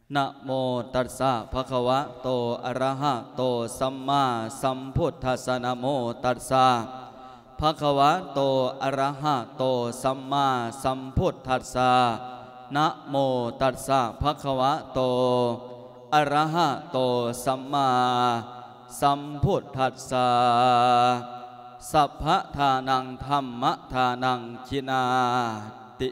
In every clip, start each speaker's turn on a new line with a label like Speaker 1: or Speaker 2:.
Speaker 1: นะโมตัสสะภะคะวะโตอะระหะโตสัมมาสัมพุทธัสสะนะโมตัสสะภะคะวะโตอะระหะโตสัมมาสัมพุทธัสสะนะโมตัสสะภะคะวะโตอะระหะโตสัมมาสัมพุทธัสสะสัพพะทานังธัมมะทานังชินาติ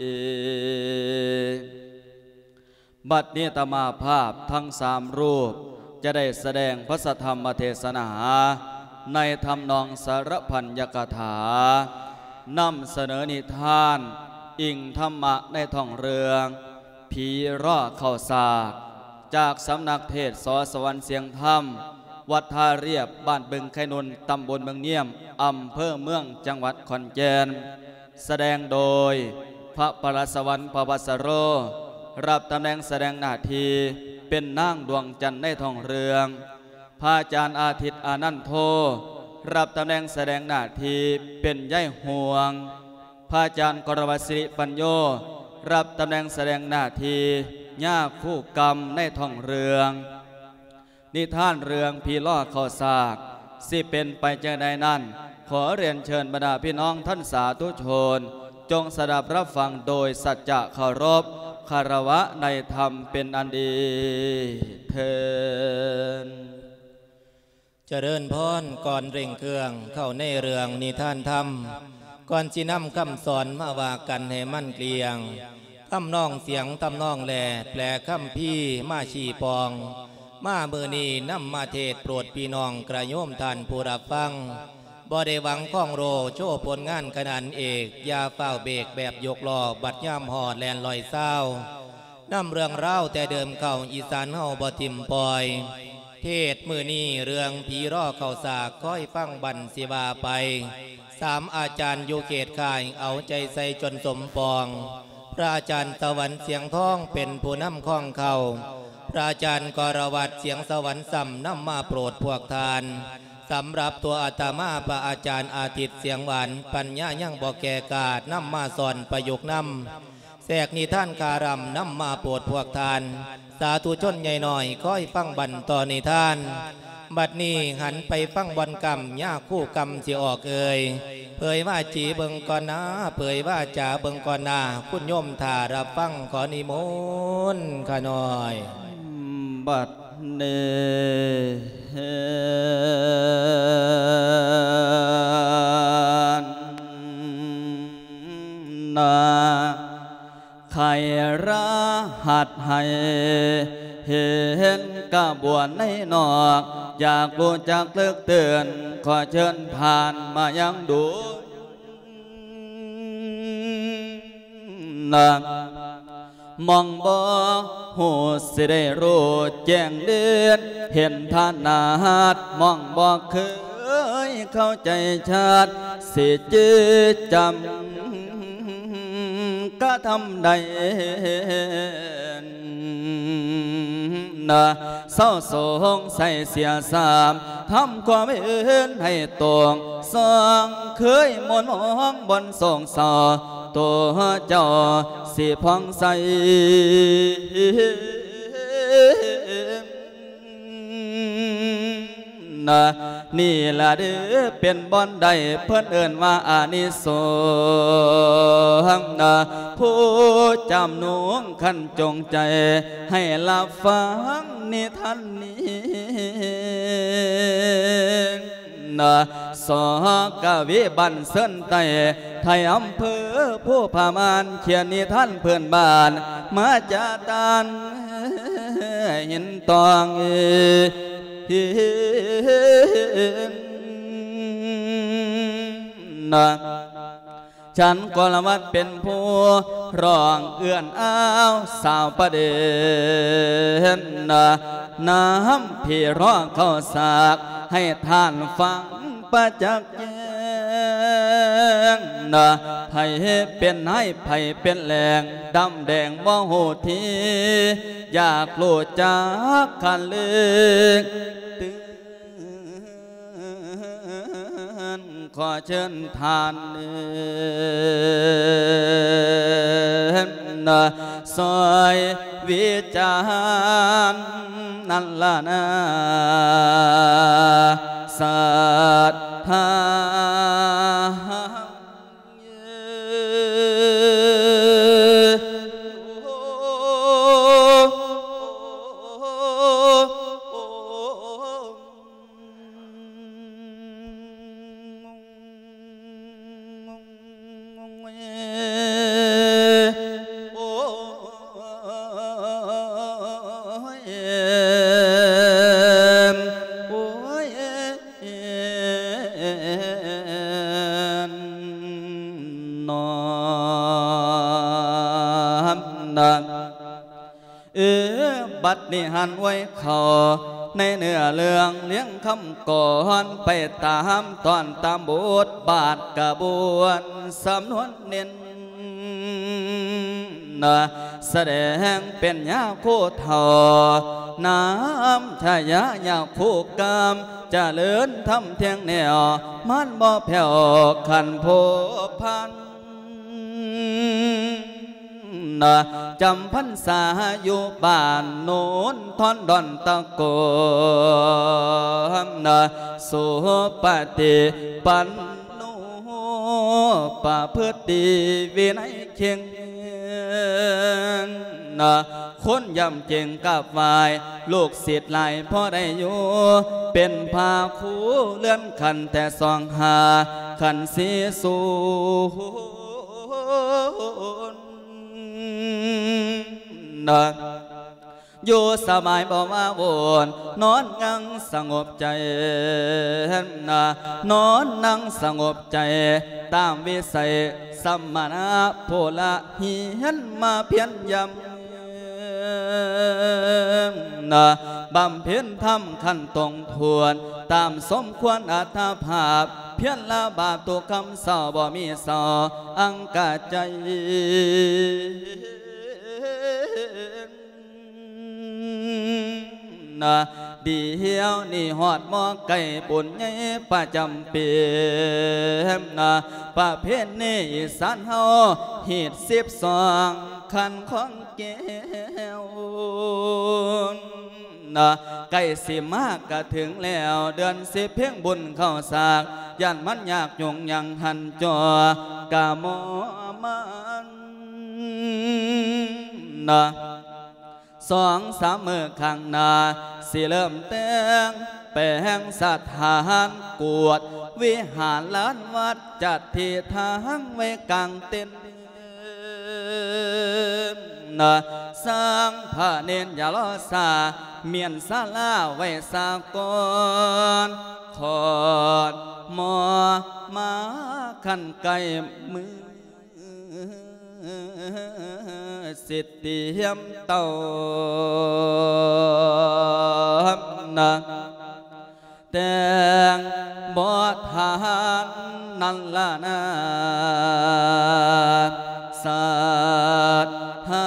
Speaker 1: บัดนี้อาตมาภาพทั้ง3รูปจะได้แสดงพระธรรมเทศนาในธรรมนองสารพันยกถานำเสนอนิทานอิงธรรมะในท่องเรืองผีร่อเข้าสากจากสำนักเทศสสวรรค์เสียงธรรมวัดท่าเรียบบ้านบึงไข่นนตำบลเมืองเนียมอำเภอเมืองจังหวัดขอนแก่นแสดงโดยพระปรสวรรค์พระวัสโรรับตำแหน่งแสดงหน้าที่เป็นนางดวงจันทร์ในท่องเรืองพระอาจารย์อาทิตย์อานันโทรับตำแหน่งแสดงหน้าที่เป็นย่ายห่วงพระอาจารย์กรวัตศิริปัญโยรับตำแหน่งแสดงหน้าที่ญาคู่กรรมในท่องเรืองนิทานเรื่องผีล่อเข้าสากสิเป็นไปจังใดนั้นขอเรียนเชิญบรรดาพี่น้องท่านสาธุชนจงสดับรับฟังโดยสัจจะเคารพคารวะในธรรมเป็นอันดีเถิด
Speaker 2: เจริญพรก่อนเร่งเครื่องเข้าในเรื่องนิทานธรรมก่อนจีนำคำสอนมาว่ากันให้มั่นเกลียงทำนองเสียงทำนองแหล่แปลคำพี่มาชีปองมาเมื่อนี้นำมาเทศโปรดพี่น้องกระโยมท่านผู้รับฟังบ่ได้หวังข้องโรโชว์ผลงานขนาดเอกยาเฝ้าเบรกแบบยกล้อบัดย่ำหอดแลนลอยเศร้านำเรื่องเล่าแต่เดิมเก่าอีสานเฮาบ่ทิมปล่อยเทศมือนี้เรื่องผีร่อเข้าสากค่อยฟังบันสิบาไป3อาจารย์อยู่เขตข่ายเอาใจใส่จนสมปองพระอาจารย์สวรรค์เสียงทองเป็นผู้นำข้องเขาพระอาจารย์กรวัตเสียงสวรรค์ซ้ำนำมาโปรดพวกทานสำหรับตัวอาตมาพระอาจารย์อาทิตย์เสียงหวานปัญญายังบ่แก่กาดนำมาสอนประยุกต์นำแสกนิท่านคารำนำมาโปรดพวกทานสาธุชนใหญ่หน่อยค่อยฟังบันต่อนิท่านบัดนี้หันไปฟังบรรกรรมยาคู่กรรมสิออกเอ่ยเผยว่าจีเบิงก่อนนะเผยว่าจ่าเบิงก่อนนะคุณโยมถ่ารับฟังขอนิมนต์ข้าน้อย
Speaker 1: บัดเนนาใครราหัดให้เห็นกระบวนในนอกอยากรู้จักเลิกเตือนขอเชิญผ่านมายังดูนามองบ่หูสิได้รู้แจ้งเดือนเห็นท่านาดมองบ่เคยเข้าใจชัดสิจืดจำก็ทำได้เศร้าโศกใส่เสียสามทำความเห็นให้ตรงสองเคยมนมองบนส่งสอตัวเจ้าสิพองใสนี่ละเด้อเป็นบอนใดเพิ่นเอิ้นว่าอานิสงส์ผู้จำหนูขันจงใจให้รับฟังนิทานนี้สกวิบันเส้นไตไทยอำเภอผู้พามานเขียนนิทานเพื่อนบ้านมาจากตานเห็นตองฉันกลวัตเป็นผู้ร้องเอื้อนอ้าวสาวประเด็นน้ำพี่ร้องเข้าสากให้ท่านฟังประจักษ์แจ้งให้เป็นให้ไผ่เป็นแหลงดำแดงบ่หูทีอยากรู้จักคันเลือกขอเชิญทานซอยวิจารณ์นั่นล่ะนะสัทธาบัดนี้หันไว้เขาในเนื้อเรื่องเลี้ยงคำก่อนไปตามตอนตามบทบาทกระบวนสำนวนเน้นแสดงเป็นยาโคเท่าน้ำชายายาโคกามจะเลื่อนทำเทียงแนวมันบ่แผ่วขันโพพันจำพรรษาอยู่บ้านโน้นทอนดอนตะโกสุปฏิปันโนประพฤติวินัยเข่งคนยำเก่งกับวายลูกศิษย์หลายพ่อได้อยู่เป็นพาคูเลื่อนขันแต่สองหาขันสีสูอยู่สบายบ่มาวนนอนนั่งสงบใจนอนนั่งสงบใจตามวิสัยสัมมาณะโพละหินมาเพียรยำบำเพ็ญธรรมขั้นตรงทวนตามสมควรอัตภาพเพียรละบาปตัวคำเศร้าบ่มีสออังกาใจเดียวนี่หอดมอไก่ปุ่นใหญ่ประจำปีประเพณีอีสานเฮาหีด12ขันของแก้วใกล้สิมากก็ถึงแล้วเดือน10เพียงบุญเข้าสากยันมันยากยงยังหันจอกะมอมัน2-3 มื้อข้างหน้าสิเริ่มแต่งแปลงสถานกวดวิหารลานวัดจัดที่ทางไว้กลางเต็นท์สร้างพระเนนอย่ารอซาเมียนศาลาไว้สากอนขอดหมอมาขันไก่มือสิทธิเฮียมเต่าแต่งบ่ทานนั่นล่ะนะสัทธา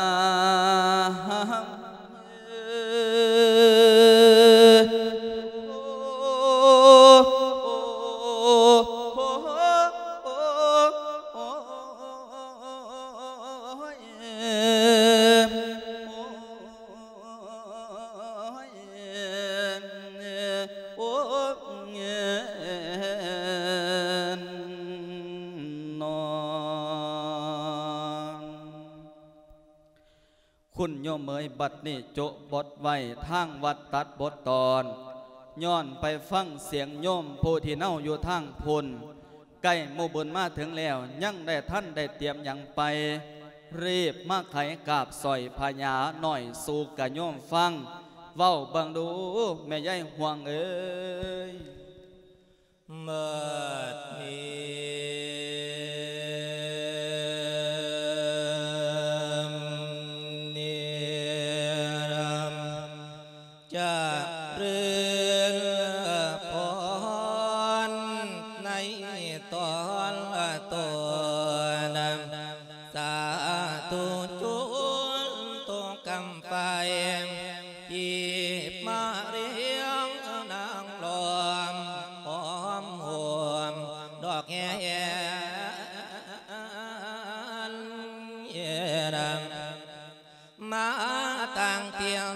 Speaker 1: คุณโยมเมยบัดนี้โจะบทไว้ทางวัดตัดบทตอนย้อนไปฟังเสียงโยมผู้ที่เน่าอยู่ทางพุนใกล้หมู่บุญมาถึงแล้วยังได้ท่านได้เตรียมอย่างไปรีบมาไขกาบสอยพญาหน่อยสู่กะโยมฟังเว้าบังดูแม่ยายห่วงเอ้ย
Speaker 2: เมื่อนี้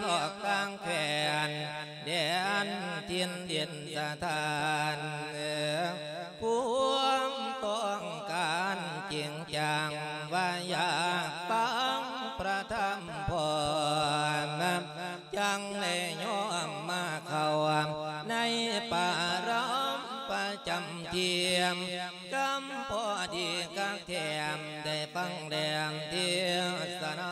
Speaker 2: ออกกลางแขนเดียนเทียนเดียนสถานความต้องการจริงจังว่าอยากฟังประธรรมพรจังเลยยอมมาเข้าในป่ารำประจำเทียมกำพอดีกักเทียมได้ฟังแดงเทียสนา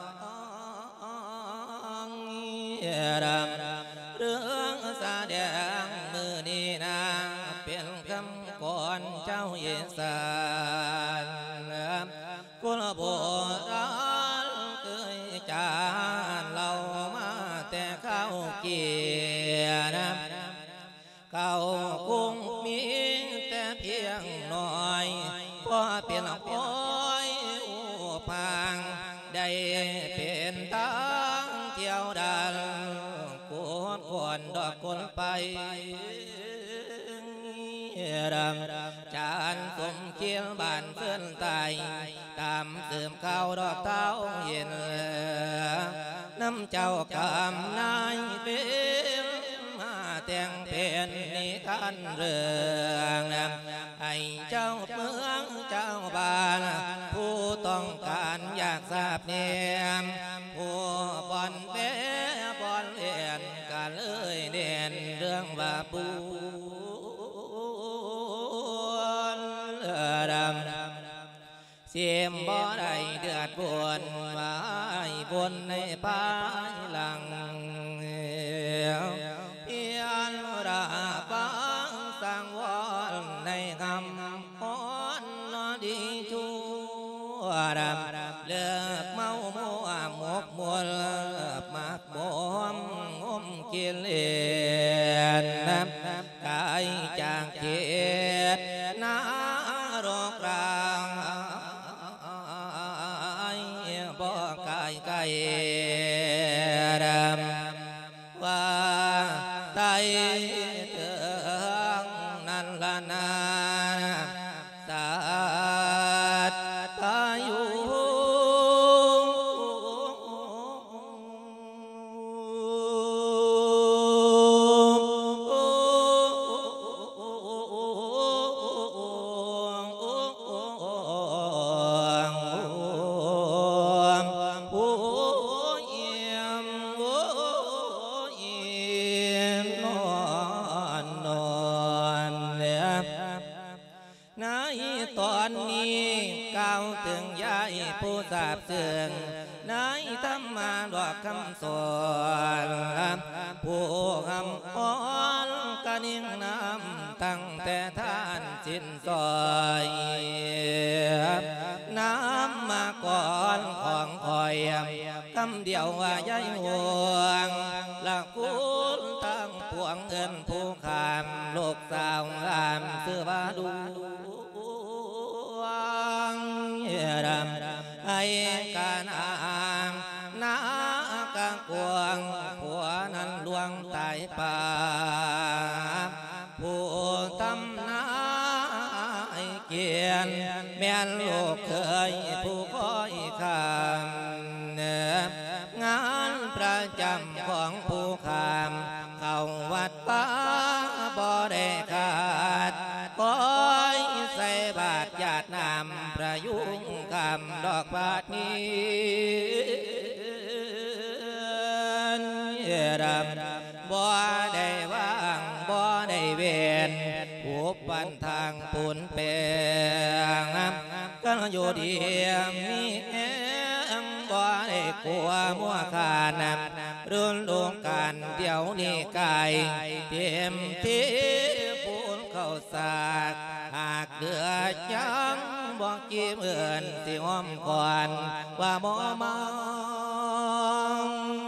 Speaker 2: เรื่องแสดงมือนี้นาเป็นคำก่อนเจ้าเยสานกุลโบราณเคยจานเรามาแต่ข้าวเกียร์เขาคงมีแต่เพียงน้อยพอเป็นโอ้ยอุพังได้เป็นตั้งเที่ยวดันก่อนดอกคนไปจานสมเขียวบานเพื่อนตายตามเติมข้าวดอกเต้าเย็นน้ำเจ้ากำนายเป็นมาแต่งเป็นนิทานเรื่องให้เจ้าเมืองเจ้าบ้านผู้ต้องการอยากทราบเนียมผู้บอนเบ้บอนเลียนกันเลยเด่นเรื่องว่าปูเสียมบ่ได้เดือดบวนไว้บนในป่าหลังเพียนราฟังสังวรในคำฮ้อนนอดีชั่วเลิกเมามัวหมกมัวเลิกมากบ่มงมกินเลียนกายจากเกียรตินารกรางบ่ไก่ดำว่าไตเถิงนั่นละนาสัตตายุผู้ทราบซึ้งในธรรมะดอกคำสอนผู้คำอ่อนกะนิ่งน้ำตั้งแต่ท่านสิ้นซอยน้ำมาก่อนของคอยคำเดียวว่าใหญ่ห่วงละคุณตั้งปวงเงินผู้ขามโลกสาวงามเสื้อว่าดูไอ้การอามนากะกวงผัวนั้นลวงตายป่าผู้ตำนาเกียนแม่นลูกเคยผู้คอยคำงานประจำของผู้ขามเข้าวัดป่าบ่ได้ขาดคอยใส่บาตรญาตินำประยุงคำดอกบาทนี้บ่ได้ว่างบ่ได้เวียนอุปปันทางปุ่นเปียงก็อยู่เดียมมีบ่ได้กลัวมัวขานรุ่นลงกันเดี๋ยวนี้ไก่เตรียมที่ปูนเข้าสากหากเดือดยังบอกจีเมื่อนที่อ้อมก่อนว่าบ่มอง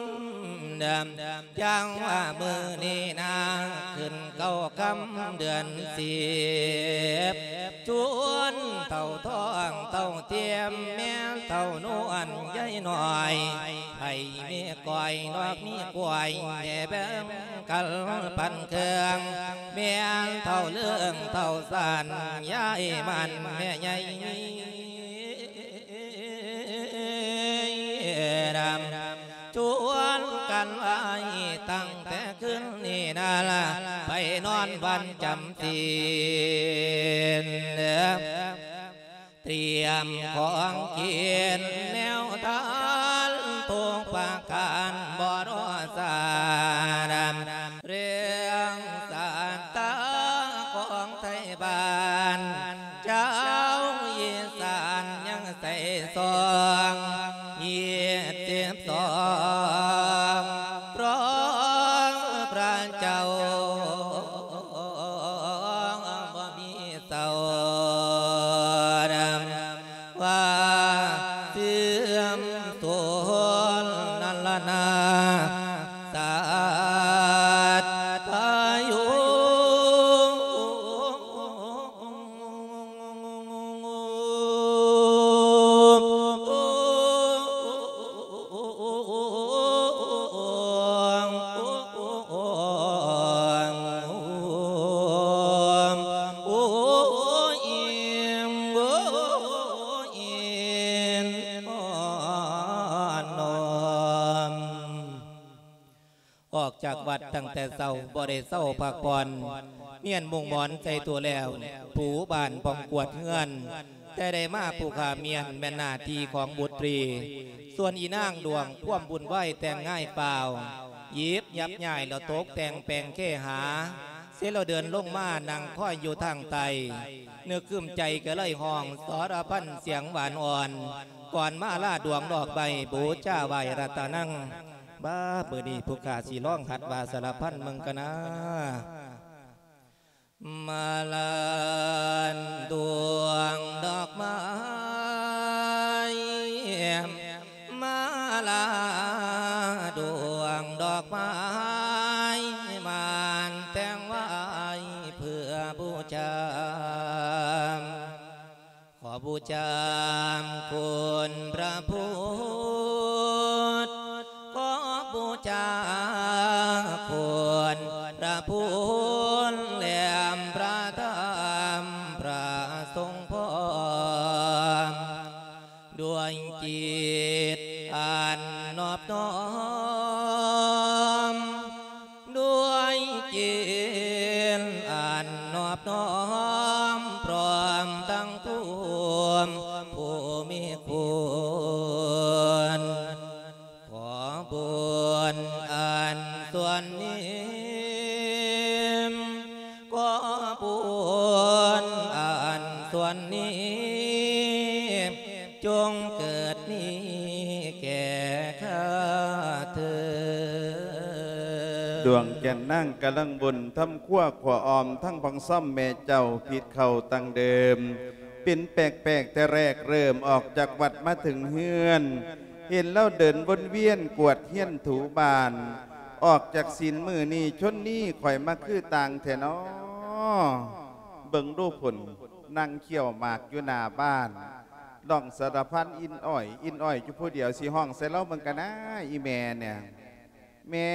Speaker 2: ยังว่ามือนี้นาขึ้นเก้ากำเดือน10ชวนเต่าทองเต่าเทียมแม่เต่านวลใหญ่หน่อยให้มีก้อยนอกมีกล้วยแย่แบงกันปั่นเครื่องแม่เต่าเรื่องเต่าสันย้ายมันแม่ใหญ่ดำชวนวนกันไว้ตั้งแต่คืนนี้นาละไปนอนวันจำศีลเตรียมของกินแนวทางทุกประการบ่รอสารเรื่องสารตาของไทยบ้านเจ้าอีสานยังใส่ซอง22พร้อมพระเจ้าบ่มีเศร้าว่าเสื่อมสูญนั่นละนาสาธายุออกจากวัดตั้งแต่เศร้าบ่ได้เศร้าพักผ่อนเมียนมุงหมอนใจตัวแล้วผูบ้านปองกวดเฮือนแต่ได้มาผู้ขาเมียนแม่นาทีของบุตรีส่วนอีนางดวงพ่วมบุญไหวแต่งง่ายเปล่ายิบยับใหญ่แล้วตกแต่งแปลงแค่หาเสียเราเดินลงมานั่งค่อยอยู่ทางไตเนื้อคืมใจก็เลยห้องสอรพันเสียงหวานอ่อนก่อนมาล่าดวงดอกใบบูชาไหวรัตนังบ้าเปิดดีผู้ขาสีร้องหัดบาสารพันมึงกันนะมาลานดวงดอกไม้มาลาดวงดอกไม้มานแต่งไว้เพื่อบูชาขอบูชาคุณพระพุทธขอบูชาคุณพระพุทธแหลมพระธรรมพระทรงพรด้วยจิตอันนอบน้อมด้วยจิตอันนอบน้อมพร้อมตั้งทุมผู้มีคุณขอบุญอันส่วนนี้ขอบุญอันส่วนนี้จงเกิดนี้แก่ข้าเธอ
Speaker 3: ดวงแก่นนั่งกำลังบุญทำขั้วขวออมทั้งพังซ่อมแม่เจ้าผิดเข่าตั้งเดิมเป็นแปลกๆแต่แรกเริ่มออกจากวัดมาถึงเฮือนเห็นเล่าเดินวนเวียนกวดเฮียนถูบานออกจากศีลมือนี่ชนนี่ข่อยมาคือต่างแถนอเบิ่งรูปผลนั่งเขี่ยวหมากอยู่หน้าบ้านลองสารพันอินอ้อยอยู่ผู้เดียวสีห้องใส่เล่าเบิ่งกันนะอีแม่เนี่ยแม่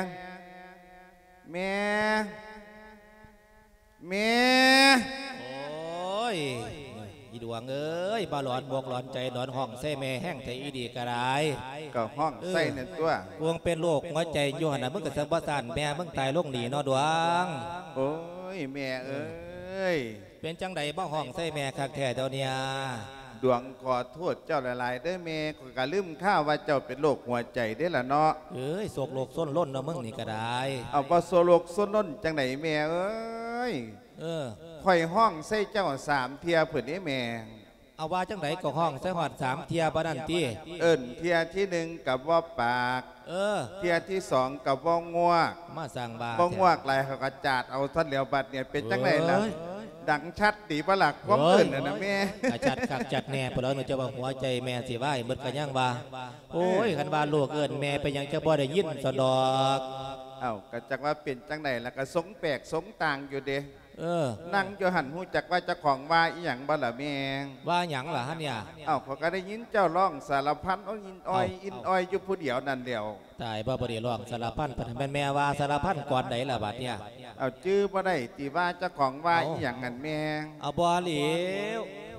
Speaker 2: โอ้ยอีดวงเอ้ยบาหลอนบวกหลอนใจหลอนห้องเส้แม่แห้งแต่อีดีกระไร
Speaker 3: ก็ห้องใส่นั่นตัว
Speaker 2: วงเป็นโรคหัวใจอยู่หันนะมึงก็สะบัดสันแม่มึงตายลงหนีนอดวง
Speaker 3: โอ้ยแม่เอ้ย
Speaker 2: เป็นจังใดบ้าห้องเส้แม่คักแท้เดี๋ยวนี้
Speaker 3: ดวงขอโทษเจ้าหลายๆได้แม่ก็ลืมข้าวว่าเจ้าเป็นโรคหัวใจได้ละเนาะ
Speaker 2: เอ้ยโศกโรคส้นล้นเนาะมึงนี่ก็ได้
Speaker 3: เอาว่าโศกส้นล้นจังไหนแม่เอ้ยข่อยห้องใส่เจ้า3 เทียเผื่อนี้แม่
Speaker 2: เอาว่าจังไหนก็ห้องใส่หอด3 เทียบ้านันตี
Speaker 3: เทียที่1กับว่าปากเทียที่2กับว่างวก
Speaker 2: มาสั่งบา
Speaker 3: ว่างวกไรเขากระจาดเอาท่านเหลียวบัดเนี่ยเป็นจังไหนล่ะดังชัดตีประหลักความเกินนะแม่
Speaker 2: จัดขักจัดแน่พอแล้วหนูจะว่าหัวใจแม่สิไหวเบิดกันยังบ่าโอ้ยขันบาลูกเอิญแม่ไปยังจะบ่ได้ยินสดอก
Speaker 3: ก็จักว่าเป็นจังไหนแล้วก็สงแปลกสงต่างอยู่เด้นั่งอยู่หันหูจักว่าเจ้าของว่าอีหยังบ่ล่ะแม่
Speaker 2: ว่าหยังล่ะฮะเนี่ย
Speaker 3: เขาก็ได้ยินเจ้าร้องสารพันอินอ้อยอยู่ผู้เดียวนั่นเดียว
Speaker 2: ตายบ่ได้ร้องสารพันแม่ว่าสารพันก่อนไหนล่ะบัดเนี่ย
Speaker 3: จื้อบ่ได้ตีว่าเจ้าของว่าอีหยังงั้นแม่
Speaker 2: บ่เหลียว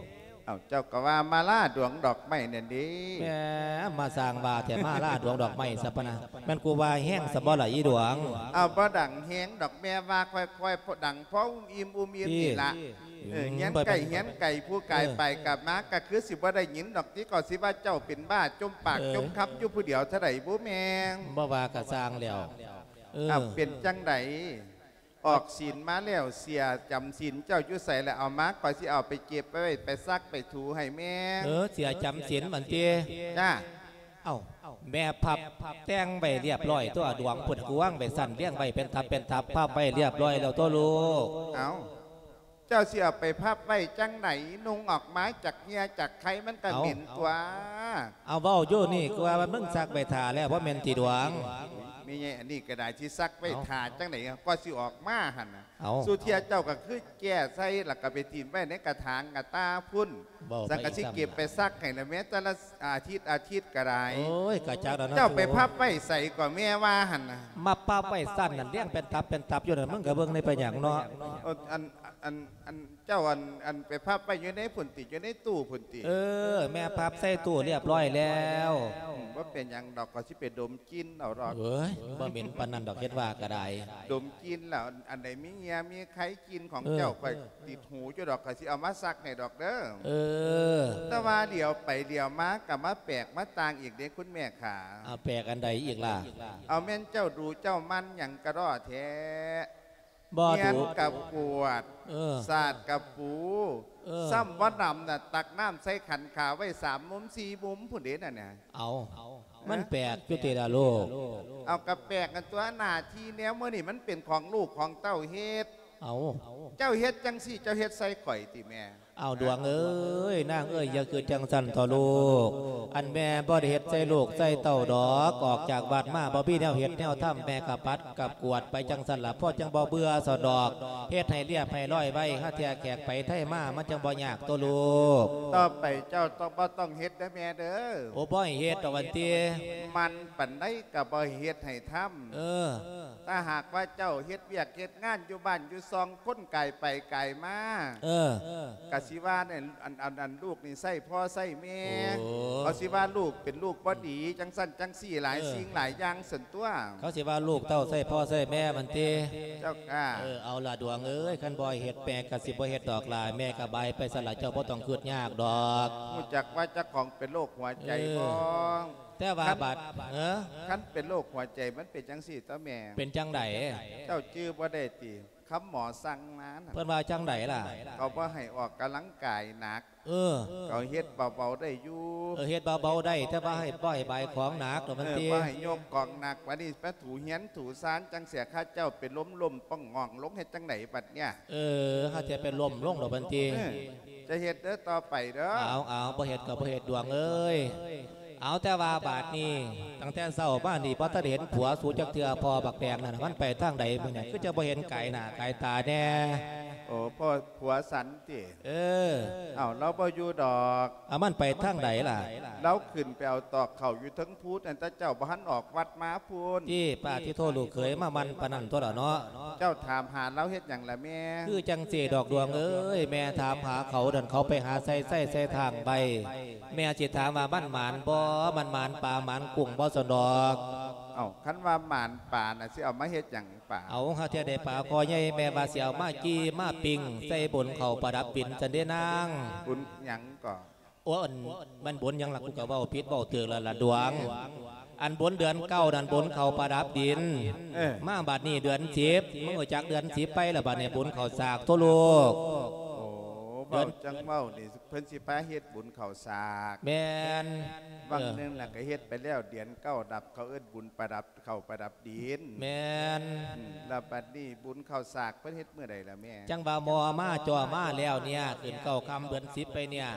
Speaker 3: เอาเจ้าก็ว่ามาล่าดวงดอกไม้เนี่ยดิ
Speaker 2: แหม่มาสร้างบาแต่มาล่าดวงดอกไม้สัปนะแม่นกูว่าแห้งสะบ่ล่ะอีดวง
Speaker 3: เอาบ่ดังแหงดอกแม่ว่าค่อยๆดังเพราะอุ้มนี่ละเฮียนไก่ผู้ไก่ไปกับม้าก็คือสิบ่ได้ยินดอกที่ก่อนสิว่าเจ้าเป็นบ้าจมปากจมคำอยู่ผู้เดียวเท่าไหร่บุแมง
Speaker 2: บ่ว่ากะสร้างแล้ว
Speaker 3: เอาเป็นจังไดออกศีลมาแล้วเสียจำศีลเจ้าอยู่ใส่แล้วเอามาก่อนสิเอาไปเก็บไปไว้ไปซักไปถูให้แม่
Speaker 2: เสียจำศีลมันเตี้ย
Speaker 3: จ้า
Speaker 2: เอ้าแม่พับแต่งไปเรียบร้อยตัวดวงพุ่นกวางไปสั่นเลี้ยงไว้เป็นทับพับไปเรียบร้อยแล้วตัวลูก
Speaker 3: เอาเจ้าเสียไปพับไว้จังไหนนุ่งออกไม้จากเงียจากใครมันก็เหม็นตัว
Speaker 2: เอาเว้าอยู่นี่กว่ามึงซักไปทาแล้วเพราะเมนตีดวง
Speaker 3: มีไงอันนี้กระดาษที่ซักไว้ทาจังไหนก็สิออกมาหันสุเทียเจ้าก็คือแก่ใส่หลักก็ไปตีนไว้ในกระถางกระตาพุ่นสังกะสิเก็บไปซักให้นะแม่แต่ละอาทิตย์กระได
Speaker 2: โอ้ยกระเจ้า
Speaker 3: เจ้าไปพับไว้ใส่ก่อนแม่ว่าหัน
Speaker 2: มาป้าไว้สั้นนั่นเลี้ยงเป็นตับอยู่นั่นมึงก็เบิ่งในไปอย่างเนาะ
Speaker 3: อันเจ้าอันไปพับไปอยู่ในผุนติอยู่ในตู้ผุนติ
Speaker 2: แม่พับใส่ตู้เรียบร้อยแล้ว
Speaker 3: ว่าเป็นอย่างดอกก็สิเป็นดมกินเอาดอก
Speaker 2: บ่เหม็นปานนั้นดอกเฮ็ดว่าก็ได้
Speaker 3: ดมกินแล้วอันใดมีเงียมีใครกินของเจ้าไปติดหูจ้าดอกก็สิเอามาซักให้ดอกเด้อแต่ว่าเดี๋ยวไปเดี๋ยวมากับมาแปลกมาต่างอีกเด็กคุณแม่ขา
Speaker 2: แปลกอันใดอีกล่ะ
Speaker 3: เอาแม่นเจ้าดูเจ้ามันอย่างกระรอแท้
Speaker 2: บ่
Speaker 3: เงียนกับปวดศาสตร์กับปูซ้ำวัดนำน่ะตักน้ำใส่ขันขาไว้3 มุม 4 มุมผู้เด่นน่ะเนี่ย
Speaker 2: มันแปลกจุติดาโล
Speaker 3: เอากับแปลกกันตัวหน้าที่แนวเมื่อนี่มันเป็นของลูกของเต้าเฮ็ดเจ้าเฮ็ดจังสี่เจ้าเฮ็ดใส่ข่อยติแม่
Speaker 2: เอาดวงเอ้ยนางเอ้ยอย่าเกิดจังสันต่อลูกอันแม่บ่ได้เฮ็ดใส่ลูกใส่เต่าดอกออกจากบาดมาบ่มีแนวเฮ็ดแนวทำแม่กับปัดกับกวดไปจังสันละพ่อจังบ่เบื่อสอดอกเฮ็ดให้เรียบให้ร้อยไว้ถ้าเทียแขกไปไทยมามันจังบ่ยากตัวลูก
Speaker 3: ต่อไปเจ้าต้องเฮ็ดนะแม่เด้อ
Speaker 2: โอ้บ่ให้เฮ็ดตะวันตี
Speaker 3: มันปันได้กับบ่เฮ็ดให้ทำถ้าหากว่าเจ้าเฮ็ดเวียกเฮ็ดงานอยู่บ้านอยู่ซองคนไก่ไปไก่มากะสิว่าเนี่ยอันลูกนี่ใส่พ่อใส่แม่เขาสิว่าลูกเป็นลูกบ่ดีจังสั้นจังสี่หลายสิ่งหลายอย่างส่วนตัว
Speaker 2: เขาสิว่าลูกเต้าใส่พ่อใส่แม่มันตี
Speaker 3: เจ้ากล้า
Speaker 2: เอาละดวงเอ้ยคันบ่เฮ็ดแปลกกะสิบ่เฮ็ดดอกลายแม่กะใบไปสละเจ้าบ่ต้องคิดยากดอก
Speaker 3: รู้จักว่าเจ้าของเป็นโรคหัวใจบ่
Speaker 2: แต่ว่าบาด
Speaker 3: คันเป็นโรคหัวใจมันเป็นจังสี่ต้าแม่
Speaker 2: เป็นจังได
Speaker 3: เจ้าชื่อบ่ได้ติคำหมอสั่งมา
Speaker 2: เพิ่นว่าจังไดล่ะ
Speaker 3: เขาว่าให้ออกกำลังกายหนักเขาเฮ็ดเบาๆได้อยู่
Speaker 2: เฮ็ดเบาๆได้แต่ว่าให้ปล่อยใบของหนักมันตี
Speaker 3: ว่าให้โยมกองหนักวันนี้ไปถูเฮียนถูซานจังเสียข้าเจ้าเป็นล้มป้องงองลงเฮ็ดจังไหนบัดเนี่ย
Speaker 2: ข้าจะเป็นล้มลงดอกมันตี
Speaker 3: จะเฮ็ดเด้อต่อไปเด้อ
Speaker 2: เอาบ่เฮ็ดก็บ่เฮ็ดดวงเอ้ยเอาแต่ว่าบาทนี้ตั้งแต่เศร้าบ้านนี่พอตาเห็นผัวสูจักเถื่อพอบักแดงนั่นมันไปทางใดมึงเนี่ยก็จะบ่เห็นไก่หน้าไก่ตาแน่
Speaker 3: โอ้พ่อผัวสันติเราบ่อยู่ดอก
Speaker 2: มันไปทางใดล่ะ
Speaker 3: เราขึ้นไปเอาตอกเข่าอยู่ทั้งพูดอันเจ้าบ้านออกวัดมาพูน
Speaker 2: ที่ป้าที่โทษลูกเคยมามันปนันตัวเนาะ
Speaker 3: เจ้าถามหาเราเฮ็ดอย่างละแม่
Speaker 2: คือจังเจดอกดวงเอ้ยแม่ถามหาเขาเดินเขาไปหาใส่ทางใบแม่จิตถามว่ามันหมานบ่มันหมานป่าหมานกุ้งบ่สนดอก
Speaker 3: คันว่าหมานป่าน่ะสิเอามาเฮ็ดอย่างป่า
Speaker 2: ฮะเทียได้ป่าคอใหญ่แม่ว่าสิเอามากี้มาปิงใส่บนเขาประดับปิ่นจันเดนาง
Speaker 3: บุญหยังก่อ
Speaker 2: มันบนยังหลักกูกะเว้าผิดเว้าเตือนละดวงอันบนเดือน9นั่นบนเขาประดับดินมาบัดนี้เดือน10มึงจากเดือน10ไปแล้วบัดนี้บนเขาสากทั่วโลก
Speaker 3: เดือนจังเมานี่เพิ่นสิพาเฮ็ดบุญเขาสาก
Speaker 2: แม่น
Speaker 3: บางนึงน่ะก็เฮ็ดไปแล้วเดือน9ดับเขาเอิ้นบุญประดับเขาประดับดิน
Speaker 2: แม่น
Speaker 3: แล้วบัดนี้บุญเขาสากเพิ่นเฮ็ดเมื่อใดล่ะแม่
Speaker 2: จังบ่ามอมาจ่อมาแล้วเนี่ยขึ้น9 ค่ำเดือน10ไปเนี่ย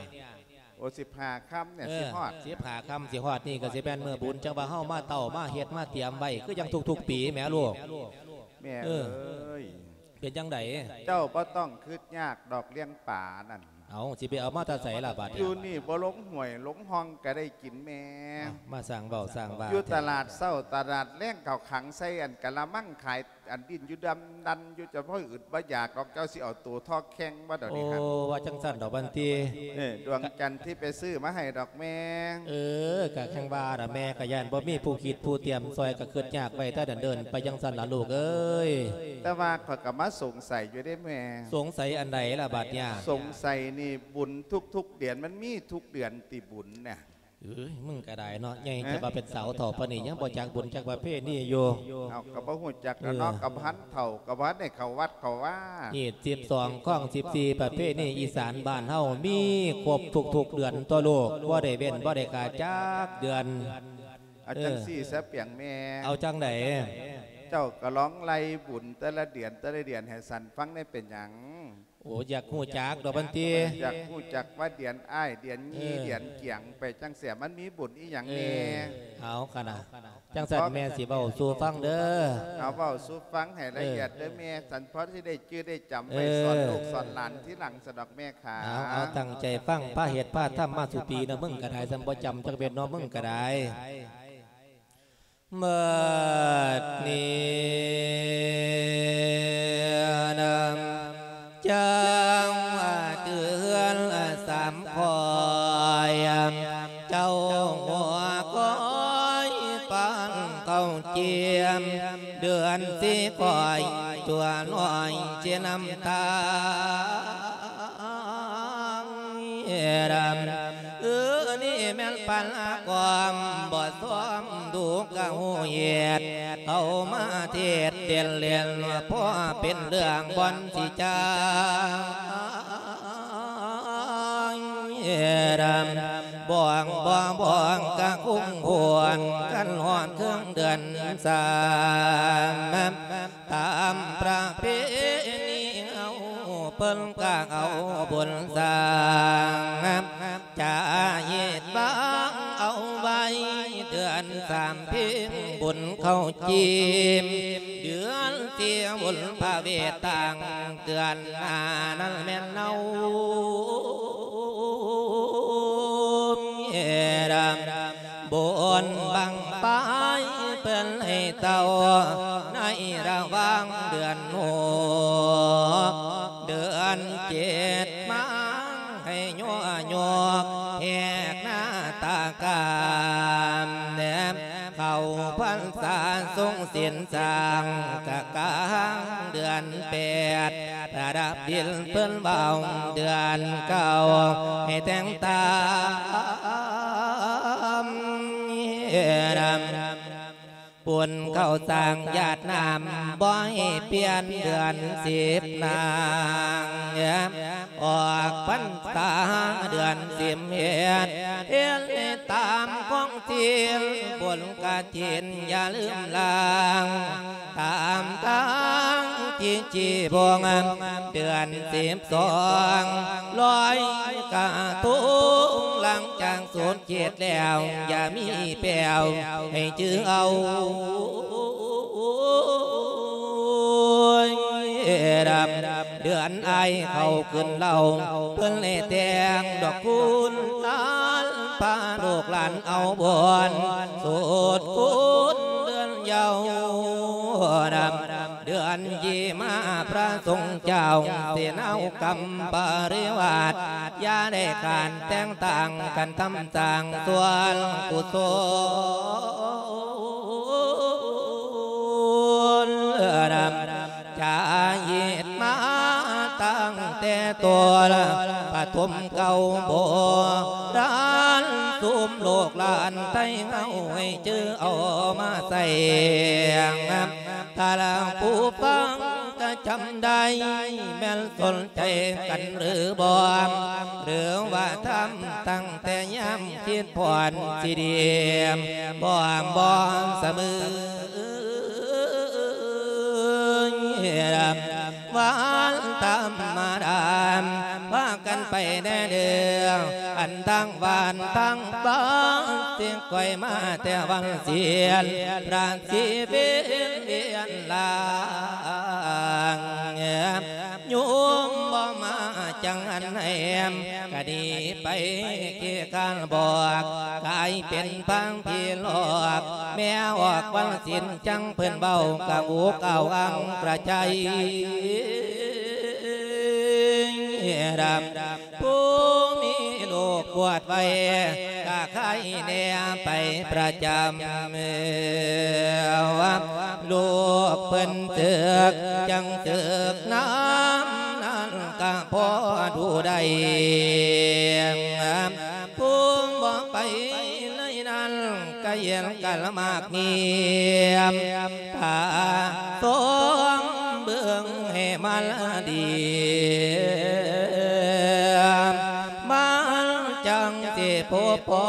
Speaker 3: 15 ค่ำเนี่ยสิฮอด
Speaker 2: 15 ค่ำสิฮอดนี่ก็สิแม่นเมื่อบุญจังว่าเฮามาเต่ามาเฮ็ดมาเตรียมไว้คือจังทุกๆปีแม่ลูก
Speaker 3: แม่เอ้ย
Speaker 2: เป็นจังได
Speaker 3: เจ้าบ่ต้องคิดยากดอกเลี้ยงป่านั่น
Speaker 2: เอาสิไปเอามาตาใส่ละบาด
Speaker 3: อ
Speaker 2: เนี่ย
Speaker 3: ยู่นี่บ่หลงห่วยหลงห้องก็ได้กินแม่
Speaker 2: มาสั่งเบาสั่งว่า
Speaker 3: อยู่ตลาดเศร้าตลาดแรงเก่าขังใส่อันกะละมั่งขายอันดินอยู่ดำดันอยู่จะพ่ออึดบ่อยากดอกเจ้าสิเอาตัวทอแข้งว่าดอก
Speaker 2: โอ้
Speaker 3: นี้ครับ
Speaker 2: ว่าจังสั่นดอกบันตี
Speaker 3: ดวงจันทร์ที่ไปซื้อมาให้ดอกแมง
Speaker 2: กะแข้งว่าละแม่กะยานบ่มีผู้คิดผู้เตรียมซอยกะเกิดยากไว้ถ้าเดินไปจังสั่นละลูกเอ้ย
Speaker 3: แต่ว่าขอยก็มาสงสัยอยู่ได้แม่
Speaker 2: สงสัยอันใดล่ะบาดเนี่ย
Speaker 3: สงสัยนี่บุญทุกเดือนมันมีทุกเดือนติบุญเนี่ย
Speaker 2: มึงก็ได้เนาะใหญ่จะมาเป็นเสาถอปนี่ยังบ่จักบุญจักประเภทนี่อยู่
Speaker 3: เอากระเพาะหัวจักกระนอกกระพันเถ่ากระพันในเขาวัดเขาว่า
Speaker 2: นี่12ข้อง14ประเภทนี่อีสานบ้านเฮามีครบทุกเดือนตัวโลกบ่ได้เว้นบ่ได้ขาดจักเดือน
Speaker 3: อาจารย์ซี่แสเปียงแม่
Speaker 2: เอาจังได
Speaker 3: เจ้าก็ร้องไล่บุญแต่ละเดือนให้สันฟังได้เป็นหยัง
Speaker 2: โอ้อยากฮู้จักดอกบันตี
Speaker 3: อยากพูดจักว่าเดือนอ้ายเดือนยี่เดือนเกี่ยงไปจังเสียมันมีบุญอีหยังแน่
Speaker 2: เอาขนาดจังสันแม่สิเบาสู่ฟังเด้อ
Speaker 3: เอาเบาสู้ฟังให้ละเอียดเด้อแม่สันเพราะที่ได้ชื่อได้จำไปสอนลูกสอนหลานที่หลังสะดอกแม่ขา
Speaker 2: เอาตั้งใจฟังพระเหตุพระธรรมมาสุปีนะมึงก็ได้สมบ่จำจักเป็นน้องมึงก็ได้เมื่อนี้นำจังเตือนสามคอยเจ้าหัวก้อยปันเข้าเจียมเดือนสีคอยจัวน้อยเจน้ำตาดำนี่แม่นปันกวามบ่ซ้อมดูกะหูเหยียดเข้ามาเทศเด่นเลียนพ่อเป็นเรื่องบอนสิจาดำบ่วงกะคุ้งหวนกันหอนเครื่องเดือนสามตามประเพณีเอาเปิ้นกะเอาบุญสร้างจะเหตุบ้างเอาไว้เดือนสามเพียงบุญเข้าจีมเดือนเสียบุญพระเวทต่างเดือนหน้านั้นแม่นเอาบนบังปายเป็นให้เต่าในระหว่างเดือนหกเดือนเจ็ดมาให้ยัวหยอกแหกหน้าตากามแนมเข้าพรรษาทรงศีลสร้างกะกลางเดือนแปดระดับดินเปิ้นเบาเดือนเก้าให้แต่งตาปุ่นเข้าสร้างญาตินามบ่ให้เปลี่ยนเดือน10นางออกพรรษาเดือน10เฮ็ดตามของเทียนบุญกฐินอย่าลืมลางตามทางที่จีบวงเดือน12ลอยกระทงหลังจากสูญเจ็ดแล้วอย่ามีแปลวให้จื้อเอาเดือนไอเข้าขึ้นเล่าเพิ่นเลยแต่งดอกคุณล้านพาลูกหลานเอาบวนสุดคุณเดือนเยาวดำเดือนยี่มาพระทรงเจ้าเสียเอากำบริวาสอย่าได้การแต่งต่างกันทำต่างส่วนกุศลจะเหตุมาตั้งแต่ตัวปฐมเก่าโบราณสุมโลกลานไทยเงาให้จื้อเอามาใส่ถ้าเราผู้ฟังก็จำได้แม้นสนใจกันหรือบ่หรือว่าทำตั้งแต่ย้ำคิดผ่อนสิเดียมบ่เสมอหวานธรรมดาว่ากันไปแน่เดืออันตั้งหวานตั้งบ้านเสียงก่อยมาแต่วันเสียนร่างสีเวียนลางยุ่มบ่มาจังหันแหมกะดีไปเกี่ยการบอกกลายเป็นพังพี่หลอกแม่ออกวันสินจังเพิ่นเบากะหูเก่าอังประใจดำผู้มีลูกบวชไว้กะใครแน่ไปประจำลูกเพิ่นเจือกจังเจือกน้ำนั้นกะพอดูได้ผู้บอกไปเลยนั้นกะเย็นกะละมากเงียบตาสองเบื้องให้มันดีจังเจ็บปอ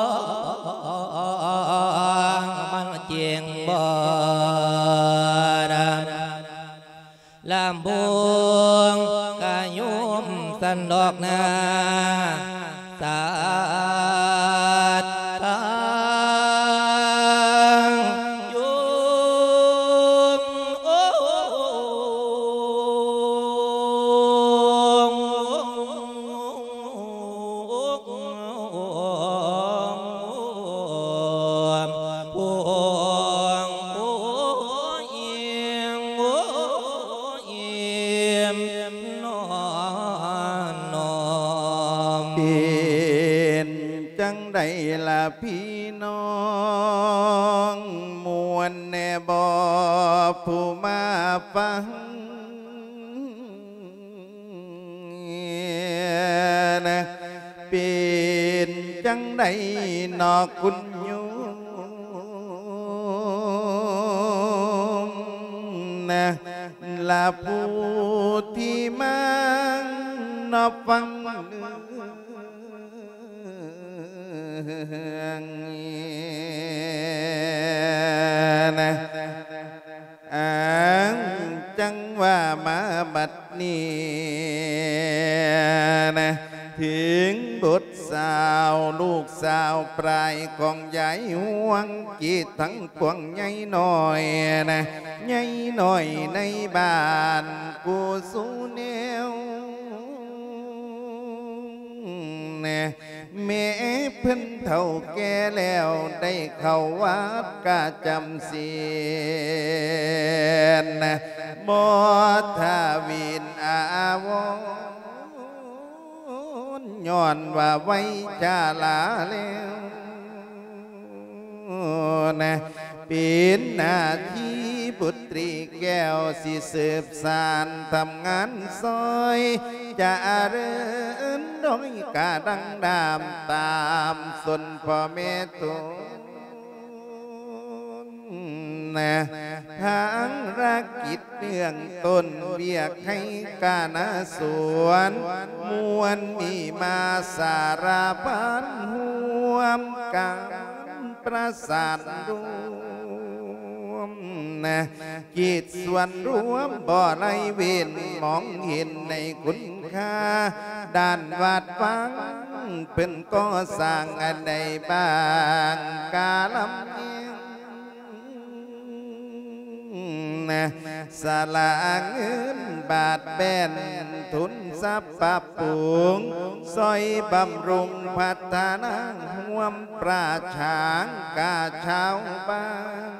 Speaker 2: มันเจียงบ่ลำบวงกะยุมสันดอกนาสาดตายุมโอ้
Speaker 3: ละพี่น้องมวลแน่บ่ผู้มาฟังนะเป็นจังใดนอคุณโยมนะละผู้ที่มานอฟังนะจังว่ามาบัดนี้นะถึงบุตรสาวลูกสาวปลายของใหญ่ห่วงกีดทั้งปวงใหญ่หน่อยนะใหญ่หน่อยในบ้านกูสู้แนวแม่เพิ่นเท่าแก่แล้วได้เข้าวัดกะจำเสียนบ่ทาวินอาวรย้อนว่าไว้จาลาแล้วนะเป็นหน้าที่บุตรีแก้วสิสืบสานทำงานซอยจะเริญโดยกาดังดามตามส่วนพ่อแม่ตัวนะทางรักกิจเนื่องต้นเรียกให้กาณสวนมวลมีมาสาราพันห่วมการประสานรวมนะกิจส่วนรวมบ่อไรเวนมองเห็นในคุณค่าด้านวาดฟังเป็นก็สร้างอันใดบ้างกาลำเนียงนะสลาเงินบาทแบนทุนทรัพย์ปรับปรุงซอยบำรุงพัฒนาห่วมปราชางกาชาวบ้าน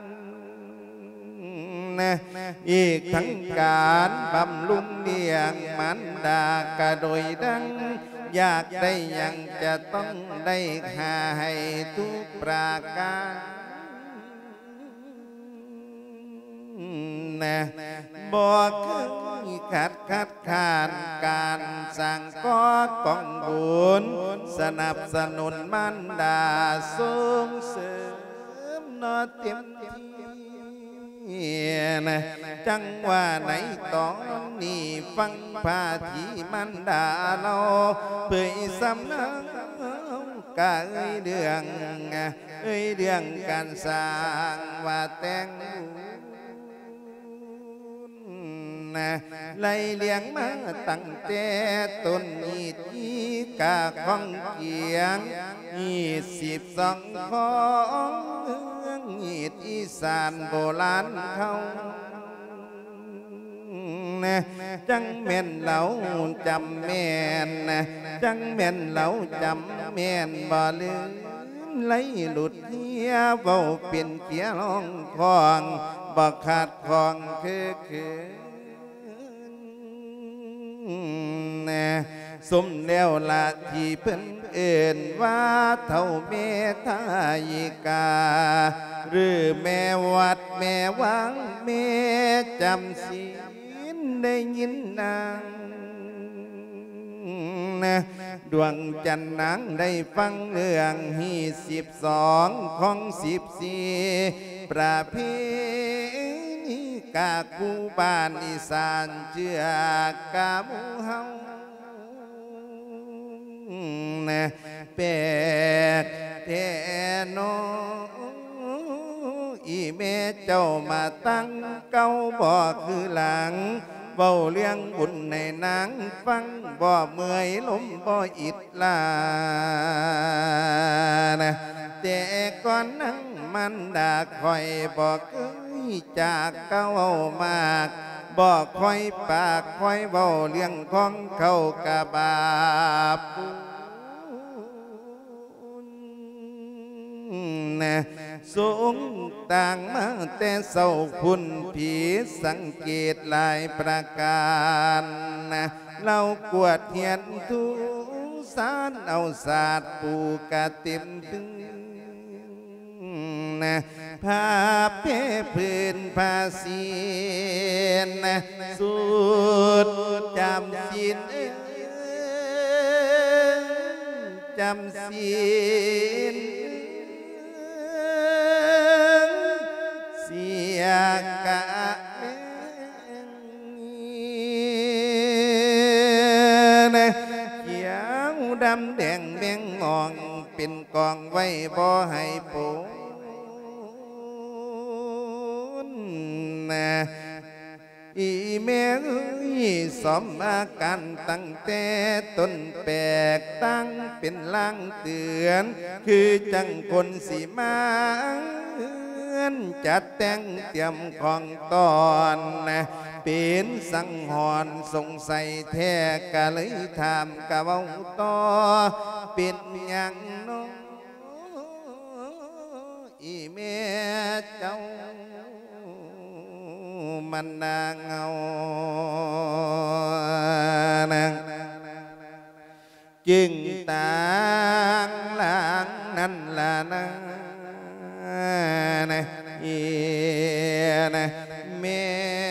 Speaker 3: นะอีกทั้งการบำรุงเลี้ยงมันดากระโดยดังอยากได้ยังจะต้องได้หาให้ทุกประการนะบอกขัดขานการสั่งก่อกองบุญสนับสนุนมันดาส่งเสริมนอเต็มที่นะจังว่าในตอนนี้ฟังพาทีมันดาเราเผยสำนักกะเรื่องการสร้างว่าแต่งไล่เลี้ยงมาตั้งแต่ต้นนี้ที่กาของเกียง22ของอีสานโบราณเขาจังแม่นเหลาจำแม่นจังแม่นเหลาจำแม่นบ่ลืมไหลหลุดเฮียเว้าเปลี่ยนเกียร้องคองบ่ขาดคองคือสมแล้วละที่เพิ่นเอิ่นว่าเท่าเมทายิกาหรือแม่วัดแม่วังแม่จำศีลได้ยินนางดวงจันทร์นางได้ฟังเรื่องฮี12ของ14ประเพณีกาคูบ้านอีสานเชื่อกาหมู่เฮาแปลกแท้โนอีแม่เจ้ามาตั้งเก้าบ่คือหลังเบาเลี้ยงบุญในนางฟังบ่เมื่อยลมบ่อิดลาแต่ก่อนนั่งมันด่าคอยบอกเคยจากเก้ามากบอกคอยปากคอยเบาเลี้ยงของเขากะบาปสูงต่างมาแต่เศร้าพุ่นผีสังเกตหลายประการเรากวดเหียนทุสารเอาศาสตร์ปูกะเต็มถึงผ้าเพพื้นผ้าเสียนสุดจำศีลจำศีลเสียกะเขียวดำแดงแมงมองเป็นกองไว้บ่ให้โปอีแม่สมอาการตั้งแต่ต้นแปลกตั้งเป็นล่างเตือนคือจังคนสีมาจัดแต่งเตรียมของตอนเป็นสังหรณ์สงสัยแท้กะเลยถามกะเว้าต่อเป็นอย่างน้ออีแม่เจ้ามันนางเอาจึงต่างหลังนั่นละนะแม่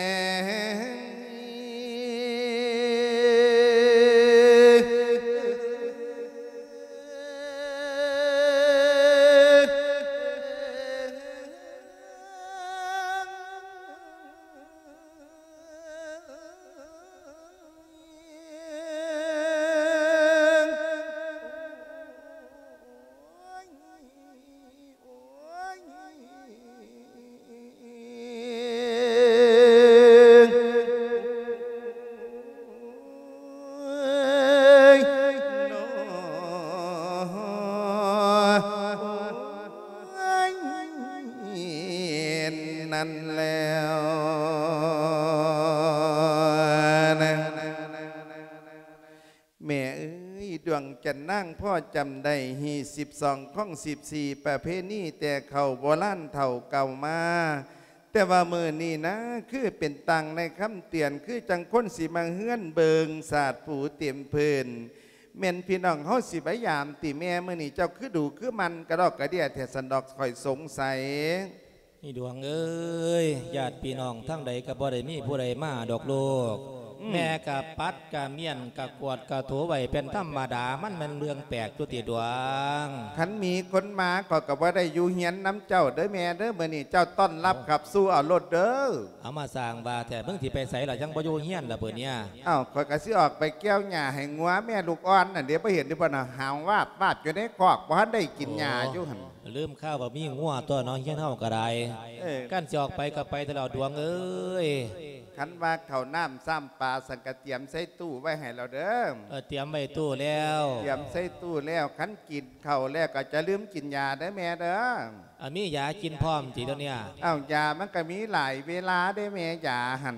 Speaker 3: นั่นแล้วแม่เอ้ยดวงจันทร์นั่งพ่อจำได้ฮี12ข้อง14ประเพณีแต่เขาโบราณเท่าเก่ามาแต่ว่ามือนี้นะคือเป็นตังในคำเตือนคือจังคนสีมังเฮือนเบิงศาสตร์ผูเต็มเพลินเม่นพี่น้องเขาสิพยายามตีแม่มือนี้เจ้าคือดูคือมันกระดอกกระเดียแทสันดอกคอยสงสัย
Speaker 2: นี่ดวงเอ้ยญาติพี่น้องทั้งใดกับบ่ได้มีผู้ใดมาดอกโลกแม่กับปัดกับเมียนกับกวดกับถูไว้เป็นธรรมดามันเป็นเรื่องแปลกตัวตีดวง
Speaker 3: ขันมีคนมาก็กับว่าได้อยู่เฮียนน้ำเจ้าเด้อแม่เด้อเมื่อนี้เจ้าต้อนรับขับสู้เอารถเด้อ
Speaker 2: เอามาสร้างบาแต่เพิ่งที่ไปใส่หล่ะยังบ่อยู่เฮียนละเปิดเนี่ย
Speaker 3: อ้าวคอยกระซิออกไปแก้วหญ้าให้งัวแม่ลูกอ่อนน่ะเดี๋ยวไปเห็นดิบ่น่ะหาววาดอยู่ในคอกบ่ทันได้กินหญ้าอยู่หั่น
Speaker 2: ลืมข้าวแบบมีงัวตัวน้องเฮียนเฮาก็ได้กันสิออกไปก็ไปตลอดดวงเอ้ย
Speaker 3: ขันว่าเขาน้ำซ้ำปลาสังกะเตรียมใส่ตู้ไว้ให้เราเด้อ
Speaker 2: เตรียมไว้ตู้แล้ว
Speaker 3: เตรียมใส่ตู้แล้วขันกินข้าวแล้วก็จะลืมกินยาได้แม่เด้อ
Speaker 2: มียากินพร้อมจีตัวเนี้ย
Speaker 3: อ้าวยามันก็มีหลายเวลาได้แม่ยาหัน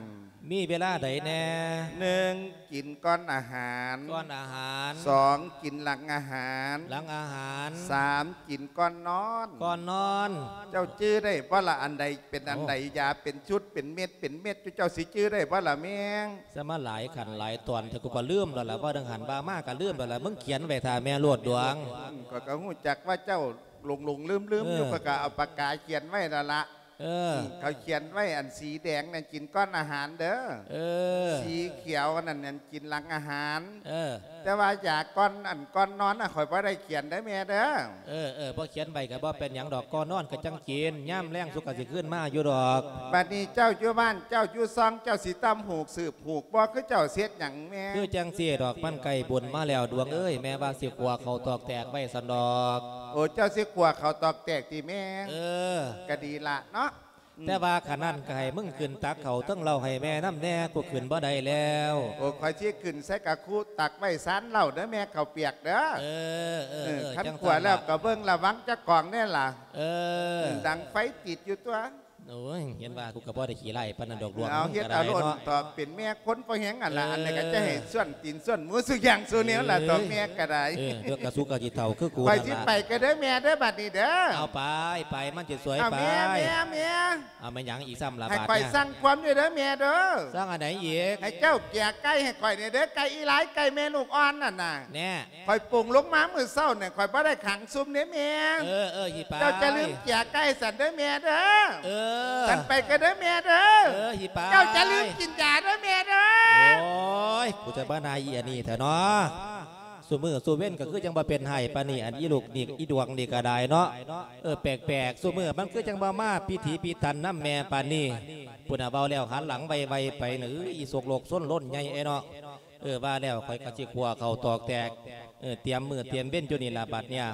Speaker 2: มีเวลาใดแน่
Speaker 3: 1. กินก้อนอาหาร
Speaker 2: ก้อนอาหาร
Speaker 3: 2. กินหลังอาหาร
Speaker 2: หลังอาหาร
Speaker 3: 3. กินก้อนนอน
Speaker 2: ก่อนนอน
Speaker 3: เจ้าจื้อได้ว่าละอันใดเป็นอันใดยาเป็นชุดเป็นเม็ดเจ้าสิจื้อได้ว่าละแมง
Speaker 2: สมาหลายขันหลายตอนเธอกูก็ลืมแล้วล่ะว่าดังหันบามากก็ลืมแล้วล่ะมึงเขียนไว้ท่าแม่ลวดดวง
Speaker 3: ก็หูจักว่าเจ้าหลงลืมอยู่ก็เอาปากกาเขียนไว้ละละเขาเขียนไว้อันสีแดงนั่นกินก้อนอาหารเด้อสีเขียวนั่นกินหลังอาหารแต่ว่าอยากก้อนนอนข่อยบ่ได้เขียนได้แม่เด้อ
Speaker 2: พอเขียนใบก็บ่เป็นอย่างดอกก้อนนอนก็จังกินย่ำแรงสุกสิขึ้นมาอยู่ดอก
Speaker 3: บัดนี้เจ้าอยู่บ้านเจ้าอยู่ซองเจ้าสีตำหูกสืบหูกบ่คือเจ้าเสียดหยังแม่
Speaker 2: คือจังเสียดอกมันไก่บุญมาแล้วดวงเอ้ยแม่ว่าสิกลัวเขาตอกแตกไว้สันดอก
Speaker 3: โอ้เจ้าสิกลัวเขาตอกแตกตีแม่ก็ดีละเนาะ
Speaker 2: แต่ว่าขนาดไก่มึงขึ้นตักเขาต้องเล่าให้แม่น้ำแน่กูขึ้นบ่ได้แล้ว
Speaker 3: โอ้คอยชี้ขึ้นใส่กะคูตักไว้ซันเล่าเด้อแม่เขาเปียกเด้อขันขวาแล้วก็เบิ้งระวังจะกองแน่ล่ะดังไฟติดอยู่ตัว
Speaker 2: โอ้ยเห็นว่ากูกระบอกได้ขี่ไล่ปนันดอกดวง
Speaker 3: เอาเฮ็ดเอาโลดต่อเป็นแม่คนพอแห้งอันละอันนี้ก็จะให้ส่วนตีนส่วนมือสุอย่างส่วนนี้ล่ะต่อแม่ก็ได้
Speaker 2: เลือกกระซุกกระจิเต่าคือกู
Speaker 3: ไปที่ไปก็ได้แม่ได้บัดนี้เด้อ
Speaker 2: เอาไปมันจะสวยไปเอาไม่ยังอีกซ้ำละบาท
Speaker 3: ให้คอยสั่งความด้วยเด้อแม่เด้อ
Speaker 2: สร้างอันไหนอีก
Speaker 3: ให้เจ้าเกี่ยไก่ให้คอยเนี่ยเด้อไก่อีหลายไก่แม่ลูกอ่อนน่ะ
Speaker 2: แน่
Speaker 3: คอยปรุงลงมามือเศร้าเนี่ยคอยบ่ได้ขังซุ่มเนี่ยแม่
Speaker 2: ฮีปา
Speaker 3: เจ้าจะลืมเกี่ยไก่สันเด้อแม่เด้อสันไปก็เด้อแม่เด้อ
Speaker 2: ฮีปา
Speaker 3: เจ้าจะลืมกินยาเด้อแม่เด้อ
Speaker 2: โอ้ยกูจะบ้านายอีอันนี้เถอะเนาะสูมือสูเว้นก็คือจังบ่เป็นไห้ปานี่อันอีลูกนี่อีดวงนี่ก็ได้เนาะแปลกสูมือมันคือจังบ่มาพิธีพิธันน้ำแม่ปานี่ปุ่นเบาแล้วหันหลังไวไปหรืออีสกโลกส้นล้นใหญ่เนาะว่าแล้วคอยกระจิกหัวเขาตอกแตกเตรียมมือเตรียมเว้นจุนี่ละบัดเนี่ย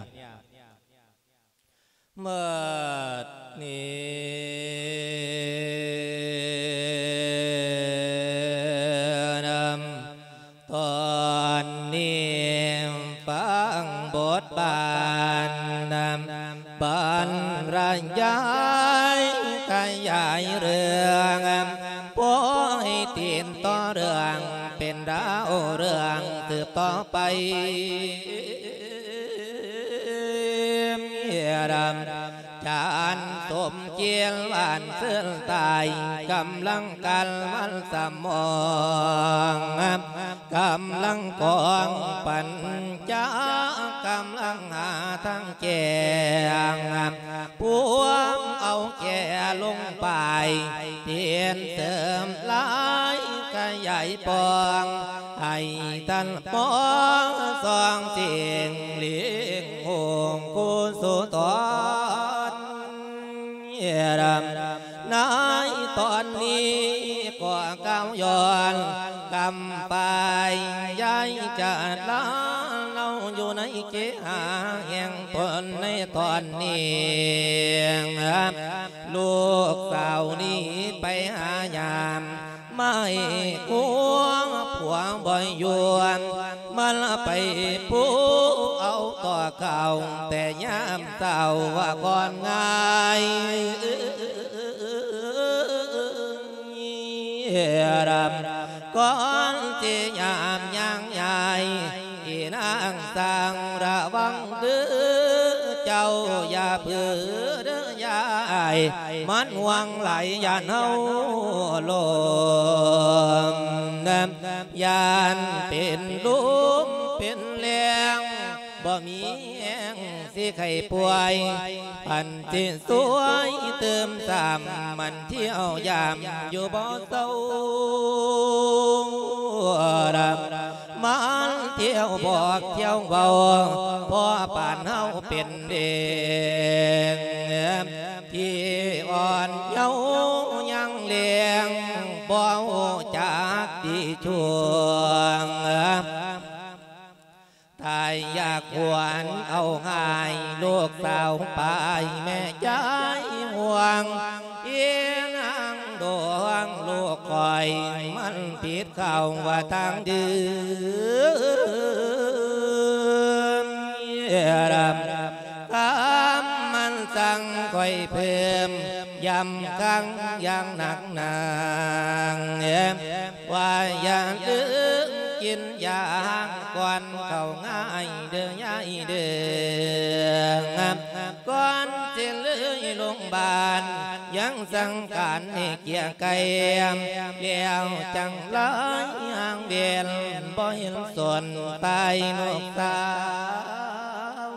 Speaker 2: เมื่อนี้ตอนนี้ฟังบทบาทบรรยายขยายเรื่องโป้ให้ตีนต่อเรื่องเป็นดาวเรื่องสืบต่อไปจานสมเกียรวานเสื่อตายกำลังกันวันสมองกำลังกองปัญญากำลังหาทางแก่พวงเอาแก่ลงไปเทียนเติมลายขยายปองให้ท่านปองสองเสียงเลี้ยงหงกุศลตอนในตอนนี้ก็ก้าวย้อนกำไปย้ายจัดละเราอยู่ในเกหาแห่งตนในตอนนี้ลูกสาวนี้ไปหายามไม่หัวผัวบ่อยยวนมันไปผูเอาต่อเก่าแต่ยามเต่าว่าก่อนง่ายก่อนที่ยามยังใหญ่อีนางสั่งระวังดื้อเจ้าอย่าเผือเด้อยายมันห่วงไหลอย่าเน่าลมยานเป็นลุมเป็นแรงบ่มีแห่งสิไข่ป่วยพันที่สวยเติมสามมันเที่ยวยามอยู่บ่เศร้ามันเที่ยวบอกเที่ยวเบาพอป่านเฮาเป็นเด็กที่อ่อนเยาว์ยังเลี้ยงบ่จากดีช่วงตายอยากหวนเอาง่ายลูกสาวไปแม่ใจห่วงเอียงดวงลูกคอยมันผิดเข้าว่าทางดื้อมันสั่งคอยเพิ่มอย่าำกังอย่างหนักหนาว่าอย่าลืมกินยาก่อนเข้าง่ายเด้อยายเด้อก่อนจะเลยโรงพยาบาลยังสั่งการให้เกียร์ไก่แล้วจังไรห่างเบียนบ่เห็นส่วนตายนกสาว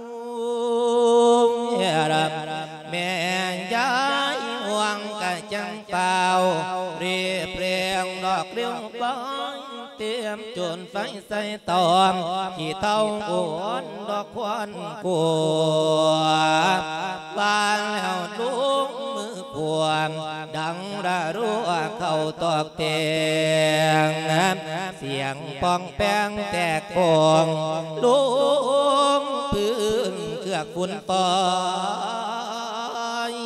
Speaker 2: แม่ยายห่วงกะจังเปล่าเรียบเรียงดอกเลี้ยวป้อยเตรียมจนไฟใส่ตอมที่เต้าโอนดอกควันกัวบานแล้วลุงมือขวมดังระรัวเข้าตอกเตียงเสียงปองแป้งแตกฟองลุงพื้นเกือกฝุ่นปอย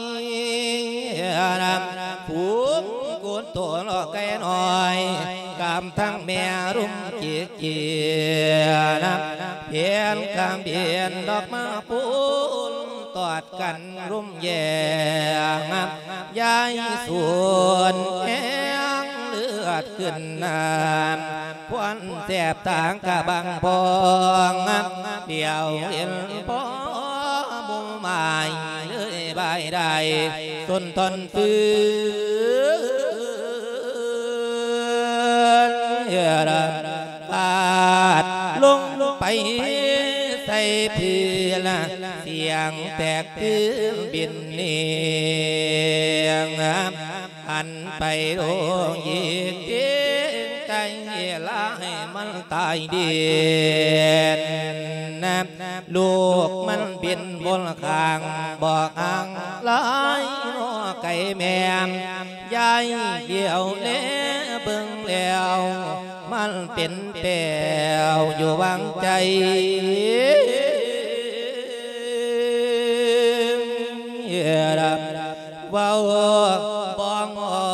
Speaker 2: ฝูงกุนตัวลอกไก่หน่อยกำทั้งแม่รุ่มเกียเกียเพียนกำเพียนดอกมาปูนตอดกันรุ่มแย่ยายส่วนแห้งเลือดขึ้นน้ำควันแสบต่างกะบังพองเดียวเห็นพอบุหมายเลยใบใดต้นทนฟื้นปาดลงไปใส่พื้นเสียงแตกพื้นบินเนียงอันไปโดนยิงเตียงใจลายมันตายเดียนลูกมันบินบนข้างบอกอ่างลายนอไก่แม่ยายเดียวเล่เบิ่งแล้วมันเป็นแป้วอยู่วางใจว่าบอก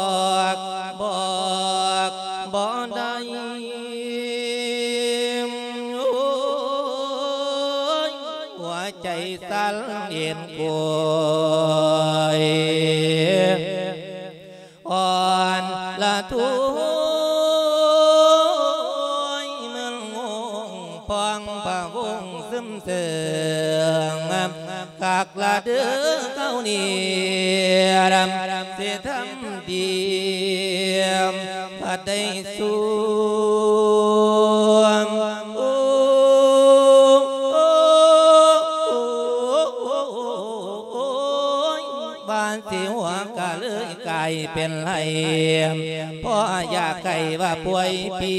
Speaker 2: บ่ได้หัวใจสั่นเอ็นกวยอ่อนละทุยมันงงพองพะวงซึมเสื่อมกักละเดือเก้านี่รำเสียทำดีพัดได้สูมบ้านสิหัวกะเลยไก่เป็นไรพ่ออยากไก่ว่าป่วยปี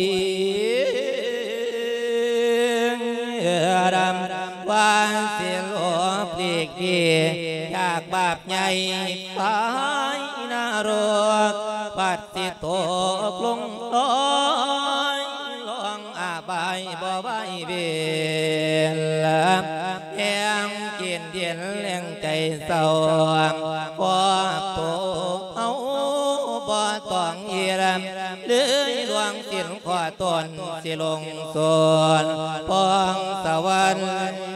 Speaker 2: รำว่าเสียหลวปลีกดีอยากบาปใหญ่ไปนรกปัดติตกลงร้อยลองอาบายบ่ใบเบียนแห้งกินเดียนแรงใจเศร้าบ่ตกเอาบ่ต้องเยี่ยมเลื่อยดวงสิ้นขวาตนสิลงส่วนปองสวรรค์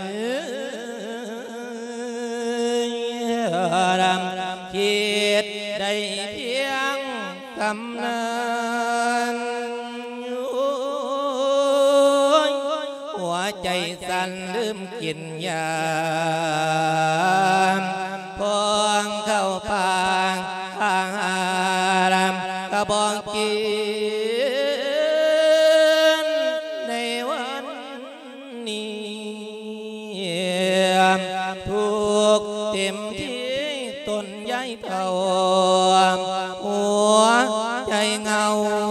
Speaker 2: คิดได้เพียงกำนั้นหัวใจสั่นลืมกินยาพองเข้าปากอารามกระบอกกินในวันนี้ทุกเต็มที่ต้นใหญ่เท่าหัวใจเงา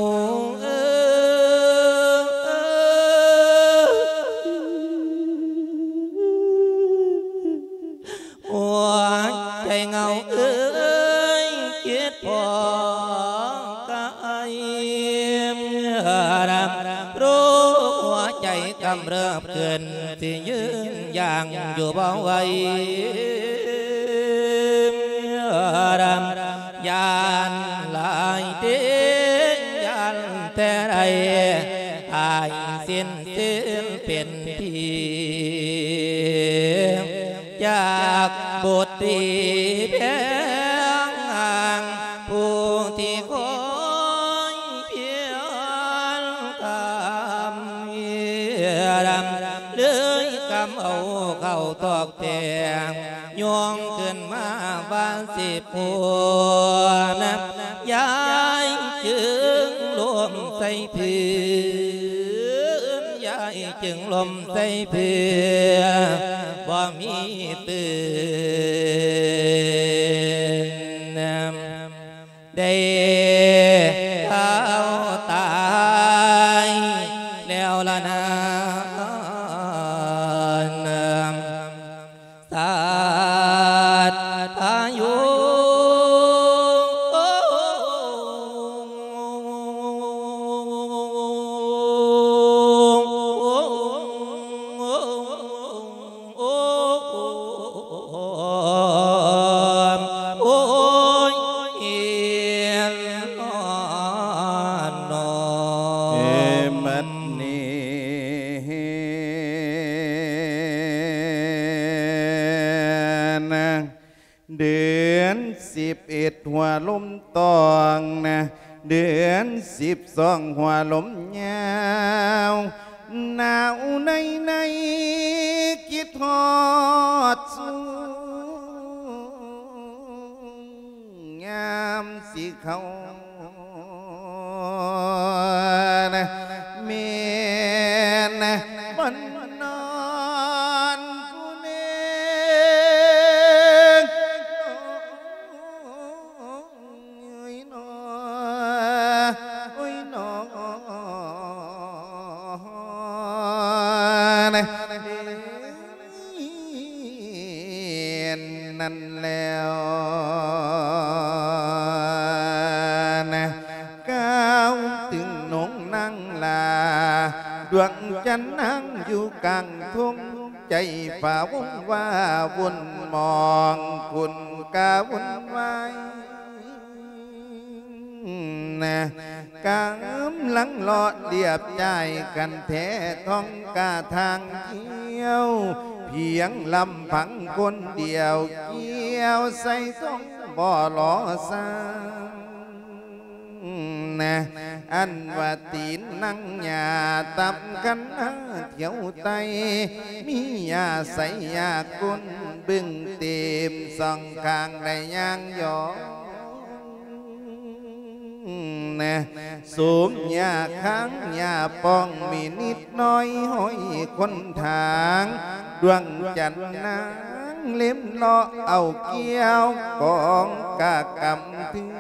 Speaker 2: หัวใจเงาคิดพอกายรู้หัวใจกำเริบเกินที่ยืนอย่างอยู่บ่ไหวยานลายเดียานแต่ไรตายสิ้นเป็นทีจากบทตีเพียงที่คอยเพียรกำเยี่ยมเลยกำเอาเข้าตอกแต่งย่องขึ้นมาบ้านสิปัวนะย้ายจึงลมใส่พื้นย้ายจึงลมใส่พื้นบ่มีตื่นได้เท้าตายแล้วละนะสาดอายุ
Speaker 3: เดือน11หัวลมตองนะเดือน12หัวลมยาวหนาวในคิดทอดสูงามสิเขานะเมนะบนนอนกูเนนั่นแล้วนะก้าวถึงนงนั่งลาดวงจันทร์นั่งอยู่กลางทุ่งใจฝ่าวุ่นว่าวุ่นมองคุณกาวุ่นวายนะกำลังหลอดเดียบใจกันแท้ท้องกาทางเที่ยวเพียงลำพังคนเดียวเกี่ยวใส่ท้องบ่อหล่อสางนะอันว่าตีนนั่งหยาตับกันเที่ยวไตมียาใส่ยากุนบึ้งเต็มสองข้างได้ย่างหยอนะสูงยาค้างยาป้องมีนิดน้อยห้อยคนทางดวงจันทร์นางเล็มเลาะเอาเกี้ยวกองกากำถึง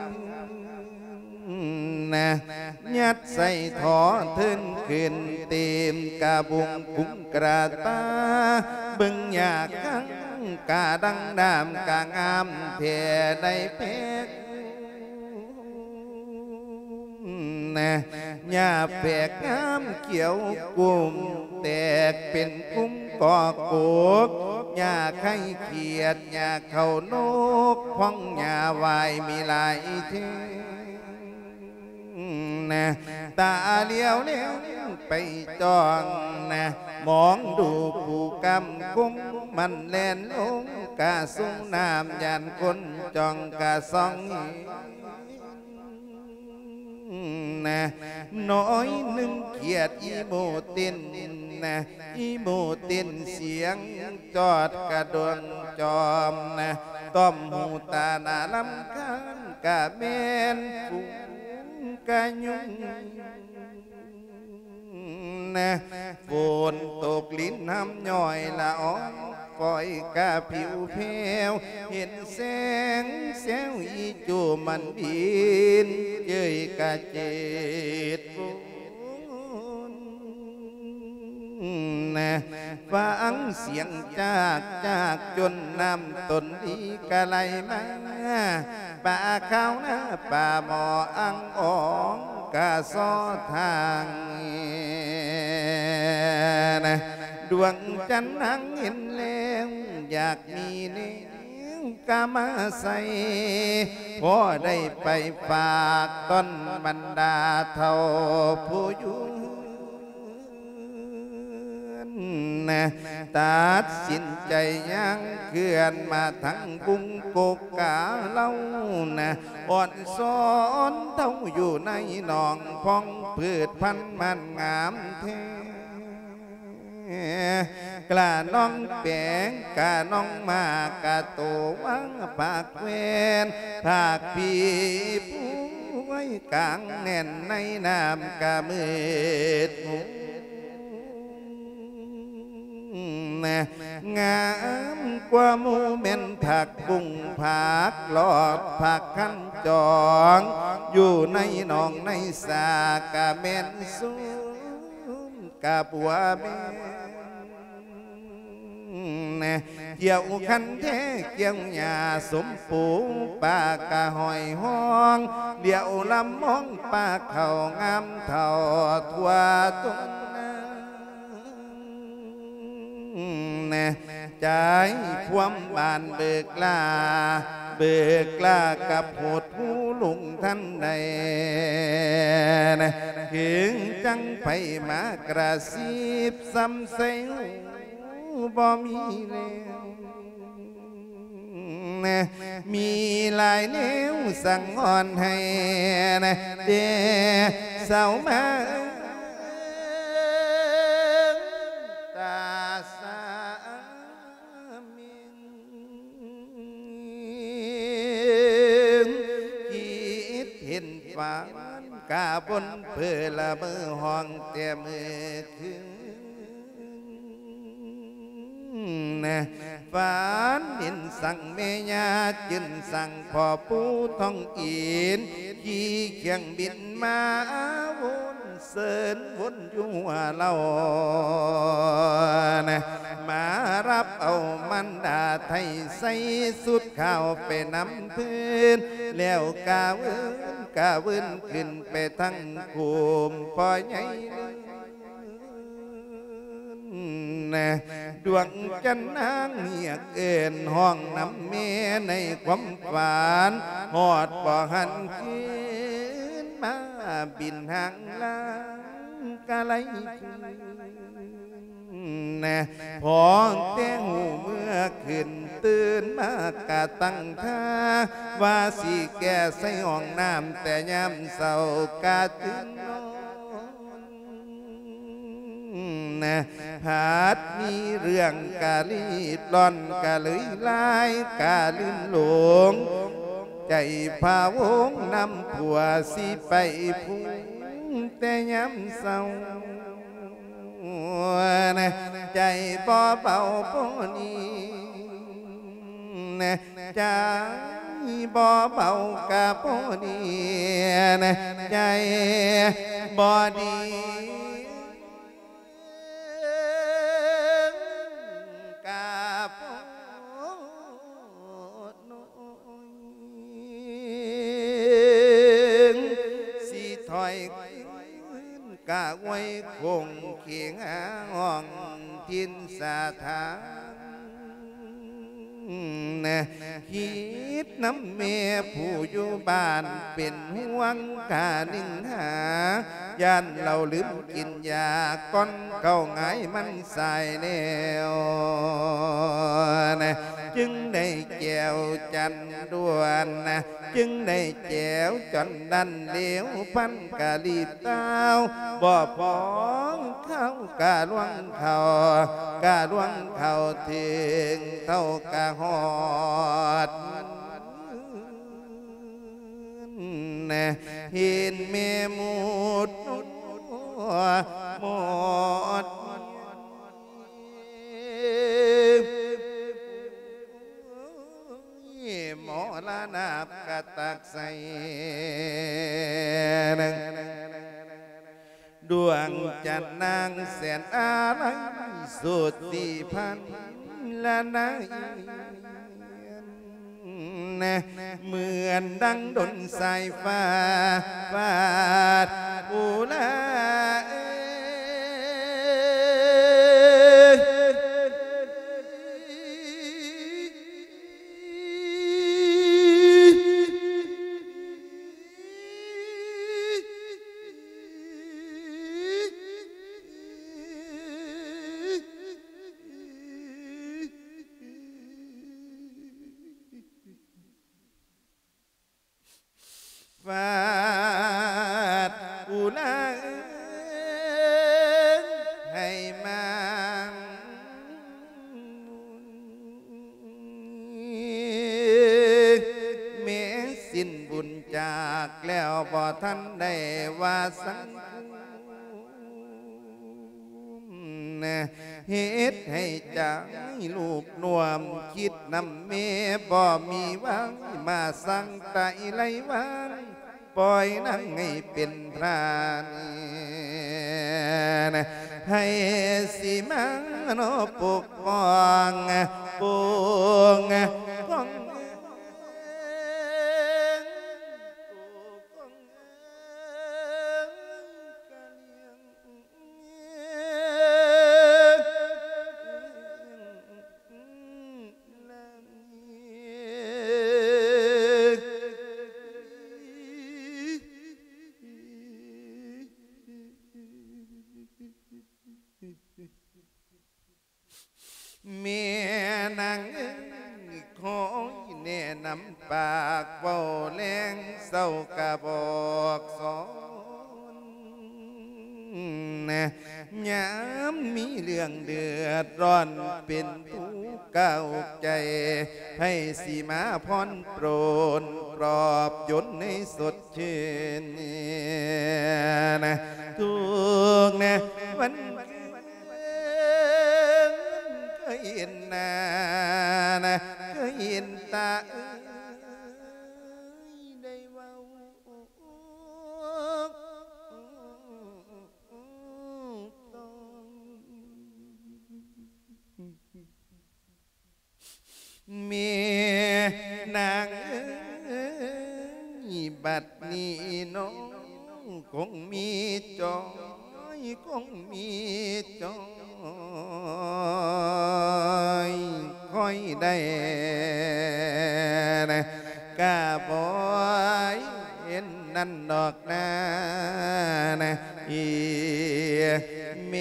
Speaker 3: นะยัดใส่ถอทึนขึ้นเต็มกาบุงกุ้งกระตาบึงยากังกาดังดามกางามเพียได้เพกนะหญ้าแฝกงามเขียวกุมแตกเป็นกุ้งกอกโกกหญ้าไข่เขียดหญ้าเขานกพ้องหญ้าวายมีหลายเทนะตาเลี้ยวเลี้ยวไปจ้องนะมองดูผู้กำกุ้งมันแล่นลงกาสูงน้ำยันคนจ้องกาซองนะน้อยหนึ่งเกียดอีโมตินนะอีโมตินเสียงจอดกระดวงจอมนะต้อมหูตาหน้าลำคันกะเมนฝูงกะยุงนะฝนตกลิ้นน้ำย่อยละอองปล่อยกะผิวเพวเห็นแสงแซวอีจูมันบินเย้ยกะเจ็ดนะฟังเสียงจากจนน้ำต้นดีกะไหลมาป่าข้าวนะป่าหมออังอ่องกะซอทางนะดวงจันทร์นั่งเห็นแล้วอยากมีเนื้อกามาใส่พอได้ไปฝากต้นบรรดาเท่าผู้อยู่นนะตัดสินใจยังเคลื่อนมาทั้งกรุงโกกาเล่านะอ่อนซ้อนเท่าอยู่ในหนองพองพืชพันธุ์มันงามเทกล้าน้องแปงกาน้องมากาโตวังปากเวนภาคพีผู้ไว้กลางแน่นในน้ำกามืดหูงามกว่าหมูเม่นผักบุ้งผักหลอดผักขั้นจองอยู่ในหนองในสากาเม่นสูงกาบัวเม่เกี่ยวคันแท้เกี่ยวหญ้าสมปูปากะหอยห้องเดี่ยวลำมองปากเขางามเท่าทั่วตุ้งใจความบานเบิกลาเบิกลากับโหดผู้ลุงท่านใดถึงจังไปมากระซิบซ้ำเซลบ่มีแล้วมีหลายแนวสั่งอ่อนให้เดเศร้ามาตาสามิงคิดเห็นฝันกาบนเพื่อละมือห้องเต็มมือคืนฝันเห็นสั่งเมียจึนสั่งพ่อปูท่องอินขี่เคียงบินมาวนเสินวนอยู่หัวเรามารับเอามันดาไทยใส่สุดข้าวไปน้ำพื้นแล้วกาเวินขึ้นไปทั้งคุมปล่อยใหญ่ดวงจันทร์นางเหียกเอินห้องน้ำเมในความฝันหอดบ่หันขึ้นมาบินห่างลางกะไลพอแต่หูเมื่อขึ้นตื่นมากะตั้งท่าว่าสิแก่ใส่ห้องน้ำแต่ยามเศร้ากะตื่นหาดมีเรื่องกาลีดล่อนกาเลยลายกาลืมหลงใจพาวงนำผัวสิไปพุ่งแต่ย้ำเศร้าใจบ่เบาบ่นี้ใจบ่เบากะบ่นี้ใจบ่ดีถอยกะไว้คงเขียงห้องทินสาธาคิดน้ำเมียผู้อยู่บ้านเป็นห่วงกานิ่งหาย่านเราลืมกินยาก้อนเก่าไงมันใส่แนวจึงได้แก้วจันด่วนจึงได้แก้วจันดันเหลวพันกะลีเต้าบ่พองเข้ากะล่วงเขากะล่วงเขาถึงเท่ากะหอดเห็นแม่หมดหมดหมอละนาบกะตักใส่ดวงจันทร์นางแสนอะไรสุดที่พันละนายเหมือนดังดนสายฟ้าฟาดอุลาฟาดอุลาให้มาเมสิ้นบุญจากแล้วบ่ทันได้ว่าสังเหตุให้ใจลูกนวมคิดนำเมบ่มีหวังมาสั่งไตไลวันปล่อยนั่งให้เป็นพรานให้สิมังโนปกป้องปวงของเมียนางคอยแนะนำปากเบาแรงเศร้ากะบอกสอนยามมีเรื่องเดือดร้อนเป็นผู้ก้าวใจให้สีมาพรโปรนปลอบยนในสดชื่นทุกวันเห็นหน้าก็เห็นตาได้เว้าเมียนางบัดนี้น้องคงมีจอยคงมีจอยคอยได้กะบอยเห็นนั่นดอกนาอีเม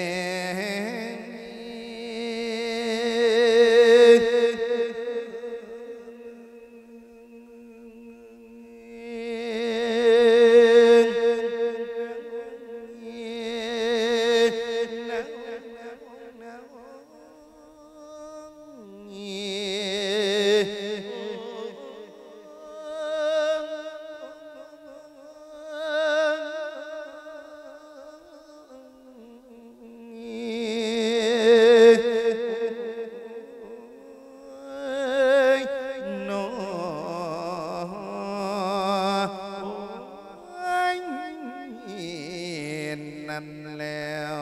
Speaker 3: นั่นแล้ว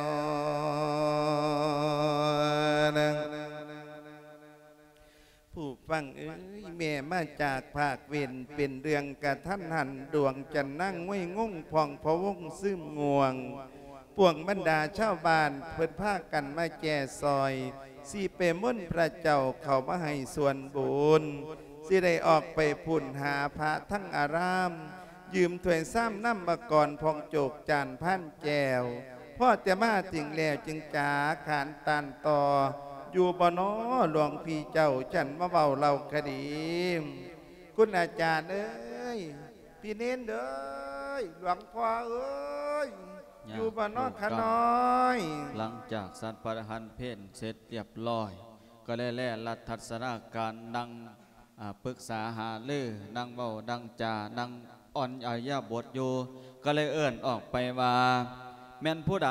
Speaker 3: ผู้ฟังแม่มาจากภาคเวนเป็นเรื่องกระทันหันดวงจันนั่งไว้งงพองพะวงซึมงวงปวงบรรดาชาวบ้านเพิ่นพากันมาแก่ซอยสีเปม่นพระเจ้าเขามาให้ส่วนบุญสิได้ออกไปพุ่นหาพระทั้งอารามยืมถ้วยซ้ำน้ำมาก่อนพองโจกจานพันแก้วพ่อจะมาจึงแล้วจึงจ๋าขานตันต่ออยู่บ่นอหลวงพี่เจ้าฉันมาเบาเราคดีคุณอาจารย์เอ้ยพี่เน้นเด้อหลวงพ่อเอ้ยอยู่บ่นอขน้อย
Speaker 1: หลังจากสัตว์พระหันเพนเสร็จเรียบร้อยก็ได้แล่รัฐทัศนาการนั่งปรึกษาหาลือนั่งเบาดังจานั่งอ่อนอายาบทอยู่ก็เลยเอื้อนออกไปว่าแม่นผู้ใด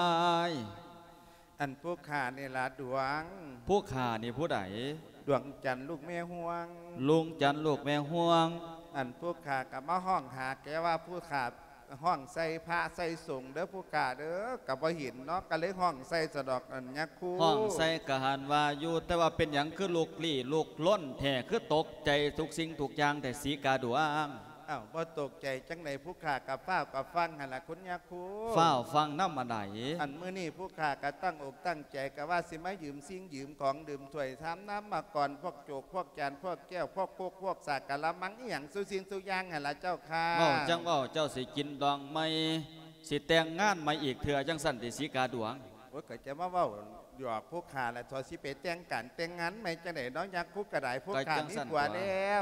Speaker 3: อันผู้ขานี่ละดวง
Speaker 1: ผู้ขานี่ผู้ใด
Speaker 3: ดวงจันทร์ลูกแม่ห่วง
Speaker 1: ลุงจันทร์ลูกแม่ห่วง
Speaker 3: อันผู้ขากับมาห้องหาแกว่าผู้ขาห้องใส่พระใส่สงเด้อผู้ขาเด้อกับว่าหินเนาะก็เลยห้องใส่สะดอกอันยักษ์คู่
Speaker 1: ห้องใส่กะหันว่าอยู่แต่ว่าเป็นอย่างคือลูกลี่ลูกล้นแท้คือตกใจทุกสิ่งทุกอย่างแต่สีกาดวง
Speaker 3: อ้าวบ่ตกใจจังไหนผู้ขากับฟ้ากับฟังหันละคุณยักษ์คู่
Speaker 1: ฟ้าฟังน้ำมาไหน
Speaker 3: อันมื้อนี้ผู้ขากับตั้งอกตั้งใจกับว่าสิมายืมสิ่งยืมของดื่มถ้วยทำน้ำมาก่อนพวกโจกพวกจานพวกแก้วพวกโคกพวกสากกะละมังอย่างสุสินสุยางหันละเจ้าค่ะ
Speaker 1: จังว่าเจ้าสิกินดองไม่สิแต่งงานไม่อีกเถื่อจังสันติสีกาดวง
Speaker 3: โอ้ยก็จะมาว่าหยอกผู้ขาและทอสิไปแต่งกันแต่งงานไม่จังไหนน้องยักษ์คู่กระไดผู้ขามีกว่าแล้ว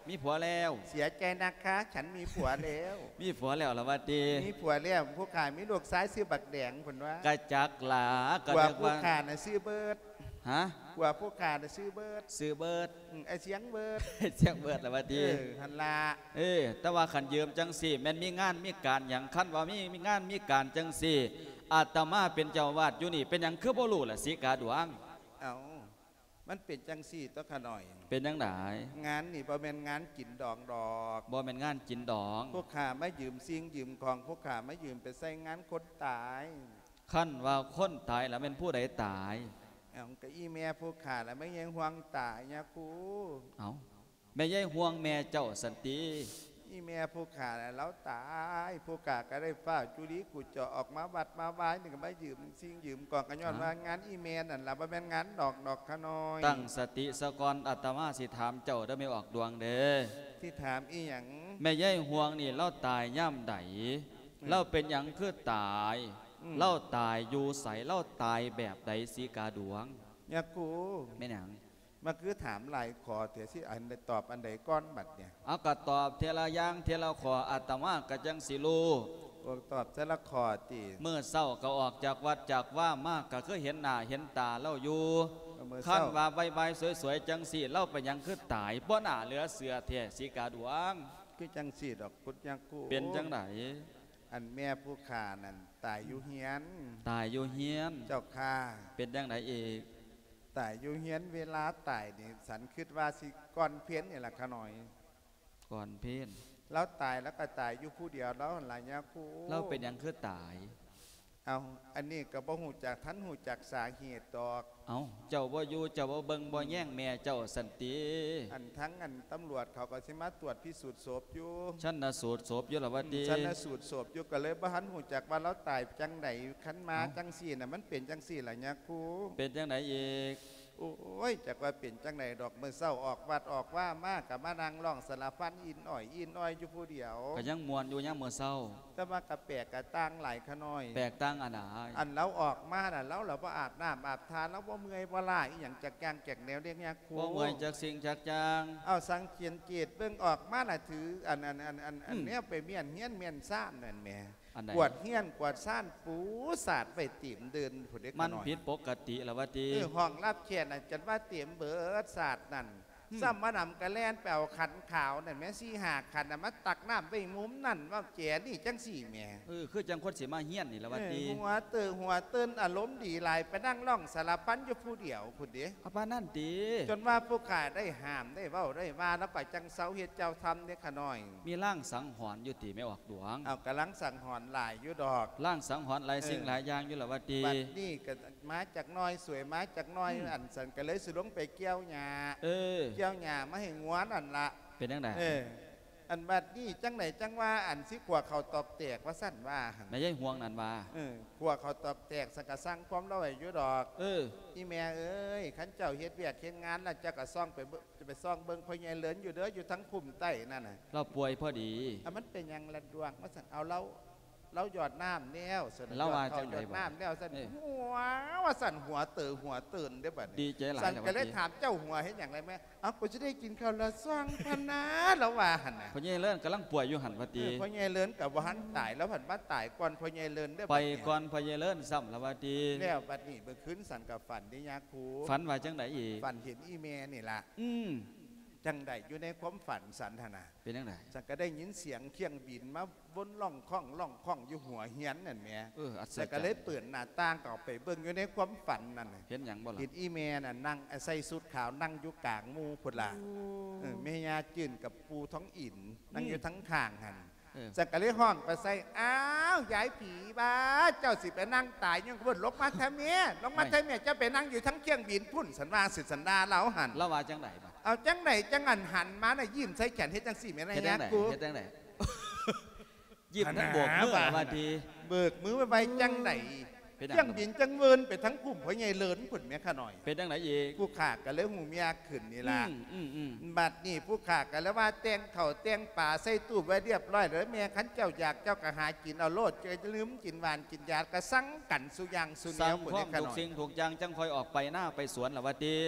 Speaker 1: มีผัวแล้ว
Speaker 3: เสียใจนะคะ ฉันมีผัวแล้ว
Speaker 1: มีผัวแล้วละว่าดี
Speaker 3: มีผัวแล้วผู้ขามีลูกซ้ายซื้อบักแดงผลว่าก
Speaker 1: ระจักหลาก็
Speaker 3: กว่า
Speaker 1: เรียก
Speaker 3: ผู้
Speaker 1: ว่า
Speaker 3: ขาน่ะซื้อเบิร์ด
Speaker 1: ฮะ
Speaker 3: กว่าผู้ขาน่ะซื้อเบิร์ด
Speaker 1: ซื้อเบิด
Speaker 3: ไอเสียงเบิร์ด
Speaker 1: เสียงเบิดละว่าดี
Speaker 3: หันลา
Speaker 1: แต่ว่าขันยืมจังสี่แม่นมีงานมีการอย่างขั้นว่ามีงานมีการจังสี่อาตมาเป็นเจ้าวาดอยู่นี่เป็นหยังคือบ่รู้ล่ะสีกาดวง
Speaker 3: เอามันเป็นจังสี่ตัวขน่อย
Speaker 1: เป็นจังได
Speaker 3: งานนี่ประเป็นงานกินดองดอก
Speaker 1: บ่แม่นงานกินดอง
Speaker 3: พวกขาไม่ยืมซิงยืมของพวกขาไม่ยืมไปใส่งานคนตาย
Speaker 1: ขั้นว่าคนตายแล้วเป็นผู้ใดตาย
Speaker 3: เอากะอีแม่พวกขาแล้วไม่ยังห่วงตายเนี่ยครู
Speaker 1: เอาแม่ยายห่วงแม่เจ้าสันติ
Speaker 3: อีแม่พวกขาแล้วตายพวกขาก็ได้ฝ้าจุลีกูจะออกมาบัดมาไว้นี่ก็ไม่ยืมซิงยืมกองกันย้อนว่างานอีแม่นั่นล่ะบ่แม่นงานดอกขน้อย
Speaker 1: ตั้งสติสะกอนอาตมาสิถามเจ้าได้ไม่ออกดวงเด้อ
Speaker 3: ที่ถามอีหยัง
Speaker 1: แม่ยายห่วงนี่เล่าตายย่ำใดเล่าเป็นหยังคือตายเล่าตายอยู่ใสเล่าตายแบบใดสีกาดวง
Speaker 3: เนี่ยครู
Speaker 1: แม่นหยัง
Speaker 3: มาคือถามหลายขอเถอะสิอันใดตอบอันใดก้อนบัดเนี่ย
Speaker 1: เอาก็ตอบเทละอย่างเทละขออาตมาก็จังสิรู้
Speaker 3: โอ้ตอบแต่ละขอตี
Speaker 1: เมื่อเศร้าก็ออกจากวัดจากว่ามากก็คือเห็นหน้าเห็นตาเล่าอยู่
Speaker 3: มื้อ
Speaker 1: ขั้น
Speaker 3: เช้า
Speaker 1: ว่าใบสวยๆจังสีเล่าไปหยังคือตายบ่หน้าเหลือเสือเทสีกาดวง
Speaker 3: คือจังสี่ดอกพุทธยากู
Speaker 1: เป็นจังไหน
Speaker 3: อันแม่ผู้ขานั่นตายอยู่เฮียน
Speaker 1: ตายอยู่เฮียน
Speaker 3: เจ้าค่า
Speaker 1: เป็นจังไหนอีก
Speaker 3: ตายอยู่เฮียนเวลาตายนี่สันคิดว่าสิก่อนเพี้ยนนี่แหละขะหน่อย
Speaker 1: ก่อนเพี้น
Speaker 3: แล้วตายแล้วก็ตายอยู่ผู้เดียวแล้วหลายยาคู
Speaker 1: เล่าเป็นหยังคือตาย
Speaker 3: เอาอันนี้ก็บ่หูจากท่านหูจากสาเหตุดอก
Speaker 1: เอาเจ้าบ่อยู่เจ้าบ่เบิ่งบ่แย่งแม่เจ้าสันติ
Speaker 3: อันทั้งอันตำรวจเขาก็สิมาตรวจพิสูจน์ศพอยู่
Speaker 1: ชันสูตรศพอยู่ละว่าดี
Speaker 3: ชันสูตรศพอยู่ก็เลยบ่หันหูจากว่าเราตายจังใดคันมาจังสี่น่ะมันเป็นจังสี่หลายยาคู
Speaker 1: เป็นจังไหนอีก
Speaker 3: โอ้ยจากว่าเป็นจังไหนดอกมือเศร้าออกวัดออกว่ามากกับมานั่งร้องสารพันอินอ้อยอยู่ผู้เดียว
Speaker 1: ก็ยังมวนอยู่ยังมื้อเช้า
Speaker 3: แต่ว่ากระแปลกกระตั้งหลายขน้อย
Speaker 1: แปลกต่างอันใด
Speaker 3: อันเราออกมาน่ะเราบ่อาบน้ำอาบทานแล้วบ่เมื่อยบ่ล้าอีหยังจักแกงแกกแนวเรียกยาคู
Speaker 1: บ่เมื่อยจากสิ่งจากจาง
Speaker 3: เอาสังเกียนเกตเบิ่งออกมาน่ะถืออันเนี้ยไปเมียนเฮียนเมียนซ่านนั่นแหม่
Speaker 1: อันใด
Speaker 3: กวาดเฮียนกวาดซ่านปูสาดไปติ่มเดินผู้เด็ก
Speaker 1: มัน
Speaker 3: น้อย
Speaker 1: ผิดปกติละว่าดี
Speaker 3: ห้องรับแขกน่ะจัดว่าเตรียมเบิดศาสตร์นั่นซ้ำมานำกระแลนแปลวขันขาวนั่นแม่สี่หาขันน่ะมาตักน้ำไปมุมนั่นว่าแจนี่จังสี่แม่
Speaker 1: คือจังคนสิมาเฮียนนี่ละว่าดี
Speaker 3: หัวเตือนอารมณ์ดีหลายไปนั่งร้องสารพันอยู่ผู้เดียวผู้เดียว
Speaker 1: เอาปานนั่นดี
Speaker 3: จนว่าผู้ขาได้ห้ามได้เว้าได้ว่าแล้วไปจังเสาเฮ็ดเจ้าทำเนี่ยขะน้อย
Speaker 1: มีร่างสังหรณ์อยู่ติไม่ออกดวง
Speaker 3: เอากำลังสั่งหอนหลายอยู่ดอก
Speaker 1: ร่างสังหรณ์หลายสิ่งหลายอย่างอยู่ละว่าดี
Speaker 3: บัดนี้ก็มาจากน้อยสวยมาจากน้อยอันสันก็เลยสุลงไปเกี่ยวหญ้า
Speaker 1: เออ
Speaker 3: เกี่ยวหญ้ามาให้งวนอันละ
Speaker 1: เป็นจังได
Speaker 3: อันบัดนี้จังไหนจังว่าอันสิขวเขาตอกแตกว่าสั้นว่าหั่น
Speaker 1: แม่ยายห่วงนั่นว่า
Speaker 3: ขวเขาตอกแตกสังกะสร้างความเล่าไว้อยู่ดอก
Speaker 1: เออ
Speaker 3: อีแม่เอ้ยขันเจ้าเฮ็ดเวียกเฮ็ดงานแล้วเจ้าก็ซ่องไปจะไปซ่องเบิ่งพ่อใหญ่เหลินอยู่เด้ออยู่ทั้งพุ่มใต้นั่นน่ะ
Speaker 1: เราป่วยพอดี
Speaker 3: มันเป็นหยังละดวงว่าสั่นเอาเราหยอดน้ำแนวสั่น
Speaker 1: เราว่าจัง
Speaker 3: ห
Speaker 1: ใด
Speaker 3: ยอด
Speaker 1: บ่
Speaker 3: น้ำแนวสั่น
Speaker 1: เอ้ย
Speaker 3: หัวว่าสั่นหัวเตื่นเด้อบัดนี้
Speaker 1: ดีใจหลาย
Speaker 3: สั่น
Speaker 1: แล้ว
Speaker 3: ก็
Speaker 1: ว่า
Speaker 3: เลย
Speaker 1: ดี
Speaker 3: ถามเจ้าหัวเฮ็ดหยังไรแม่เอากูจะได้กินข้าวละซ่องพันนะแล้วว่าหั่นน่ะ
Speaker 1: พ่อใหญ่เลิ่นกำลังป่วยอยู่หันว่าดี
Speaker 3: พ่อใหญ่เหลินกับว่าหันตายแล้วผันมาตายก่อนพ่อใหญ่เหลินเด้อ
Speaker 1: ไป
Speaker 3: บัดนี้
Speaker 1: ก่อนพ่อใหญ่เลิ่นซ้ำละว่าดี
Speaker 3: แล้วบัดนี้เมื่อคืนสั่นกับฝันที่ยาคู
Speaker 1: ฝันว่าจังไดอีก
Speaker 3: ฝันเห็นอีเมนี่ล่ะ
Speaker 1: อืม
Speaker 3: จังใดอยู่ในความฝันสันทนา
Speaker 1: เป็นจังได
Speaker 3: สันก็ได้ยินเสียงเครื่องบินมาบนล่องข้องอยู่หัวเฮียนนั่นแหม่
Speaker 1: อัศจร
Speaker 3: แต่
Speaker 1: ร
Speaker 3: ก็เลย
Speaker 1: ย์
Speaker 3: เปิดหน้าต่างก็ออกไปเบิ่งอยู่ในความฝันนั่นน่ะ
Speaker 1: เห็นหยังบ่ล่ะ
Speaker 3: เห็นอีเมน่ะนั่งใส่สุดขาวนั่งอยู่กลางหมู่พุ่นล่ะแม่ยาจื่นกับปูท้องอินนั่งอยู่ทั้งข้างหัน
Speaker 1: เออ
Speaker 3: สันก็เลยห้องไปใส่อ้าวยายผีบ้าเจ้าสิไปนั่งตายยังบนลงมาแท้เมียลงมาแท้เมียเจ้าไปนั่งอยู่ทั้งเครื่องบินพุ่นสันว่าสิสันดาเราหัน
Speaker 1: แล้วว่าจังไดบ่
Speaker 3: เอาจังไหนจังอันหันมาน่ะยิ้มใส่แขนเฮ็ดจังสี่แม่น
Speaker 1: เฮ็ด
Speaker 3: ไง
Speaker 1: จังได
Speaker 3: กู
Speaker 1: เฮ็ดจังได ยิ้มทั้งโบกมือละว่าดี
Speaker 3: เบิกมือไว้จังไหน
Speaker 1: เป็นจัง
Speaker 3: เครื่องบินจังเวินไปทั้งกลุ่มพ่อใหญ่เลินพุ่นแม่ข้าหน่อย
Speaker 1: เป็นจังไดอีก
Speaker 3: ผู้ขาก็เลยหูเมียขึ้นนี่ล่ะ
Speaker 1: อืม
Speaker 3: บัดนี้ผู้ขาก็แล้วว่าแต่งเข่าวแต่งป่าใส่ตู้ไว้เรียบร้อยแล้วแม่คันเจ้าอยากเจ้าก็หากินเอาโลดเจอลืมกินหวานกินยาก็สั่งกันสุอยางสุแน
Speaker 1: สั่ง
Speaker 3: วพุ่น
Speaker 1: พร้อ
Speaker 3: แม่
Speaker 1: ม
Speaker 3: ข้า
Speaker 1: ทุ
Speaker 3: ห
Speaker 1: ก
Speaker 3: น่อย
Speaker 1: สิ่งทุกอย่างจังคอยออกไปหน้าไปสวนละว่าดี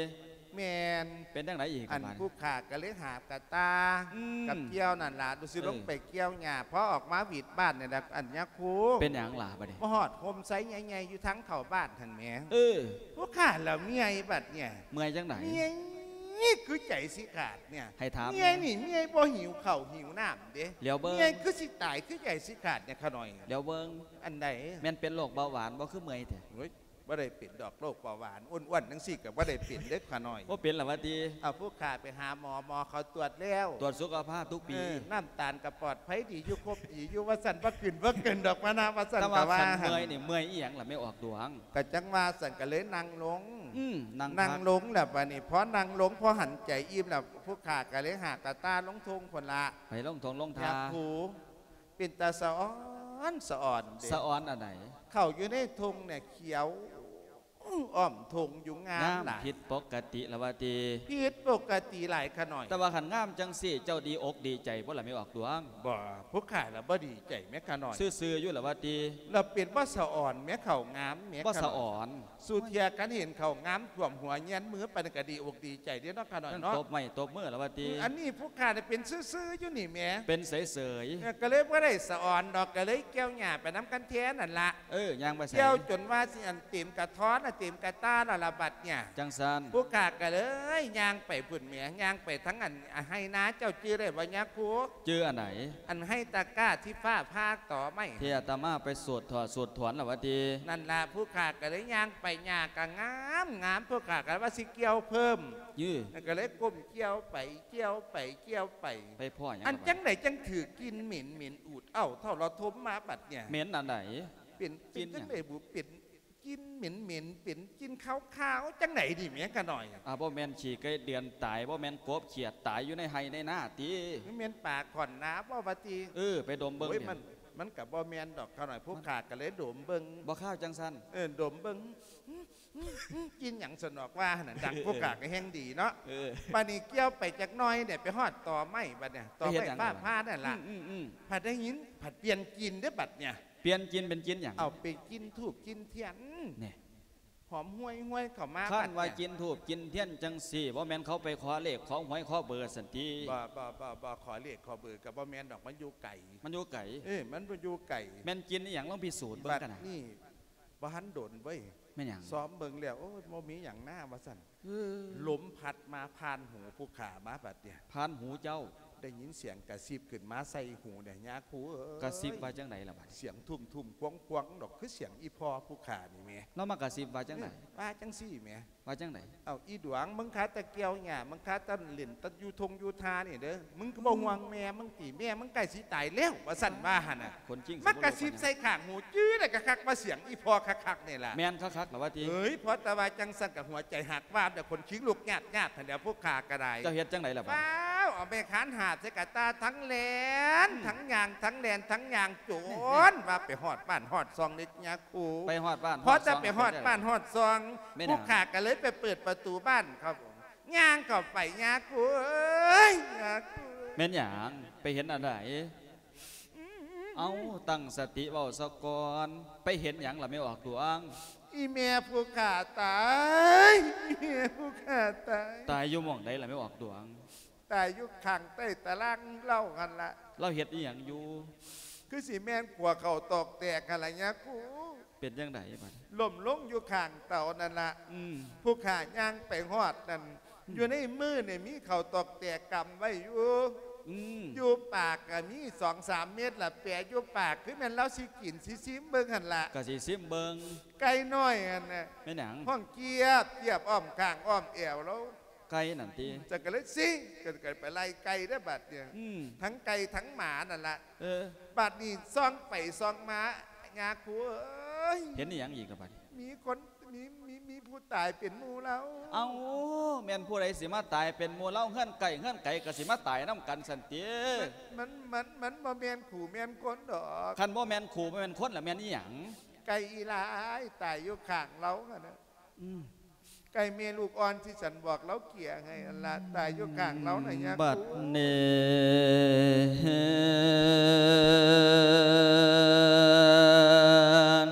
Speaker 3: แมน
Speaker 1: เป็นจังไหนอีก
Speaker 3: อัน
Speaker 1: บาด
Speaker 3: ผู้ขาก็เลยหาบกระตา
Speaker 1: อืม
Speaker 3: กับเกี้ยวนั่นล่ะดูสิลงไปเกี้ยวหญ้าพอออกมาหวีดบ้านเนี่ยนะอันยาคู
Speaker 1: เป็นหยังล่ะบัดนี้
Speaker 3: มาหอดโฮมไซส์ใหญ่ๆอยู่ทั้งเข่าบ้านทันแหม่
Speaker 1: เออ
Speaker 3: ผู้ขาเราเมียบัดเนี่ย
Speaker 1: เมื่อยจังไหน
Speaker 3: เมียนี่คือใจสิขาดเนี่ย
Speaker 1: ให้ถาม
Speaker 3: เมียนี่เมียบ่หิวเข่าวหิวน้ำเด้
Speaker 1: เหลียวเบิ่ง
Speaker 3: เมียคือสิตายคือใจสิขาดเนี่ยขะหน่อย
Speaker 1: เดี๋ยวเบิ่ง
Speaker 3: อันใด
Speaker 1: แม่นเป็นโรคเบาหวานบ่คือเมื่อยแท้
Speaker 3: เฮ้ยบ่ได้ปิดดอกโรคเบาหวานอ้วนๆทั้งสี่กับบ่ได้ปิดเล็กขะหน่อย
Speaker 1: บ่เป็นล่ะว่าติ
Speaker 3: เอาผู้ขาไปหาหมอเขาตรวจแล้ว
Speaker 1: ตรวจสุขภาพทุกปี
Speaker 3: น้ำตาลกระปอดไผดีอยู่ครบดีอยู่ว่าสันว่าขึ้นว่าเกินดอกมานาว่าสัน
Speaker 1: แต่
Speaker 3: กะ
Speaker 1: ว่า
Speaker 3: ว่า
Speaker 1: คันเมื่อยนี่เมื่อยอีหยังล่ะไม่ออกดวง
Speaker 3: กะจังว่าสันกะเลยนั่งลง
Speaker 1: นั่ง
Speaker 3: นั่ง
Speaker 1: พัก
Speaker 3: ลงแหละบัดนี้พอนั่งลงพอหันใจอิ่มแล้วผู้ขากะเลยหากระตาลงทงคนละ
Speaker 1: ไปลงทงลง
Speaker 3: อยา
Speaker 1: ทาก
Speaker 3: ผูเป็นตาสะอ้อนสะอ่อนเด้
Speaker 1: สะออนอันไหน
Speaker 3: เข้าอยู่ในทงเนี่ยเขียวอ้อมทงอยู่งามหลาย
Speaker 1: ผิดปกติละว่าติ
Speaker 3: ผิดปกติหลายขะหน่อย
Speaker 1: แต่ว่าขันงามจังสี่เจ้าดีอกดีใจบ่ล่ะไม่ออกดวง
Speaker 3: บ่ผู้ขาแล้วบ่ดีใจแม่ขะหน่อย
Speaker 1: ซื่อๆอยู่ละว่าติ
Speaker 3: เราเป็นว่าสะอ่อนแม่เข่างามแม่
Speaker 1: บ่
Speaker 3: ขะห
Speaker 1: สะ
Speaker 3: น่อย
Speaker 1: อ่อน
Speaker 3: สุเทียกันเห็นเขางามท่วมหัวเงี้ยนมือปันกะดีอกดีใจเดี๋ยวเนาะค่ะหน่อย
Speaker 1: นั่น
Speaker 3: เนาะ
Speaker 1: ตบไม่ตบมือละว่าติ
Speaker 3: อันนี้ผู้ขาเนี่ยเป็นซื่อๆอยู่นี่แหม่
Speaker 1: เป็นเสย
Speaker 3: ก็เลยว่าได้สะอ่อนดอกก็เลยแก้วหญ้าไปน้ำกันแท้นั่นละ
Speaker 1: ๆย่างไปใส่
Speaker 3: แก้วจนว่าสิอันเต็มกระท้อนน่ะเต็มกระต้าละละบัดเนี่ย
Speaker 1: จังซัน
Speaker 3: ผู้ขาก็เลยย่างไปพุ่นแหม่ย่างไปทั้งอันให้น้าเจ้าจื้อได้บ่ยะครู
Speaker 1: เจออันไหน
Speaker 3: อันให้ตะกร้าที่ฟ้าภาคต่อไม่
Speaker 1: ที่อาตมาไปสวดถอดสวดถอนละว่าติ
Speaker 3: นั่นละผู้ขาก็เลยย่างไปหญ้าก็งามงามผู้ขาก็ว่าสิเกี่ยวเพิ่ม
Speaker 1: ยื้อ
Speaker 3: ก็เลยก้มเกี่ยวไปเกี่ยวไปเกี่ยวไป
Speaker 1: ไปพ่อหยัง
Speaker 3: อัน
Speaker 1: ล่ะ
Speaker 3: จังไหนจังถือกินเหม็นเหม็นอูดเอ้าเท่าเราทมมาบัดเนี่ย
Speaker 1: เหม็นอันไหน
Speaker 3: เป็น
Speaker 1: กิน
Speaker 3: จัง
Speaker 1: หยัง
Speaker 3: ไหนบุเป็นกินเหม็นเหม็นเป็นกินขาวขาวๆจังไหนดิเมียกันหน่อย
Speaker 1: บ่แม่นฉี่ไก่เดือนตายบ่แม่นกบเขียดตายอยู่ในไห้ในหน้าติ
Speaker 3: เมียนปากขอนน้ำว่าวาตี
Speaker 1: ไปดมเบิ่ง
Speaker 3: โอ้ย
Speaker 1: เดี๋ยว
Speaker 3: มันกับบ่แมนดอกเขาหน่อยผู้ขาดกันเลยดมเบิ้ง
Speaker 1: บ่ข้าวจังซัน
Speaker 3: ดมเบิ้งกินอย่างสนอกว่าหนันดังผู้ขาดก็แห้งดีเนาะปานี้เกี่ยวไปจากหน้อยเนี่ยไปหอดต่อไม้บัดเนี่ยต่อไม้ผ้านั่นล่ะ ผัดได้ยินผัดเปลี่ยนกินได้บัดเนี่ย
Speaker 1: เปลี่ยนกินเป็นกินอย่าง
Speaker 3: เอาไปกินถูกกินเทียน
Speaker 1: เนี่ย
Speaker 3: หอมห้วยห้วยเข้ามา
Speaker 1: ข้านว่า
Speaker 3: เนี่ย
Speaker 1: กินถูกกินเทียนจังสี่บ่แม่นเขาไปขอเลขของหวยขอเบอร์สันติ
Speaker 3: บ่ขอเรียกขอเบอร์กับบ่แมนดอกมันอยู่ไก่
Speaker 1: มันอยู่ไก่
Speaker 3: มันอยู่ไก่
Speaker 1: แม่นกินอหย่างลองพิสูจน์เบิ่ง
Speaker 3: บัด
Speaker 1: กันนะ
Speaker 3: นี่บ้านโดนเว้ย
Speaker 1: แม่นหยัง
Speaker 3: ซ้อมเบิ่งแล้วโอ้ยโมมีอย่างหน้าว่าสั่นลมพัดมาผ่านหูผู้ขามาบัดเนี่ย
Speaker 1: ผ่านหูเจ้า
Speaker 3: ได้ยินเสียงกระซิบขึ้นมาใส่หูเนี่ยยาคูเอ้ย
Speaker 1: กระซิบว่าจังไหนล่ะบัด
Speaker 3: เสียงทุ่มควงดอกคือเสียงอีพอผู้ขานี่แม่
Speaker 1: เรามากระซิบว่าจังไหน
Speaker 3: ว่าจังซี่แม่
Speaker 1: ว่าจังไหน
Speaker 3: เอาอีดวงมึงคาตะเกียวเนี่ยมึงคาตะเหรียญตะยูทงยูทานี่เด้อมึงก็บ่ห่วงแม่มึงตีแม่มึงใกล้สิตายแล้วว่าสั่นว่าหั่นน่ะ
Speaker 1: คนจริง
Speaker 3: มันกระซิบใส่ข้างหูจื้อเลยกะคักว่าเสียงอีพอคักๆนี่ล่ะ
Speaker 1: แม่นคักๆล่ะว่าติ
Speaker 3: เฮ้ยพอตะวาจังสั่นกับหัวใจหักวาบเดี๋ยวคนคิงลูกญาติทันเดี๋ยวพวกขากระได
Speaker 1: เจ้าเฮ็ดจังไหนล่ะบัด
Speaker 3: ว้าวเอาไปขานหาดใส่กะตาทั้งแหลนทั้งยางทั้งแหลนทั้งยางโจรว่าไปหอดบ้านหอดซองนิดยาคู
Speaker 1: ไปฮอดบ้าน
Speaker 3: พอจะไปหอดบ้านหอดซอง
Speaker 1: ไม่
Speaker 3: พวก
Speaker 1: น่า
Speaker 3: ขาก็เลยไปเปิดประตูบ้านครับผมย่างเข้าไปยาคูเอ้ยยาคู
Speaker 1: แม่นหยังไปเห็นอันใดเอาตั้งสติเว้าซะก่อนไปเห็นหยังล่ะไม่ออกดวง
Speaker 3: อีเมียผู้ขาตายอีเมียผู้ขาตาย
Speaker 1: ตายอยู่หม่องใดล่ะไม่ออกดวง
Speaker 3: ตายอยู่ข้างใต้ตารางเล่ากันละ
Speaker 1: เราเฮ็ดอีหยังอยู่
Speaker 3: คือสีแม่นกลัวเขาตอกแตกอะไรเงี้ยกู
Speaker 1: เป็นจังไดบัด
Speaker 3: ล่มลงอยู่ข้างเต่านั่นละ
Speaker 1: อืม
Speaker 3: ผู้ขาย่างไปหอดนั่นอยู่ในมือเนี่ยมีเขาตอกแตกกำไว้อยู่ อยู่ปากก็มี2-3 เม็ดละแปะอยู่ปากคือแม่นเราสิกินสิซิมเบิ่งหันละ
Speaker 1: ก็สิซิมเบิง
Speaker 3: ไก่น้อยอันน่ะ
Speaker 1: แม่นหยัง
Speaker 3: ห้องเกียบอ้อมข้างอ้อมแอวแล้ว
Speaker 1: ไก่นั่นติ
Speaker 3: จะก็เลยซิเกิดไปไล่ไก่ได้อบัดเนี่ยทั้งไก่ทั้งหมานั่นละ
Speaker 1: เออ
Speaker 3: บัดนี้ซ่องไปซ่องมางาคูเอ้ย
Speaker 1: เห็นอีหยังอีกกับบัดนี้
Speaker 3: มีคนมีผู้ตายเป็นหมูแล้ว
Speaker 1: เอาแม่นผู้ใดสิมาตายเป็นหมู่เล่าเฮือนไก่ก็สิมาตายนํกันสันติ
Speaker 3: มันบ่แมนขู่แมนคนดอก
Speaker 1: คันบ่แม่นขู่บ่แม่นคนล่ะแม่นอีหยัง
Speaker 3: ไก่อีหลายตายอยู่ข้างเราอะนะไก่เมียลูกอ่อนที่ฉันบอกเราเกลี่ยให้อันละตายอยู่ข้างเราหน่อยยา
Speaker 1: บัด
Speaker 3: คู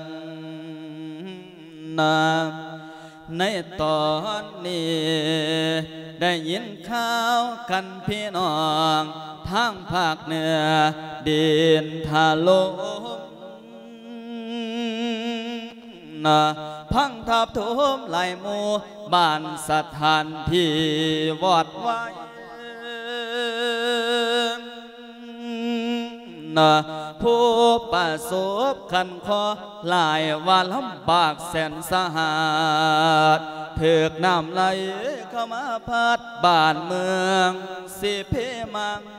Speaker 1: นี้นาในตอนนี้ได้ยินข่าวกันพี่น้องทางภาคเหนือดินถล่มพังทับถมไหลหมู่บ้านสถานที่วอดไว้ผู้ประสบคันคอหลายว่าลำบากแสนสาหัสถึกน้ำไหลเข้ามาพัดบ้านเมืองสิเพมัง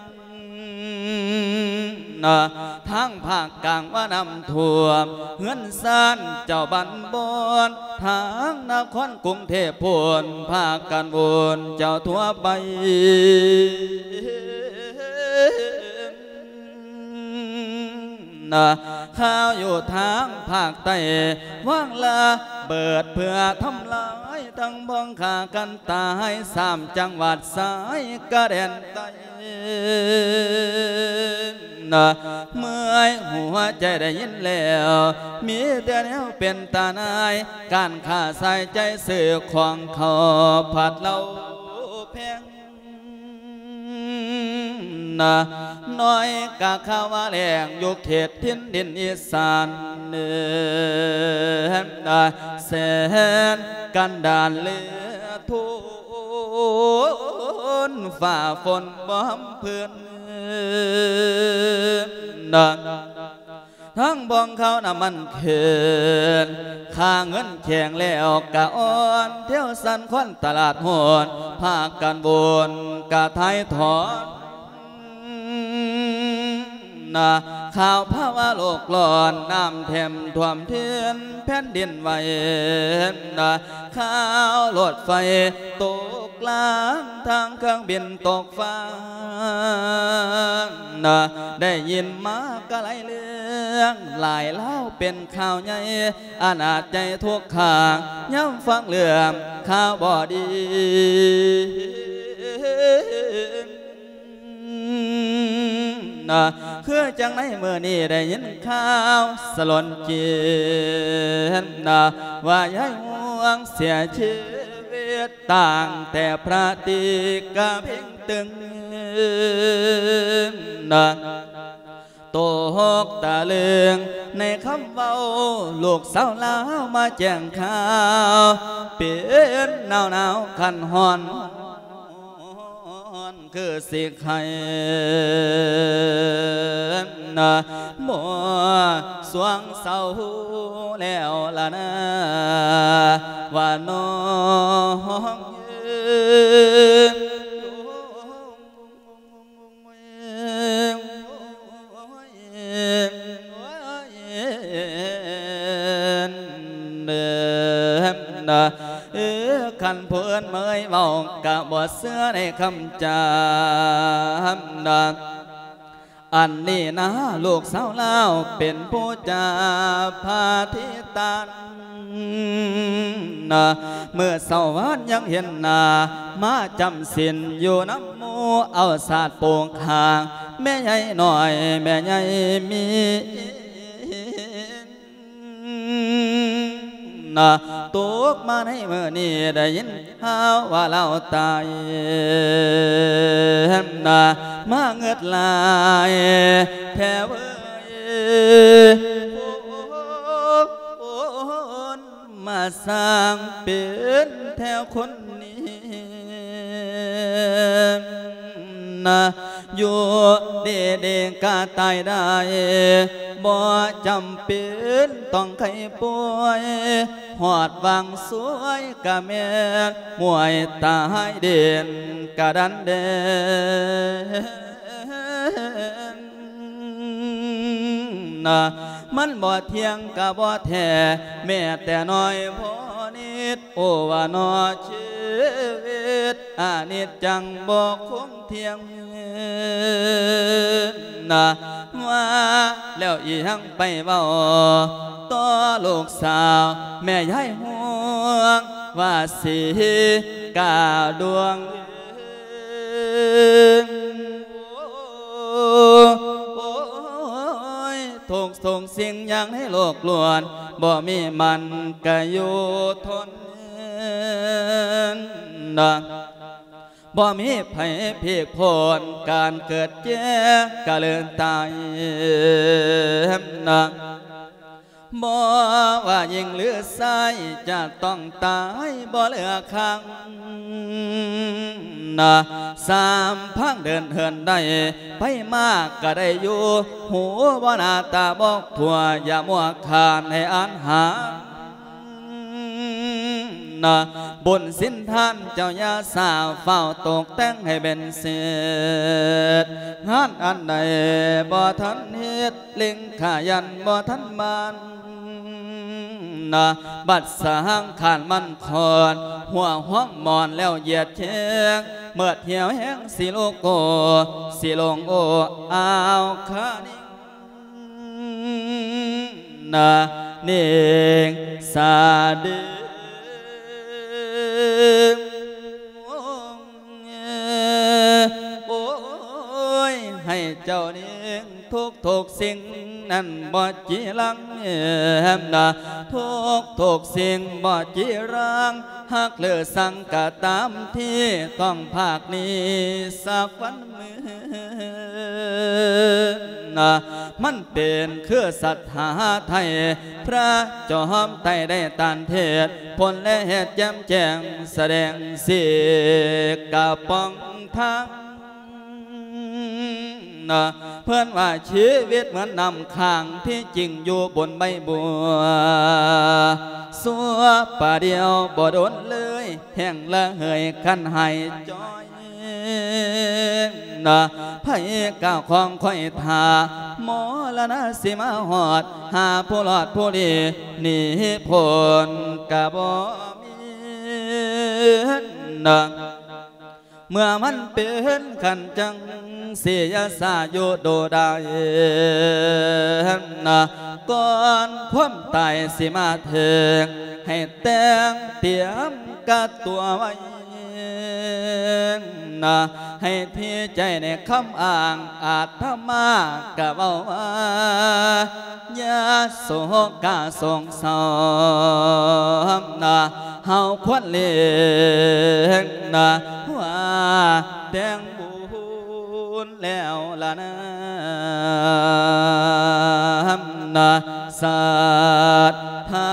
Speaker 1: ทั้งภาคกลางว่าน้ำท่วมเฮือนซานเจ้าบันบนทางนครกรุงเทพพูนภาคกันวนเจ้าทั่วไปข้าวอยู่ทางภาคใต้ว่างละเบิดเพื่อทำลายทั้งบ้องขากันตาย3 จังหวัดสายกระเด็นไตเมื่อยหัวใจได้ยินแล้วมีแต่แนวเป็นตานายการข่าใส่ใจสื่อของเขาผัดเราแพงน้อยกะข้าวแรงอยู่เขตทินดินอีสานเนื้อแสนกันดานเลือทุนฝ่าฝนบ่มเพื่อนทั้งบ้องเขาน้ำมันเขินค่าเงินแข็งแล้วกะอ่อนเที่ยวสันควันตลาดหวนภาคกันบนกะไทยถอนข่าวภาวะโลกร้อนน้ำเทมท่วมเทียนแผ่นดินไหวข่าวรถไฟตกกลางทางเครื่องบินตกฟ้าได้ยินมากะไรเรื่องหลายเล่าเป็นข่าวใหญ่อาณาใจทุกข้างย้ำฟังเรื่องข่าวบ่ดีคือจังในเมื่อนี้ได้ยินข่าวสลดจิตว่ายายห่วงเสียชีวิตต่างแต่พระติกาเพ่งตึงตกตะลึงในคำเว้าลูกสาวลาวมาแจ้งข่าวเป็นหนาวคันฮ้อนคือสิใครมัวสวงเศร้าแล้วล่ะนะว่าน้องขันเพื่อนเมยเบากะบ่เสื้อในคำจำอันนี้นะลูกสาวเล่าเป็นผู้จาพาทิตันเมื่อสวรรค์ยังเห็นหน้ามาจำสินอยู่น้ำมูเอาศาสตร์โป่งคางแม่ใหญ่หน่อยแม่ใหญ่มีตกมาในเมื่อนี้ได้ยินข่าวว่าเราตายมาเงือดลายแถวมาสร้างเป็นแถวคนนี้อยู่เด็กๆก็ตายได้บ่จำเป็นต้องใครป่วยหอดวังสวยกะแม่มวยตายเด่นกะดันเด่นมันบ่เที่ยงกะบ่แท้แม่แต่น้อยพอนิดโอว่านอชีวิตอานิจจังบ่คงเที่ยงว่าแล้วอีหังไปเบาต่อลูกสาวแม่ยายห่วงว่าสีกาดวงทุกส่งสิ่งอย่างให้โลกล้วนบ่มีมันกะอยู่ทนบ่มีไผเพียกพลการเกิดแย่กะเลินตายนะบ่ว่ายิ่งหรือไสจะต้องตายบ่เหลือข้างนะสามพังเดินเหินได้ไปมากก็ได้อยู่หูบ่หน้าตาบอกทั่วอย่ามัวขานให้อ่านหานะบุญสินท่านเจ้ายาสาวเฝ้าตกแต่งให้เป็นเศษงานอันใดบ่ทันเฮ็ดเล็งขายันบ่ทันมันนะบัดสางขานมันคอนหัวห้องมอนแล้วเหยียดเชียงเมื่อเหี่ยวแห้งสิโลโกสิลงโออ้าวคานิ่งนะนิ่งสาดีโอ้ยให้เจ้านิ่งทุกสิ่งนั่นบ่จีรังนะทุกสิ่งบ่จีรังหากเลือสังกะตามที่ต้องภาคนี้สักวันมือนะมันเป็นคือสัทธาไทยพระจอมไตได้ตานเทศผลและเหตุแจ่มแจ้งแสดงสิกะป้องทางนะเพื่อนว่าชีวิตเหมือนนำข้างที่จริงอยู่บนใบบัวสัวป่าเดียวบ่โดนเลยแห้งละเหยคันให้จอยนะไผก้าวของค่อยทาหมอละนะสิมาหอดหาผู้หลอดผู้ดีหนีพ้นกะบ่มีนะเมื่อมันเป็นขันจังเสียสาโยโดได้นะก่อนความตายสิมาถึงให้แต่งเตรียมกัดตัวไว้นะให้ที่ใจในคำอ้างอาจทำมากะเบาว่ายาโศกาสงสารนะเฮาควรเลี้ยงนะว่าแต่งบุญแล้วล่ะนะสัทธา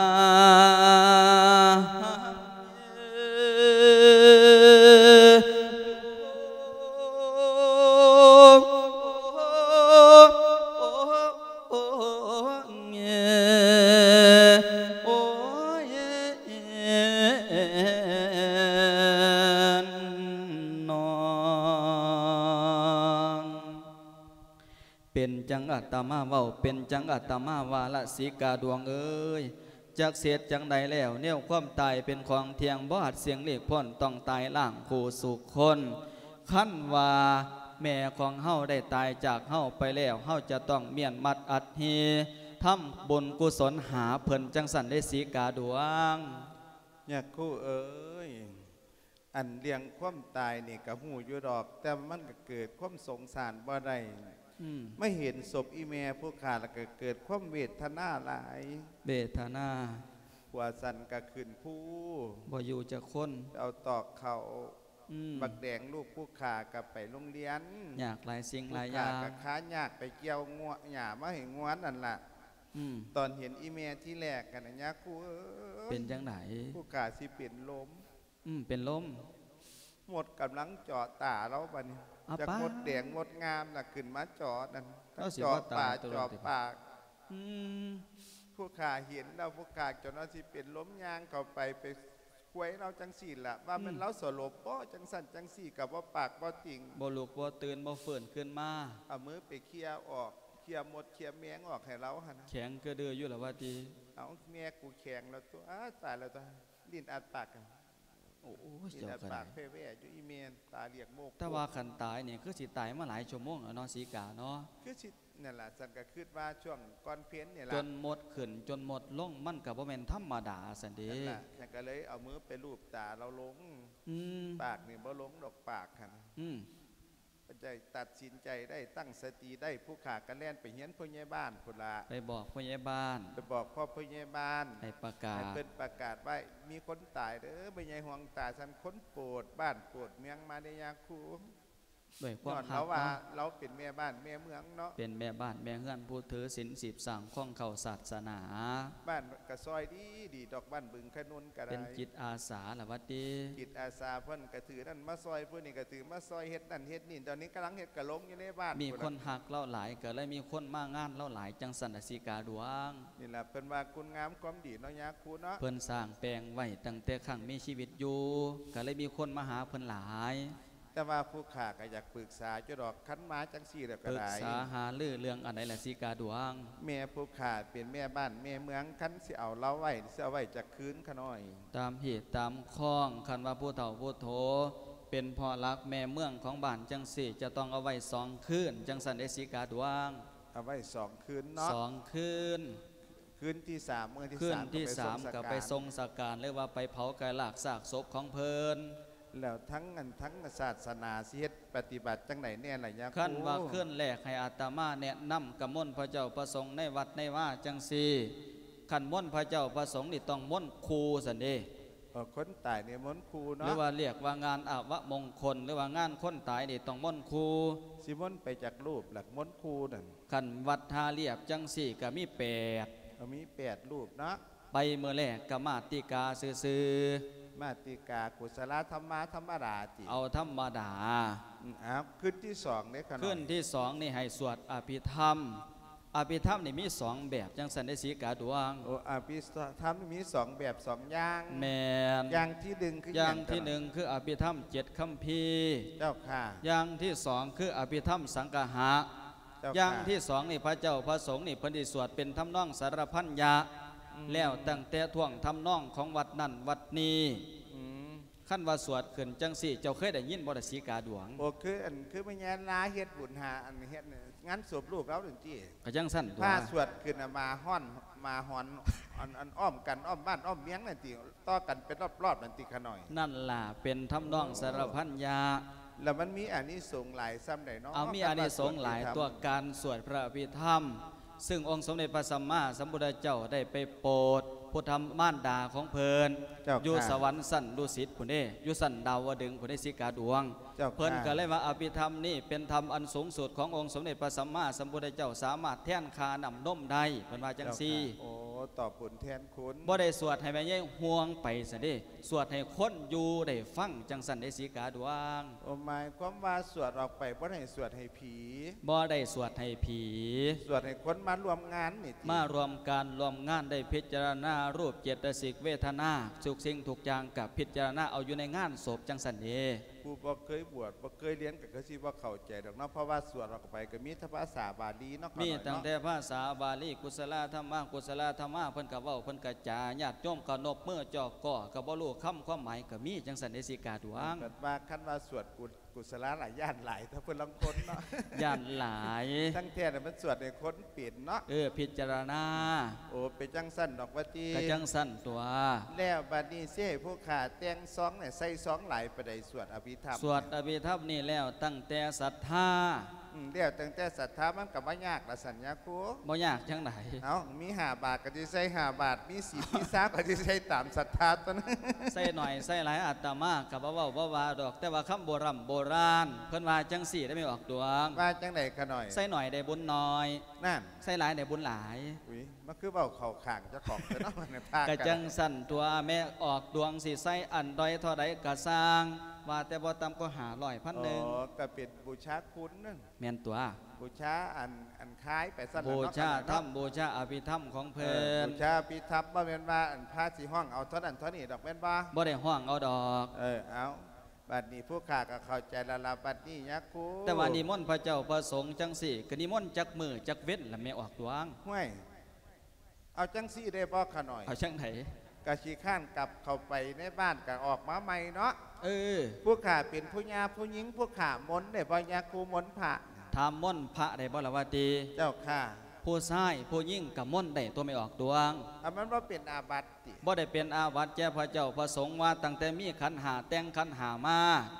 Speaker 1: เป็นจังอัตมาเว้าเป็นจังอัตมาวาละสีกาดวงเอ้ยจากเสียดจังใดแล้วเนี่ยความตายเป็นของเทียงบ่อาจเสียงเรียกพ้นต้องตายล่างคู่สุขคนขั้นว่าแม่ของเฮาได้ตายจากเฮาไปแล้วเฮาจะต้องเมียนมัดอัดฮีทำบุญกุศลหาเพิ่นจังสันได้สีกาดวง
Speaker 3: อยากคู่เอ้ยอันเลี้ยงความตายนี่กับหูอยู่ดอกแต่มันก็เกิดความสงสารบ่ได้ไม่เห็นศพอีเมผู้ขาดแล้วก็เกิดความเวทนาหลาย
Speaker 1: เวทนา
Speaker 3: หัวสันก็ขึ้นผู้
Speaker 1: บ่อยู่จะคน
Speaker 3: เอาตอกเขาบักแดงลูกผู้ขากับไปโรงเรียน
Speaker 1: อยากหลายสิ่งหลายอย่าง
Speaker 3: กับค้ายากไปเกี่ยวงัวหยามาเห็นงวนนั่นล่ะตอนเห็นอีเมที่แรกกันนะยะกู
Speaker 1: เป็นจังไหน
Speaker 3: ผู้ขาสิเป็นลม
Speaker 1: เป็นลม
Speaker 3: หมดกำลังเจาะตาเราบัดนี้จากหมดแดงหมดงามน่ะขึ้นมาเจาะนั่นเจาะปากเจาะปากผู้ขาเห็นเราผู้ขาจนว่าสิเป็นล้มยางเข้าไปควยเราจังสี่ละว่ามันเราสลบป้อจังสั่นจังสี่กับว่าปากว่าติ่ง
Speaker 1: บ่ลุกบ่ตื่นบ่เฟื่อนขึ้นมา
Speaker 3: เอามือไปเคลียออกเคลียหมดเคลียแมงออกให้เราหัน
Speaker 1: แข็งกระเดืออยู่หรอว่าดี
Speaker 3: เอาแม่กูแข็งแล้วตัวตายแล้วตัวลิ้นอัดปากกัน
Speaker 1: โอ้เจ้า
Speaker 3: ปากเพ่แว่อยู่อีเมนตาเรียกโมก
Speaker 1: แต่ว่าขันตายเนี่ยคือสิตายมาหลายชั่วโมงแล้วเนาะสีกาเนาะ
Speaker 3: คือสินั่นแหละสันก็คิดว่าช่วงก่อนเพี้ยนเนี่ย
Speaker 1: จนหมดขึ้นจนหมดลงมันกับว่าเป็นธรรมดาสันเด
Speaker 3: นั่นก็เลยเอามือไปลูบตาเราลงปากนี่บ่ลงดอกปากกันใจตัดสินใจได้ตั้งสติได้ผู้ขากันแล่นไปเฮียนผู้ใหญ่บ้านพุ่นละ
Speaker 1: ไปบอกผู้ใหญ่บ้าน
Speaker 3: ไปบอกพ่อผู้ใหญ่บ้าน
Speaker 1: ให้ประกาศ
Speaker 3: ให้เพิ่นประกาศไว้มีคนตายเด้อไม่ใหญ่ห่วงตาสันคนโปรดบ้านโปรดเมืองมาในยาคู
Speaker 1: ด้วยความ
Speaker 3: หักว่าเราเป็นแม่บ้านแม่เมืองเนาะ
Speaker 1: เป็นแม่บ้านแม่เฮือนผู้ถือศีลสิบสั่งข้องเข่าศาสนา
Speaker 3: บ้านกระซอยดีดอกบ้านบึงขนุนกระได
Speaker 1: เป็นจิตอาสาหรือวัดดี
Speaker 3: จิตอาสาเพิ่นกระถือนั่นมาซอยเพิ่นนี่กระถือมาซอยเฮ็ดนั่นเฮ็ดนี่ตอนนี้กำลังเฮ็ดกระลงอยู่ในบ้าน
Speaker 1: มีคนหักเล่าหลายก็เลยมีคนมางานเล่าหลายจังสันสีกาดวง
Speaker 3: นี่แหละเพิ่นว่าคุณงามความดีเนาะยาคูเนาะ
Speaker 1: เพิ่นสร้างแปลงไว้ตั้งแต่ครั้งมีชีวิตอยู่ก็เลยมีคนมาหาเพิ่นหลาย
Speaker 3: แต่ว่าผู้ขาก็อยากปรึกษาจุดอกคันมาจังสี่แล้วก็ได้
Speaker 1: ปรึกษาหาลือเรื่องอะไรแหละสีกาดวง
Speaker 3: แม่ผู้ขาเป็นแม่บ้านแม่เมืองคันสิเอาเล่าไว้สิเอาไว้จากคืนขน้อย
Speaker 1: ตามเหตุตามข้องคันว่าผู้เฒ่าผู้โถเป็นพ่อรักแม่เมืองของบ้านจังสี่จะต้องเอาไว้2 คืนจังสันเดสีกาดวง
Speaker 3: เอาไว้2 คืนเนาะ
Speaker 1: 2 คืน
Speaker 3: คืนที่3เมื่อที่
Speaker 1: 3ก็ไปทรงสักการหรือว่าไปเผากายหลากซากศพของเพลิน
Speaker 3: แล้วทั้งศาสนาเสียปฏิบัติจังไหนเนี่ยอะไรเนี่ย
Speaker 1: ขั้นว่าเคลื่อนแหลกให้อาตมาแนะนำกระมนพระเจ้าประสงค์ในวัดในว่าจังซีขันม่นพระเจ้าประสงค์นี่ต้องม่นครูสันเด
Speaker 3: คนตายเนี่ยม่นครูเนาะ
Speaker 1: หรือว่าเรียกว่างานอาวมงคลหรือว่างานคนตายนี่ต้องม่นครู
Speaker 3: สิม่นไปจากรูปหลักม่นครูนั่น
Speaker 1: ขันวัดทาเรียบจังซีก็มี8
Speaker 3: มี8 รูปเนาะ
Speaker 1: ไปเมื่อแรกกมาติกาซื่อ
Speaker 3: มาติกากุศลธรรมะธรรมดาจิ
Speaker 1: เอาธรรมดา
Speaker 3: ขึ้นที่2เนี่ย
Speaker 1: ขึ้นที่2นี่ให้สวดอภิธรรมนี่มี2 แบบจังสันได้สีกาดวง
Speaker 3: อภิธรรมมี2 แบบ2 อย่าง
Speaker 1: แมน
Speaker 3: อย่างที่1คือ
Speaker 1: อย่างที่1คืออภิธรรม7 คัมภีร์
Speaker 3: เจ้าค่ะ
Speaker 1: อย่างที่2คืออภิธรรมสังฆะอย่างที่2นี่พระเจ้าพระสงฆ์นี่เพิ่นสิสวดเป็นทำนองสารพันยะแล้วตั้งแต่ท่วงทำนองของวัดนั่นวัดนี้ขั้นว่าสวดขึ้นจังสี่เจ้าเคยได้ยินบ่ได้สีกาดวง
Speaker 3: คือไม่แย่ลาเฮ็ดบุญหาเฮ็ดงั้นสวบรูปแล้วถึงที่
Speaker 1: ก็จังสั้น
Speaker 3: ถ้าสวดขึ้นมาฮ้อนมาหอนอ้อมกันอ้อมบ้านอ้อมเมียงนั่นติต่อกันเป็นรอบๆนั่นติขน่อย
Speaker 1: นั่นล่ะเป็นทำนองสารพันยา
Speaker 3: แล้วมันมีอานิสงส์หลายซ้ำใดเนาะ
Speaker 1: มีอานิสงส์หลายตัวการสวดพระอภิธรรมซึ่งองค์สมเด็จพระสัมมาสัมพุทธเจ้าได้ไปโปรดพุทธมารดาของเพลินอยู่สวรรค์สันดุสิตผู้นี้อยู่สันดาวดึงผู้นี้สิกาดวงเพลินก็เลยว่าอภิธรรมนี่เป็นธรรมอันสูงสุดขององค์สมเด็จพระสัมมาสัมพุทธเจ้าสามารถแทนคานำนมได้เป็นว่าจังซี่
Speaker 3: ตอบผลแทนคุณ
Speaker 1: บ่ได้สวดให้แม่ย่ห่วงไปสิเด้สวดให้คนอยู่ได้ฟังจังสันได้สีกาดวง
Speaker 3: หมายความว่าสวดออกไปบ่ได้สวดให้ผี
Speaker 1: บ่ได้สวดให้ผี
Speaker 3: สวดให้คนมารวมงานนี่
Speaker 1: มารวมการรวมงานได้พิจารณารูปเจตสิกเวทนาสุขสิ่งทุกอย่างกับพิจารณาเอาอยู่ในงานศพจังสันเด้
Speaker 3: ผู้บ่เคยบวชบ่เคยเรียนก็สิว่าเข้าใจดอกเนาะเพราะว่าสวดออกไปก็มีภาษาบาลีเนาะ
Speaker 1: มีตั้งแต่ภาษาบาลีกุศลธรรมะกุศลธรรมะเพิ่นก็เว้าเพิ่นก็จาญาติโยมก็นบมือจอกก่อก็บ่รู้คำความหมายก็มีจังสันเดสิกาดวง
Speaker 3: เกิดว่าคันว่าสวดกุศลหลายย่านหลายถ้าเพิ่นลังคนเนาะ
Speaker 1: ย่านหลาย
Speaker 3: ทั้งแท้น่ะมันสวดให้คนเปลี่ยนเนาะ
Speaker 1: พิจารณา
Speaker 3: เป็นจังสั่นดอกว่าติ
Speaker 1: ก็จังสั่นตัว
Speaker 3: แล้วบัดนี้เสิผู้ขาแต่งซองเนี่ยใส่ซองหลายไปได้สวดอภิธรรม
Speaker 1: สวดอภิธรรมนี่แล้วตั้งแต่ศรัทธา
Speaker 3: เดี๋ยวตั้งแต่ศรัทธามันก็บ่ยากละสัญญาครู
Speaker 1: บ่ยากจังได๋
Speaker 3: มี5 บาทก็สิใส่5 บาทมี10มี30ก็สิใส่ตามศรัทธาตัวนั้น
Speaker 1: ใส่หน่อยใส่หลายอาตมาก็บ่เว้าบ่ว่าดอกแต่ว่าคำโบราณเพิ่นว่าจังสี่ได้ไม่ออกดวง
Speaker 3: ว่าจังได๋ขะหน่อย
Speaker 1: ใส่หน่อยได้บุญน้อย
Speaker 3: นั่น
Speaker 1: ใส่หลายได้บุญหลาย
Speaker 3: มันคือเว้าเข้าข้างเจ้าของเนาะมันพา
Speaker 1: กันก็จังสั่นตัวแม่ออกดวงสิใส่อันใดเท่าใดก็สร้างว่าแต่บ่ต่ำก็500,000
Speaker 3: ก็เป็นบูชาคุณนึง
Speaker 1: แม่นตัว
Speaker 3: บูชาอันคล้ายไปสั่น
Speaker 1: บูชาธรรมบูชาอภิธรรมของเพิ่น
Speaker 3: บูชาอภิธรรมบ่แม่นว่าอันพระสิห้องเอาเท่านั้นเท่านี้ดอกแม่น
Speaker 1: บ่ได้ห้องเอาดอก
Speaker 3: เอาบัดนี้ผู้ข้าก็เข้าใจละบัดนี้ยักษ์ครู
Speaker 1: แต่ว่านิมนต์พระเจ้าประสงค์จังสี่ก็นิมนต์จักมือจักเว้นละแม่ออกดวง
Speaker 3: ห้วยเอาจังสี่ได้บ่ขะหน่อย
Speaker 1: เอาจังได๋
Speaker 3: กะสิข้านกลับเข้าไปในบ้านก็ออกมาใหม่เนาะผู้ข้าเป็นผู้ญาผู้หญิงผู้ข้ามนต์ได้บ่ยักษ์ครูมนต์พระ
Speaker 1: ทำมนต์พระได้บ่ล่ะว่าติ
Speaker 3: เจ้าค่ะ
Speaker 1: ผู้ชายผู้หญิงกับมนต์ได้ตัวไม่ออกดวง
Speaker 3: มันบ่เป็นอาบัติ
Speaker 1: บ่ได้เป็นอาบัติแก่พระเจ้าพระสงฆ์ว่าตั้งแต่มีขันธ์5แต่งขันธ์5มา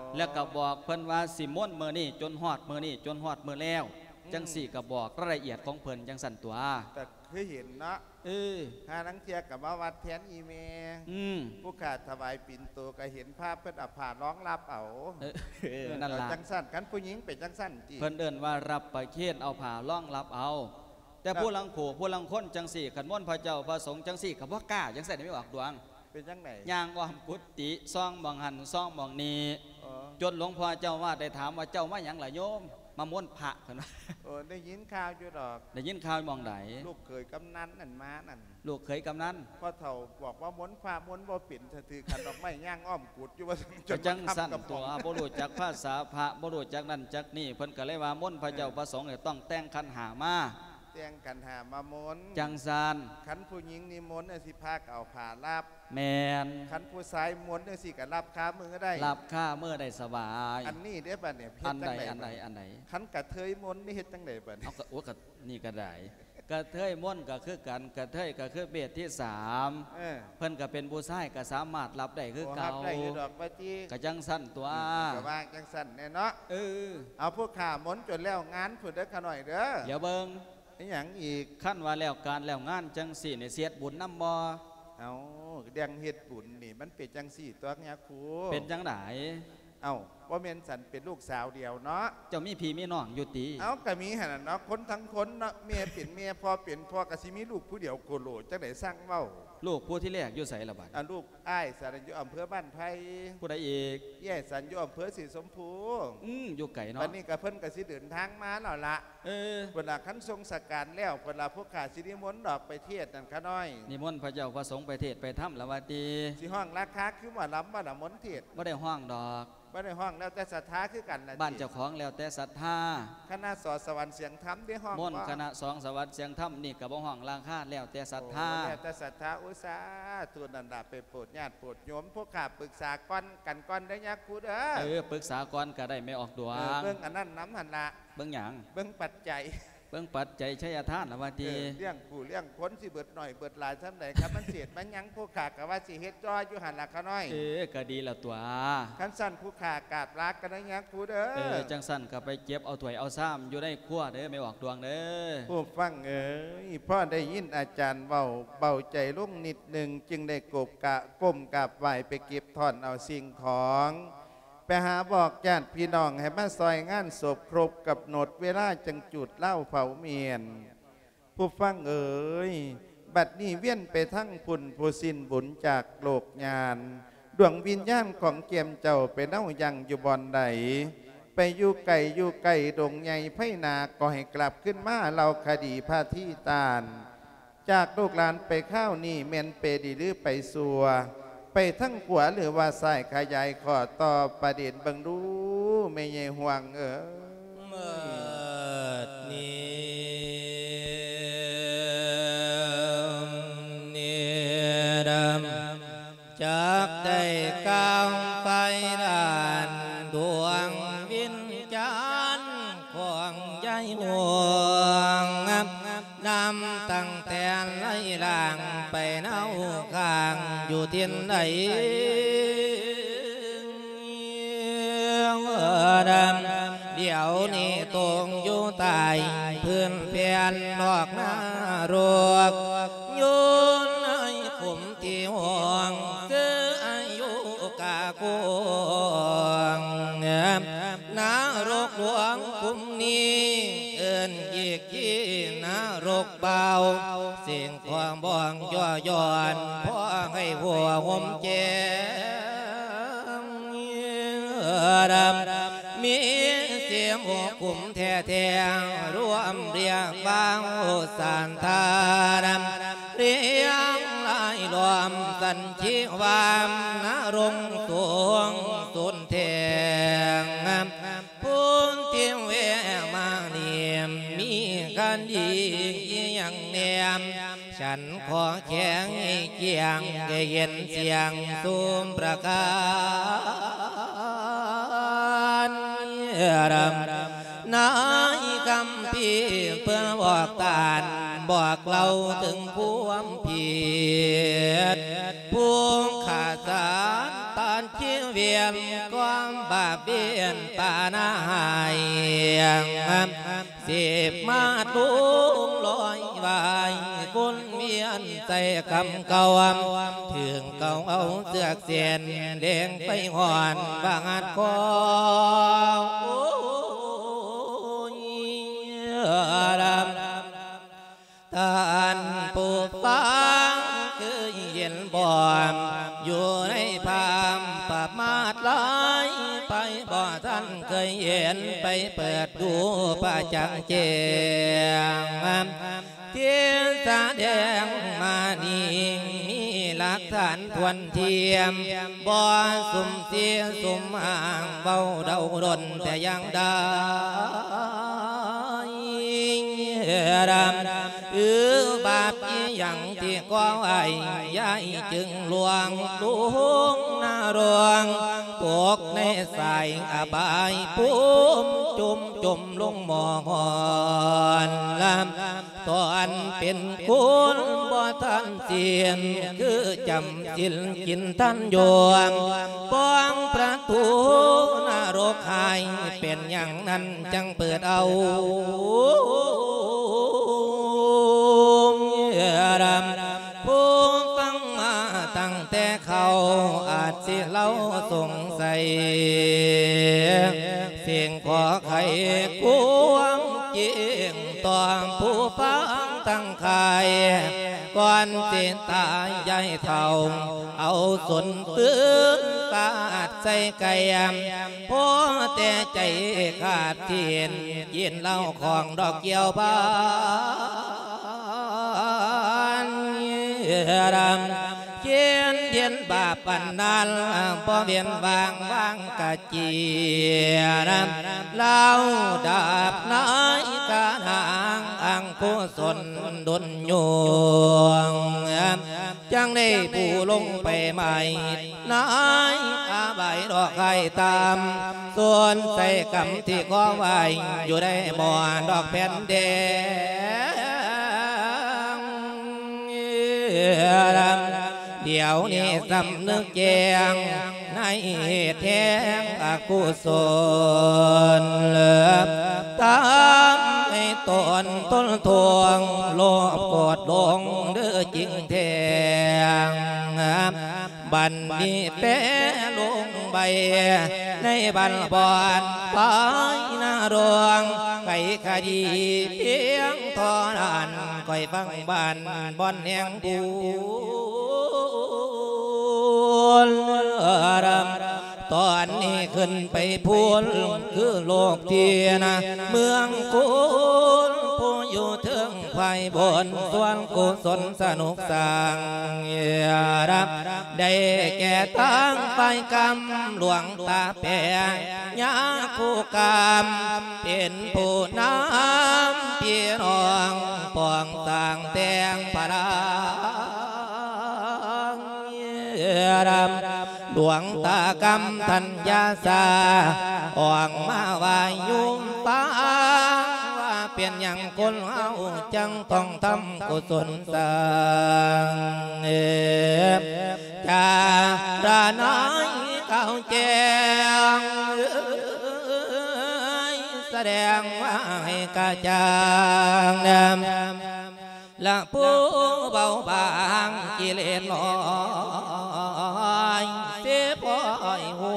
Speaker 1: แล้วก็บอกเพิ่นว่าสิม่วนมื้อนี้จนฮอดมื้อนี้จนฮอดมื้อแล้วจังสี่ก็บอกรายละเอียดของเพิ่นจังสั่นตัว
Speaker 3: แต่เคยเห็นเนาะหานังเทียกับมาวัดแทนอีเมผู้ขาดถวายปิ่นโตก็เห็นภาพเพิ่นเอาผ่าร้องรับเอา
Speaker 1: นั่นล่ะ
Speaker 3: จังสั่นกันผู้หญิงเป็นจังสั่นจี
Speaker 1: เพิ่นเอิ้นว่ารับไปเคียนเอาผ่าร้องรับเอาแต่ผู้ลังโขผู้ลังคนจังสี่ขันม่วนพระเจ้าพระสงฆ์จังสี่กับว่ากล้าจังใส่ไม่ออกดวง
Speaker 3: เป็นจังไหน
Speaker 1: ย่างว่ากุฏิซ่องบังหันซ่องบังนี้จนหลวงพ่อเจ้าว่าได้ถามว่าเจ้ามาอย่างไรโยมมาม้วนพระกันว่า
Speaker 3: ได้ยินข่าวอยู่ดอก
Speaker 1: ได้ยินข่าวมองไหน
Speaker 3: ลูกเคยกำนันนั่นมานั่น
Speaker 1: ลูกเคยกำนัน
Speaker 3: พ่อเฒ่าบอกว่าม้วนพระม้วนบ่ปิ่นถือขันดอกไม้ย่างอ้อมกุดอยู่ว่า
Speaker 1: จังสั้นตัวบ่รู้จักภาษาพระบ่รู้จักนั่นจักนี่เพิ่นก็เลยว่าม้วนพระเจ้าพระสงฆ์ต้องแต่งขันหามา
Speaker 3: แต่งกันหามามน
Speaker 1: จังซาน
Speaker 3: ขันผู้หญิงนิมนต์สิพาเอาผ่ารับ
Speaker 1: แมน
Speaker 3: ขันผู้ชายมนต์สิกับรับค้ามือได้
Speaker 1: รับค้ามือได้สบาย
Speaker 3: อันนี้ได้ป่ะเนี่ย
Speaker 1: อันใด
Speaker 3: ขันกระเทยมนต์นี่เฮ็ดจังไดป่ะ
Speaker 1: เอาโอ้กระนี่ก็ได้กระเทยมนต์ก็คือกันกระเทยก็คือเบสที่3เพิ่นก็เป็นผู้ชายก็สามารถรับได้คือเก่า
Speaker 3: ได้ดอกปฏิ
Speaker 1: กระจังสั้นตัว
Speaker 3: กระว่างจังสั้นแน่เนาะเอาพวกข่ามนต์จนแล้วงานผุดได้ขน่อยเด้อ
Speaker 1: เดี๋ยวเบิ่ง
Speaker 3: อย่างอีก
Speaker 1: ขั้นว่าแล้วการแล้วงานจังสี่ในเสียดบุญน้ำบ่
Speaker 3: เอาแดงเฮ็ดบุญนี่มันเป็นจังสี่ตัวเนี้ยครู
Speaker 1: เป็นจังไหน
Speaker 3: เอาว่าเมนสันเป็นลูกสาวเดียวเนาะ
Speaker 1: เจ้ามีพี่มีน้องอยู่ตี
Speaker 3: เอากะมีขนาดเนาะคนทั้งคนเนาะเมียเป็นเมียพอเป็นพอกะสิมีลูกผู้เดียวโกโลจังไหนสร้างเว้า
Speaker 1: ลูกผู้ที่แรกอยู่ใส่ละบาด
Speaker 3: ลูกอ้ายสันอยู่อำเภอบ้านไผ่
Speaker 1: ผู้ใดอีก
Speaker 3: แย่สันอยู่อำเภอศรีสมพู
Speaker 1: อยู่ไก่เนาะ
Speaker 3: ตอนนี้กะเพิ่นกะสิเดินทางมาแล้วละเวลาขั้นทรงสักการแล้วเวลาพวกขาสินิมนต์ดอกไปเทศนั่นขาน้อย
Speaker 1: นิมนต์พระเจ้าพระสงฆ์ไปเทศไปถ้ำละวาตี
Speaker 3: สิห้องราคาคือว่าล้ำว่าละมนต์เทศ
Speaker 1: ไม่ได้ห้องดอก
Speaker 3: ไม่ได้ห้องแล้วแต่ศรัทธาคือกันนะ
Speaker 1: บ้านเจ้าของแล้วแต่ศรัทธา
Speaker 3: คณะสอสวรรค์เสียงธรรมได้ห้อง
Speaker 1: มนต์คณะสองสวรรค์เสียงธรรมนี่กับห้องราคาแล้วแต่ศรัทธา
Speaker 3: แล้วแต่ศรัทธาอุตสาตัวนันดาไปโปรดญาติโปรดโยมพวกข้าปรึกษาก้อนกันก้อนได้ยักพูด
Speaker 1: ปรึกษาก้อนก็ได้ไม่ออกดวง
Speaker 3: เบื้องอันนั้นน้ำหันละ
Speaker 1: เบื้องหยัง
Speaker 3: เบื้องปัจจัย
Speaker 1: เบื้องปัจจัยชัยทานละวันที
Speaker 3: เลี้ยงผู้เลี้ยงคนสิเบิดหน่อยเบิดหลายท่านไหนครับมันเสียดมันยังผู้ขากับว่าสิเฮ็ดจ้อยอยู่หันหลักขาน้อย
Speaker 1: ก็ดีละตัว
Speaker 3: ขั้นสั้นผู้ขากาดรักกันได้ยังผู้เด้อ
Speaker 1: จังสั้นก็ไปเก็บเอาถ้วยเอาซ้ำอยู่ได้ขั้วเด้อไม่ออกดวงเด้อ
Speaker 3: ผู้ฟังพ่อได้ยินอาจารย์เบาใจลุ่งนิดหนึ่งจึงได้ก้มกับไหวไปเก็บถอนเอาสิ่งของไปหาบอกญาติพี่น้องให้มาซอยงานศพครบกับหนดเวลาจังจุดเล่าเผาเมียนผู้ฟังบัดนี้เวียนไปทั้งพุ่นผู้สิ้นบุญจากโลกญาณดวงวิญญาณของเกียมเจ้าไปเน่ายังอยู่บอนใดไปอยู่ไก่ดงใหญ่ไพ่นาก็ให้กลับขึ้นมาเราคดีพาที่ตาลจากลูกหลานไปข้าวนี่เมนเปดีหรือไปสัวไปทั้งขวาหรือว่าสายขยายขอต่อประเด็นบังดูไม่ใหญ่ห่วงเ
Speaker 2: มื่อนี้ดำจากได้ก้าวไปด่านดวงวิญญาณของใจห่วงนำตั้งแต่ไล่ล่างไปเน่าข้างอยู่ที่ไหนดำเดี๋ยวนี้ตรงอยู่ใต้พื้นเพียนนอกหน้ารวกยุนให้ขุมที่ห่วงคืออายุกากวงนารกหลวงขุมนี้เอิ้นอีกยี่นารกเบาเสียงความบ้องย่อย้อนพ่อให้หัวห่มเจ็บดำมีเสียงหัวขุมแท้ๆรวมเรียกบางสานทาดำเรียงลายรวมสันชิวามนรงสวงสุนเทงพูนเทียงเวมาเนียมมีกันดีอย่างเนียมฉันขอแข็งเกียงเย็นเสียงสูมประกาศนายคำพีเพื่อบอกตานบอกเราถึงความผิดผู้ขาดสารตานชีวิตยนความบาปเบียนปานาหาย10 มาตุมลอยวายคุณเมียนใจคำเก่าถึงเก่าเอาเสือกเสียนแดงไปหอนบางอาจคอท่านผู้ฟังคือเย็นบ่มอยู่ในภามประมาทหลายไปบ่ท่านเคยเห็นไปเปิดดูประจักษ์แจ้งเทียนแสดงมานี่มีหลักฐานทวนเทียมบ่สุ่มเสียสุ่มห่างเบาเดาดนแต่ยังได้บาปอย่างที่ก่อไว้ยายจึงลวงลุงนารวงพวกในสายอบายปุ้มจุ่มลงหมอหอนลำตอนเป็นคุณบ่ท่านเสียนคือจำจินกินท่านโยมป้องประตูนรกหายเป็นอย่างนั้นจังเปิดเอาผู้ฟังมาตั้งแต่เขาอาจสิเล่าสงสัยเสียงขอไข่ควงจิงตอนผู้ฟังตั้งไข่ก่อนสิตายใหญ่เท่าเอาสนตื้นกาดใส่ไก่พอแต่ใจขาดเทียนยินเล่าของดอกเกี่ยวบ้านเขียนเทียนบาปันนันพอเวียนวางกะเจียเล่าดาบนายกาหางอังกุศลดลโยงจังได้ผู้ลงไปใหม่นายอาใบดอกไข่ตามส่วนใส่กำที่ข้อไว้อยู่ได้หมอนดอกแผ่นแดงเดี๋ยวนี้สำนึกแจงในเหตุแท้งอกุศลตามให้ตนทวงโลภกดลงเด้อจริงแท้งบันนี้แปะลงใบในบันบอนปายนาดวงไก่คดีเพียงทอนันก่อยฟังบ้านบอนแห่งบูตอนนี้ขึ้นไปพูนคือโลกเทียนะเมืองคุณผู้อยู่เทิงไฟบนส่วนกุศลสนุกสร้างรับได้แก่ตั้งไฟกรรมหลวงตาแปะยาคู่กรรมเป็นผู้น้ำพี่น้องปองต่างแต่งปรหลวงตากรรมทัญญาสาออกมาวายุมป้าว่าเป็นอย่างคนเอาจังต้องทำกุศลสร้างจาราน้อยเก่าแจ้งแสดงว่าให้กระจ่างละผู้เบาบางกิเลสน้อยเสียพ่อยห่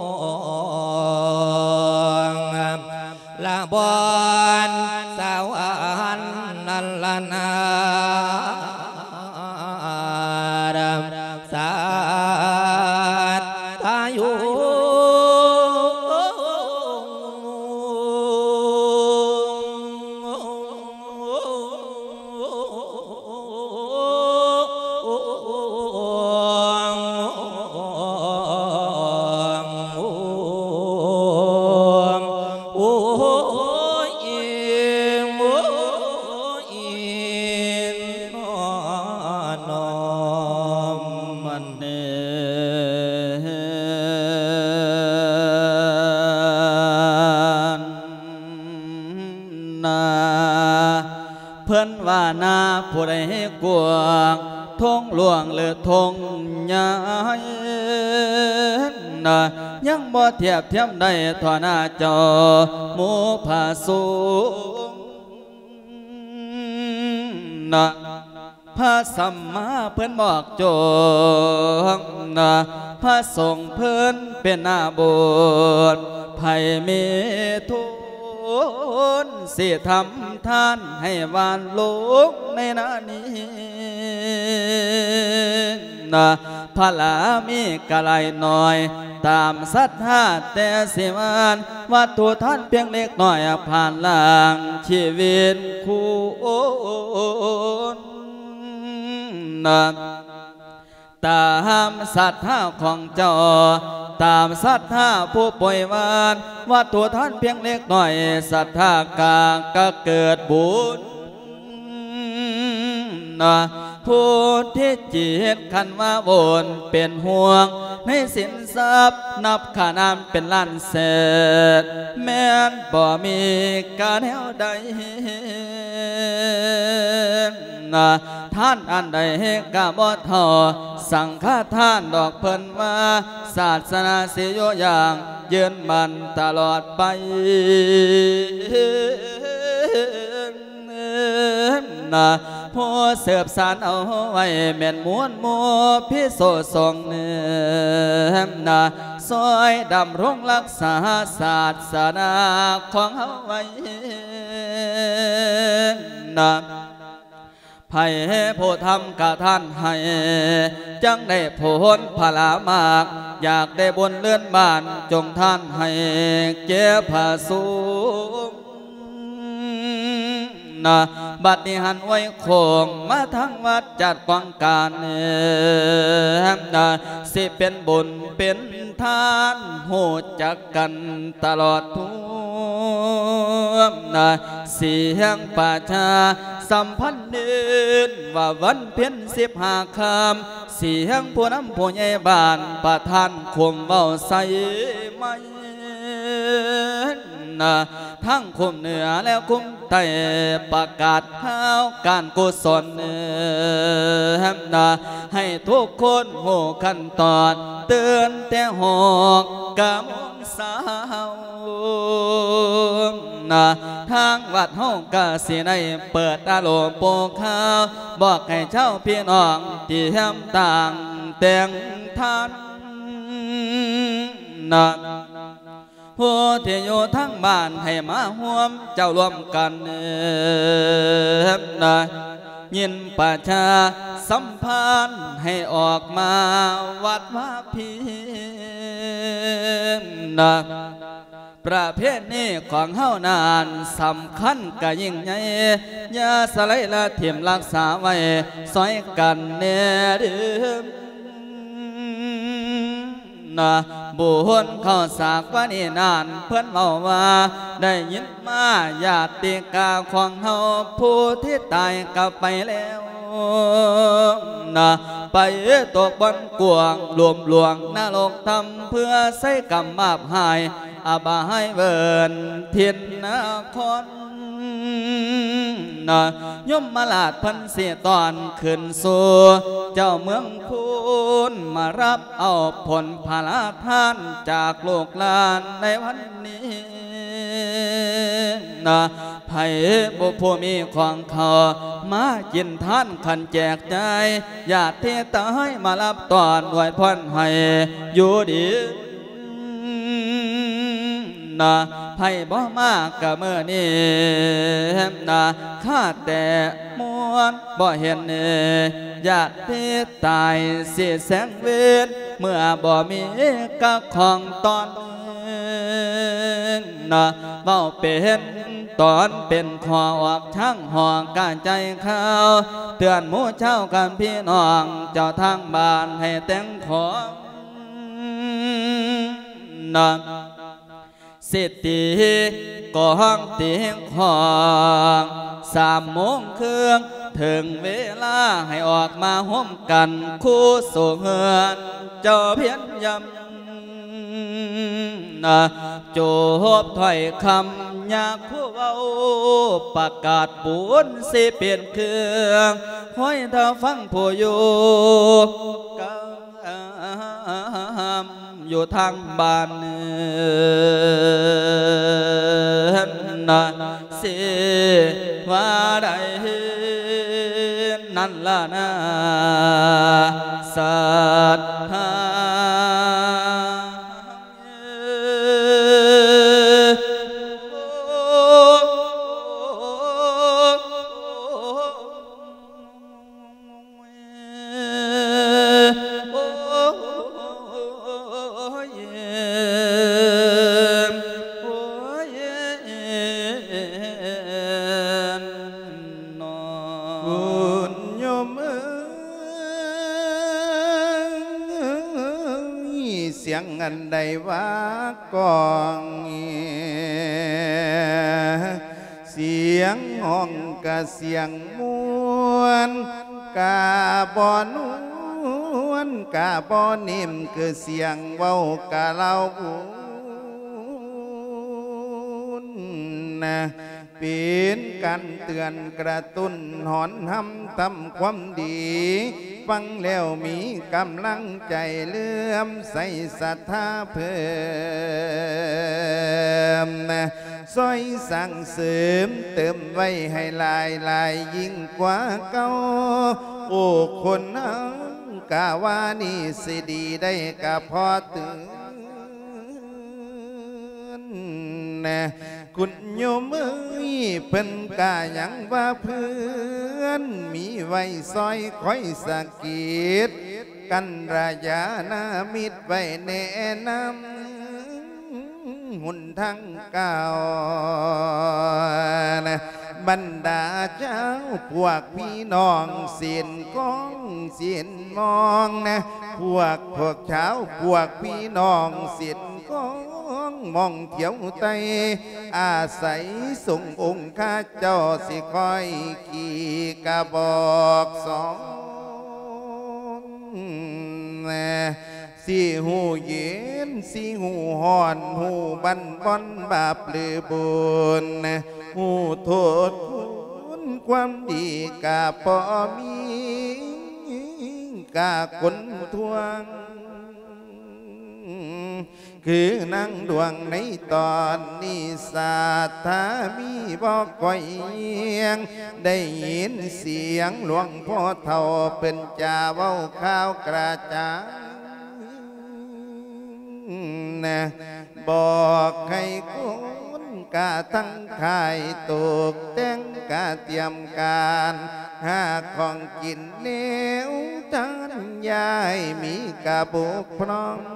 Speaker 2: วงละบอนสาวอันนันลนาสาทายุ
Speaker 1: เพื่อนว่านาผู้ใดกวางทงหลวงหรือทงยายนนะยังบ่เทียบเทียมได้ทอหน้าจอหมู่ผาสูงนะพระสัมมาเพิ่นบอกโจงนะพระสงฆ์เพิ่นเป็นหน้าโบสถ์ไผมีทุนสิทำทานให้วานลูกในนานี้นะพระลามีกะไรหน่อยตามศรัทธาแต่สิมานวัตถุท่านเพียงเล็กน้อยผ่านล่างชีวิตคู่นะตามศรัทธาของเจ้าตามศรัทธาผู้ป่วยวานวัตถุท่านเพียงเล็กน้อยศรัทธากาก็เกิดบุญนะผู้ที่จิตขันว่าบนเป็นห่วงในสินทรัพย์นับขานามเป็นล้านแสนแม้นบ่มีการแนวใดนะท่านอันใดกะบ่ทอสังฆทานดอกเพิ่นว่าศาสนาสิอยู่อย่างยืนมันตลอดไปนะผู้เสืบสานเอาไว้แม่นม้วนมัวพิโสทรงเนื้อนะซอยดำรงรักษาศาสนาของเฮาไว้นะไผ่ผู้ทำกะท่านให้จังได้ผลพลามากอยากได้บนเลื่อนบ้านจงท่านให้เก็บผ้าสูงนะบัดนี้หันไว้โคงมาทั้งวัดจัดกองการนะสิเป็นบุญเป็นทานโหจักกันตลอดทั่วนะเสียงป่าชาสัมพันธ์เดินว่าวันเพ็ญ15 ค่ำเสียงผู้นำผู้ใหญ่บ้านประธานคุมเว้าใส่ไม่นะทั้งคุมเหนือแล้วคุมใต้ประกาศข่าวการกุศลนะให้ทุกคนโหขั้นตอนเตือนแต่หอกกำมงสาวนะทางวัดห้องกสิได้เปิดอาโลโปข่าวบอกให้เช่าพี่น้องที่แหมต่างแต่งท่านนะผู้ที่อยู่ทั้งบ้านให้มาห่วมเจ้ารวมกันนะยินประชาสัมพันธ์ให้ออกมาวัดว่าพีนะประเพณีของเฮานานสำคัญกะยิ่งใหญ่อย่าสลายละถิ่มรักษาไว้ซอยกันแน่เด้อนะบุญเข้าสากว่านี่นานเพื่อนเมาว่าได้ยินมาญาติกาของเฮาผู้ที่ตายกลับไปแล้วนะไปตกบนกวงรวมหลวงนรกทำเพื่อใส่กรรมมาบหายอบายเวินทินนครนะยมมาลาดพันเสียตอนขึ้นสู่เจ้าเมืองพูนมารับเอาผลพาลาทานจากโลกลานในวันนี้นะไผ่บุผู้มีของเขามากินท่านขันแจกใจญาติที่ตายมารับตอนไว้พ่อนให้อยู่ดีนะไผ่บ่มากกะเมื่อนี้นะข้าแต่มวนบ่เห็นญาติที่ตายเสียแสงเวทเมื่อบ่มีกะของตอนนะเบ้าเป็นตอนเป็นขอออกช่างห่องการใจข้าวเตือนหมู่เจ้ากันพี่น้องเจ้าทางบ้านให้แต่งของนะสิทธิกองเตียงของ3 โมงครึ่งถึงเวลาให้ออกมาห่มกันคู่สู่เฮือนเจ้าเพียรยำนะโจบถ้อยคำอยากผู้เว้าประกาศบุญสิเปลี่ยนเครื่องห้อยเธอฟังผู้อยู่กอยู่ทางบ้านเนือนนะสิว่าได้นั่นล่ะนะสัทธา
Speaker 3: คุณโยมเสียงอันใดว่ากองเสียงห้องกะเสียงมวนกาบอนวนกาบอนิ่มคือเสียงเว้ากะเล่าบุญนะเป็นการเตือนกระตุ้นหอนห้ำทำความดีฟังแล้วมีกำลังใจเลื่อมใสศรัทธาเพิ่มนะซอยสั่งเสริมเติมไว้ให้ลายยิ่งกว่าเก่าโอ้คนนั้นกะว่านี่สิดีได้กะพอตื่นนะคุณโยมเพิ่นกะยังว่าเพื่อนมีไว้ซอยคอยสังเกตกันระยะนามิตรไว้แนะนำหุ่นทางเก่านะบรรดาเจ้าพวกพี่น้องเสียนก้องเสียนมองนะพวกเช้าพวกพี่น้องเสียนก้องมองเที่ยวไตอาศัยส่งองค์ข้าเจ้าสิคอยขี่กระบอกสองสิหูเย็นสิหูห่อนหูบันบอนบาปหรือบุญหูโทษคุณความดีกาปอมีกาคนทวงคือนางดวงในตอนนี้ศาสตามีบอกก่อยเอียงได้ยินเสียงหลวงพ่อเท่าเป็นจ่าเว้าข้าวกระจายนะบอกให้คนกาทั้งข่ายตกแต่งกาเตรียมการหาของกินเหนียวจานยายมีกาบุกพร้อง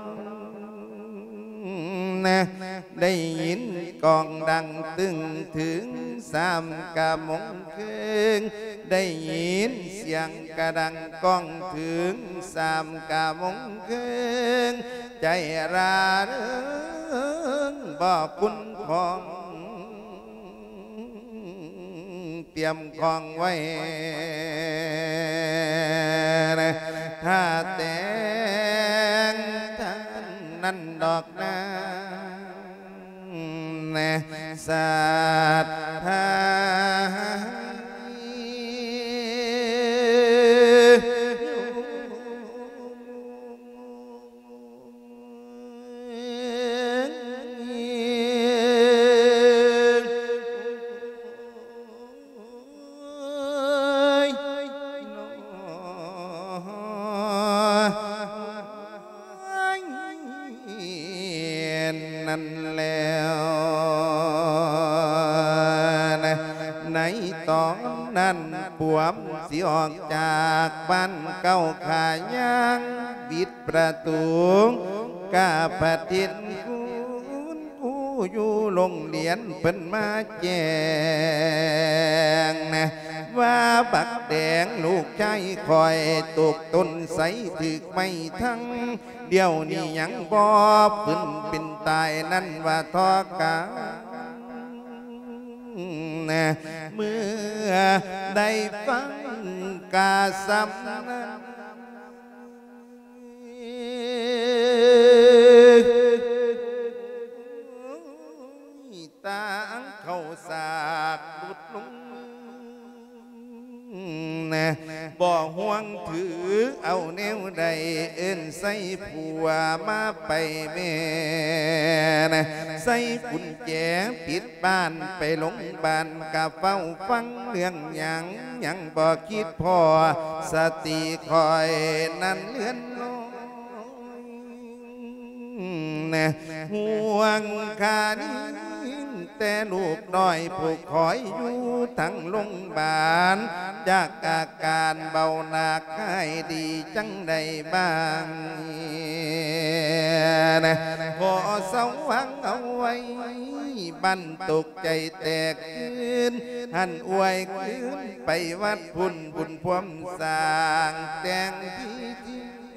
Speaker 3: นะได้ยินกองดังตึงถึงสามกะมงคืนได้ยินเสียงกระดังก้องถึงสามกะมงคืนใจราเริงบอกคุณของเตรียมของไว้ถ้าแต่งท่านนั่นดอกนาศาสตร์นั่นแล้วในตอนนั้นปวมสิออกจากบ้านเก้าขายังบิดประตูกาปฏินคุณผู้อยู่โรงเรียนเพิ่นมาแจ้งนะว่าบักแดงลูกชายคอยตกต้นใสถึกไม่ทั้งเดี๋ยวนี้ยังบ่ฟื้นเป็นตายนั่นว่าทอกาเมื่อได้ฟังกาสัมต่างเข้าสากบุดลงบ่ห่วงถือเอาแนวใดเอิ้นใส่ผัวมาไปแม่นะใส่กุญแจปิดบ้านไปหลงบ้านกับเฝ้าฟังเรื่องหยังบ่คิดพอสติคอยนั้นเลื่อนลอยนะห่วงคานี้แต่ลูกน้อยผูกคอยอยู่ทั้งโรงพยาบาลจากอาการเบาหนักให้ดีจังใดบ้างนะพอเศร้าหวังเอาไว้บันตกใจแตกคืนหันอวยคืนไปวัดพุ่นบุญพวมสร้างแต่งพิธี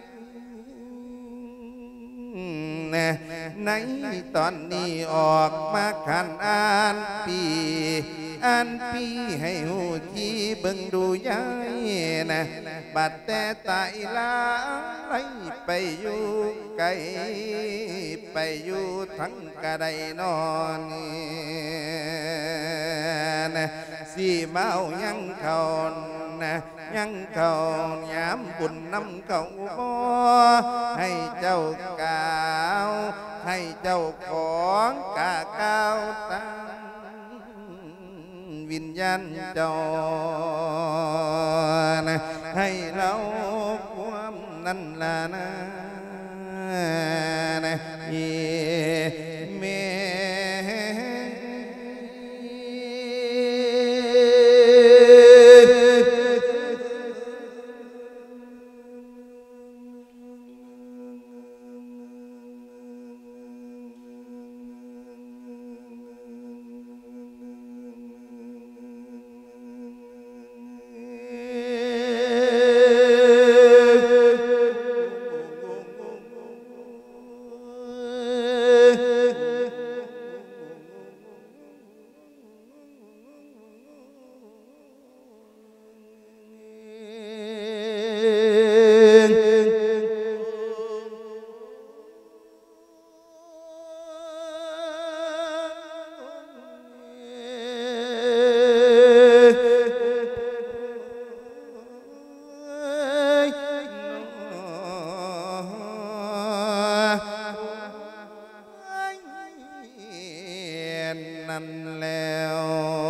Speaker 3: ในตอนนี้ออกมาขันอ่านปีให้หูที่เบิ่งดูย้ายนะบัดแต่ตายลาไรไปอยู่ไกลไปอยู่ทั้งกระไดนอนนะสีเมายังเขานะยังเขายามบุญน้ำเขาบ่ให้เจ้ากาวให้เจ้าของกาก้าวตามวิญญาณเจ้านะให้เราความนั้นละนะแม่นั่นแล้ว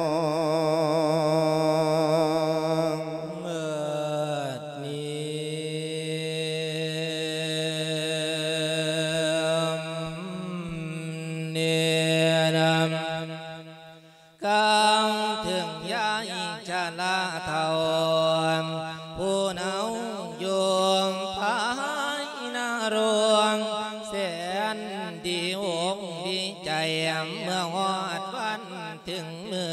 Speaker 2: เมื่อนี้เนรกางถึงยายชาลาเท่าผู้เนาโยมพายนารวงแสนดีอกดีใจเมื่อฮอดวันถึงมื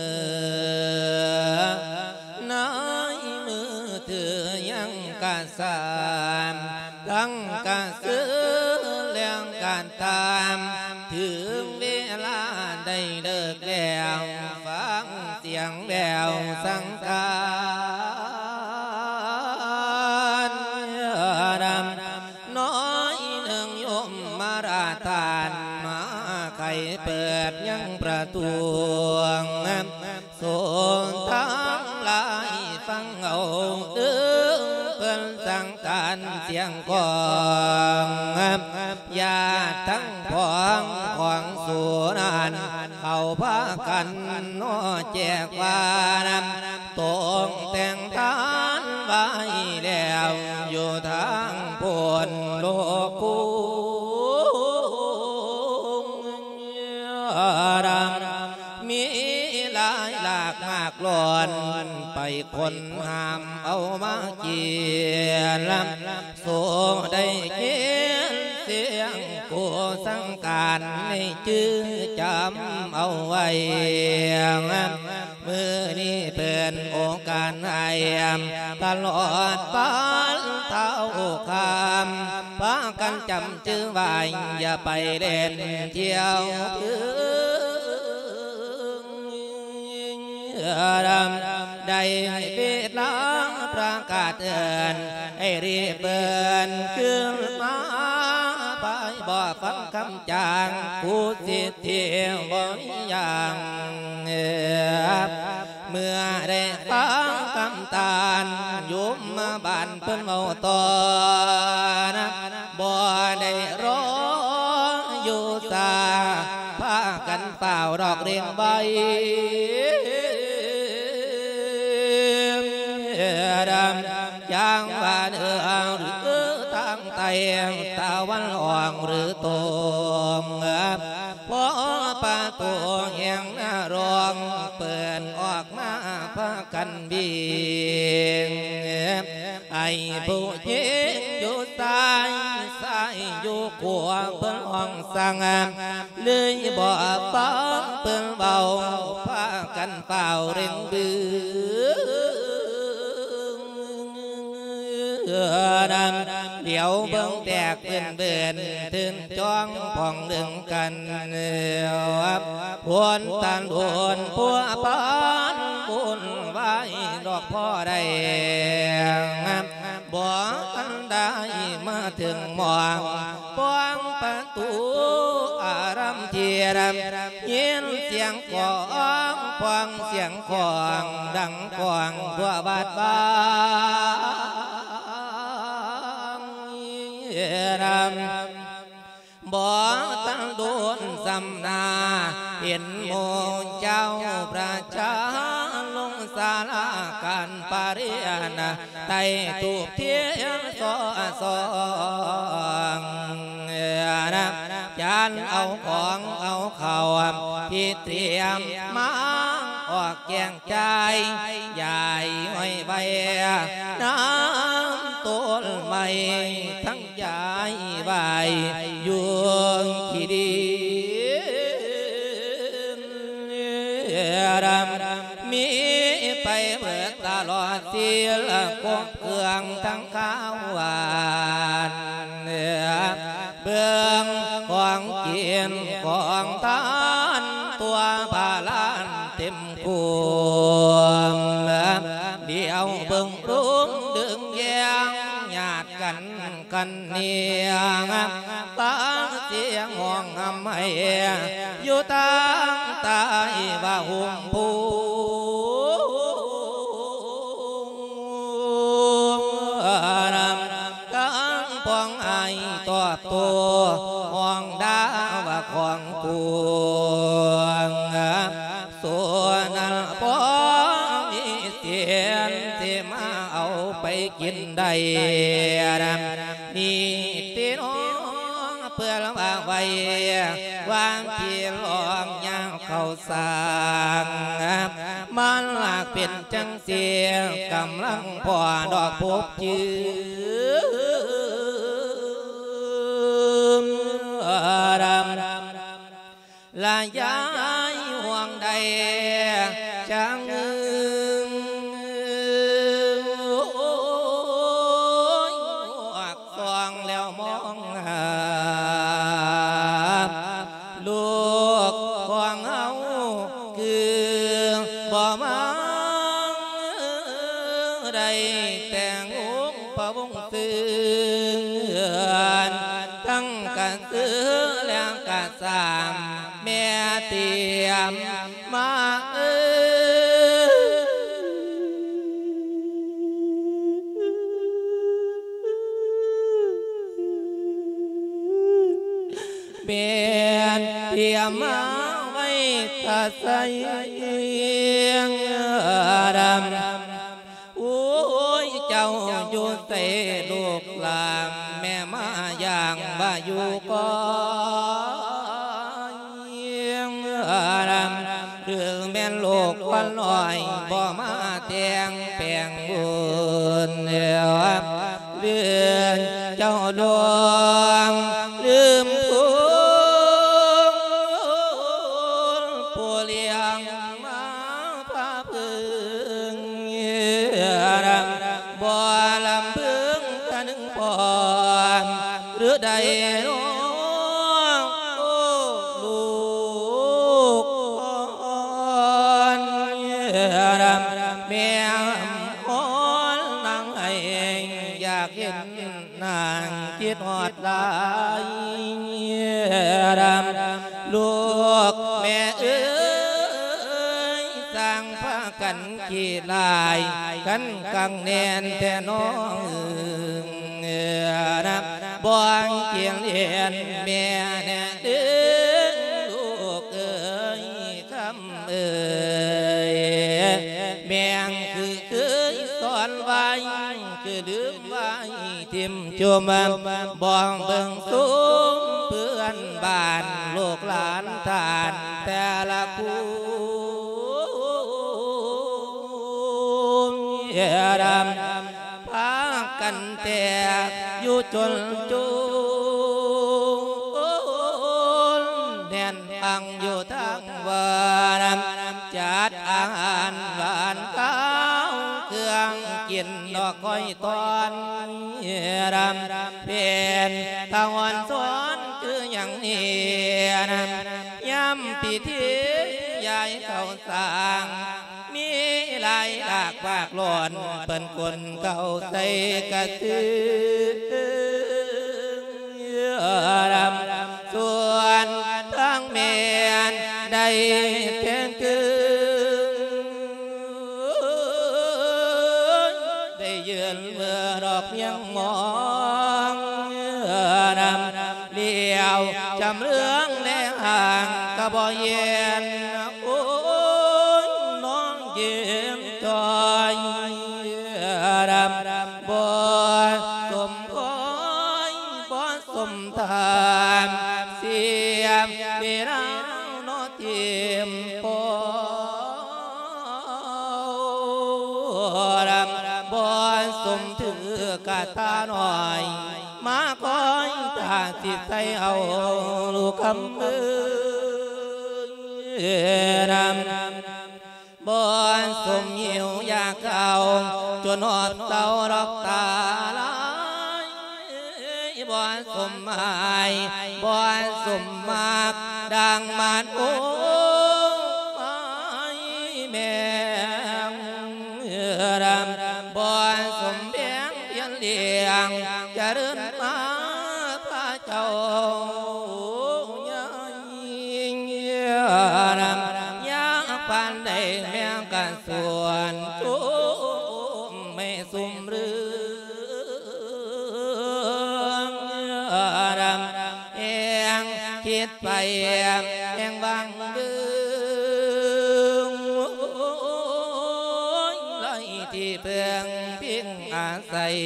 Speaker 2: อนายมือถือยังกะสามตั้งกะซื้อเรื่องการตามถึงเวลาได้เลิกแล้วฟังเสียงแววสังกานน้อยหนึ่งโยมมาราธานมาไขเปิดยังประตูส่งทั้งหลายฟังเอาเพื่อนสังการเสียงกองญาติทั้งพ้องของสุนันเขาพากันน้อแจกวานตกแต่งทานไว้แล้วอยู่ทางพนโลกุมีหลายหลากมากล้นไปคนหามเอามาเกียนโซได้เขียนเสียงผู้สังการในชื่อจำเอาไว้มือนี้เป็นโอกาสให้ตลอดบ้านเท้าคำพากันจำชื่อไว้อย่าไปเล่นเที่ยวได้ปิดล้างประกาศเตือนให้รีบเบินขึ้นมาไปบ่ฟังคำจางผู้สิทธิบ่อย่างเมื่อได้ฟังคำตาลยุมมมาบ้านเพิ่นเมาต่อนะบ่ได้รออยู่ซาพากันเป่าดอกเรียงใบดำยางบ้านหรือตั้งไตตะวันออกหรือตรงพอประตูแห่งหน้ารองเปิดออกมาพากันบีไอ้ผู้หญิงอยู่ซ้ายอยู่ขวาเปิ้นห้องสั่งเลยบ่ฟังเปิ้นเบาพากันเป่าเร่งบื้อเดี๋ยวเบิ่งแตกเป็นเบิ่นถึงจ้องผ่องดึงกันพวนตันพวนพัวปานบุญไว้ดอกพ่อได้บ่ทันได้มาถึงมองปองประตูอารามเทียรยินเสียงกองปองเสียงกองดังกองทั่วบาดบ้านบ่ตั้งโดนสำนาเห็นโมเจ้าประชาลงศาลาการปาริยนาไต่ตูบเทียนสองจานเอาของเอาข่าวที่เตรียมมาออกแกงใจใหญ่ไว้ใบน้ำต้นไม้ทั้งใหญ่ใบอยู่ที่ดีมีไปเบิดตลอดเสียละกบเครื่องทั้งข้าวหวานเบื้องของกินของทานตัวบาลานเต็มควมเดี๋ยวเบิ่งรุ่งดึงแยงญาติกันเนียงตาเสียงห้องหำให้อยู่ตั้งตายว่าหุ่มพูตั้งพองไอตัวห้องดาว่าของกูส่วนนั้นพอมีเสียนที่มาเอาไปกินได้นี่ตีน้องเพื่อละว่าไว้วางพี่ลองยาวเข้าสางมันหลากเป็นจังเสียกำลังพอดอกพบจืลายายห่วงใดจังอักฟองแล้วมองหาลูกของเฮาคือบ่มาได้แต่งองค์พระวงศ์เตือนทั้งกันซื้อแล้วกันสามแม่เตรียมมาเบียนเตรียมมาไว้ตาใสดำโอ้ยเจ้าอยู่เตะลูกหลานแม่มาอย่างบ่าอยู่ก่อนหรือแม่นลูกวันลอยบ่มาแตงแปลงบุญเรื่องเจ้าดวงลืมผู้เลี้ยงมาพาพึ่งบ่ลำพึงตะนึงปอนหรือใดน้องลูกอ่อนแม่อ่อนนางให้อยากเห็นนางคิดฮอดหลายลูกแม่เอ้ยสร้างพากันขี้ลายกันกังแนนแต่น้องบ่งเกียงเลียนแม่แน่ดึงลูกเอ้ยคำเอ้ยแม่งคือเคยสอนไว้คือลืมไว้ทิมจุมบ่องเบิ่งสูงเพื่อนบ้านลูกหลานทานแต่ละคู่ดำพากันแตกอยู่จนจูนแน่นอังอยู่ทั้งวันจัดอาหารหวานข้าวเครื่องกินดอกก้อยตอนดำเป็นตะวันซ้อนคืออย่างนี้ย้ำพิธีใหญ่เขาสร้างมีหลายหลากปากหลอนเป็นคนเก่าใส่กระตือส่วนทั้งเมียนได้แทงคืนได้ยืนเมื่อดอกยังมองเลี้ยวจำเรื่องแลห่างกระบอกเย็นเย็นจอยดำบ่สมคอยบ่สมทานเสียมเวลาโนเทียมปอดำบ่สมถือกาตาหน่อยมาคอยตาจิตใจเอาลูกคำมือดำบ่สมหิวอยากเอาจนหอดเต้าดอกตาลายบ่สมหมายบ่สมมากดังมันโอ้ยแม่ดำบ่สมเพียงเพียนเลี้ยงจะเดินมาพระเจ้าปานได้แม่กันส่วนจุมไม่สุ่มเรื่องดำแหงคิดไปแหงบางเบื้องไหลที่เพื่องพิงอาศัย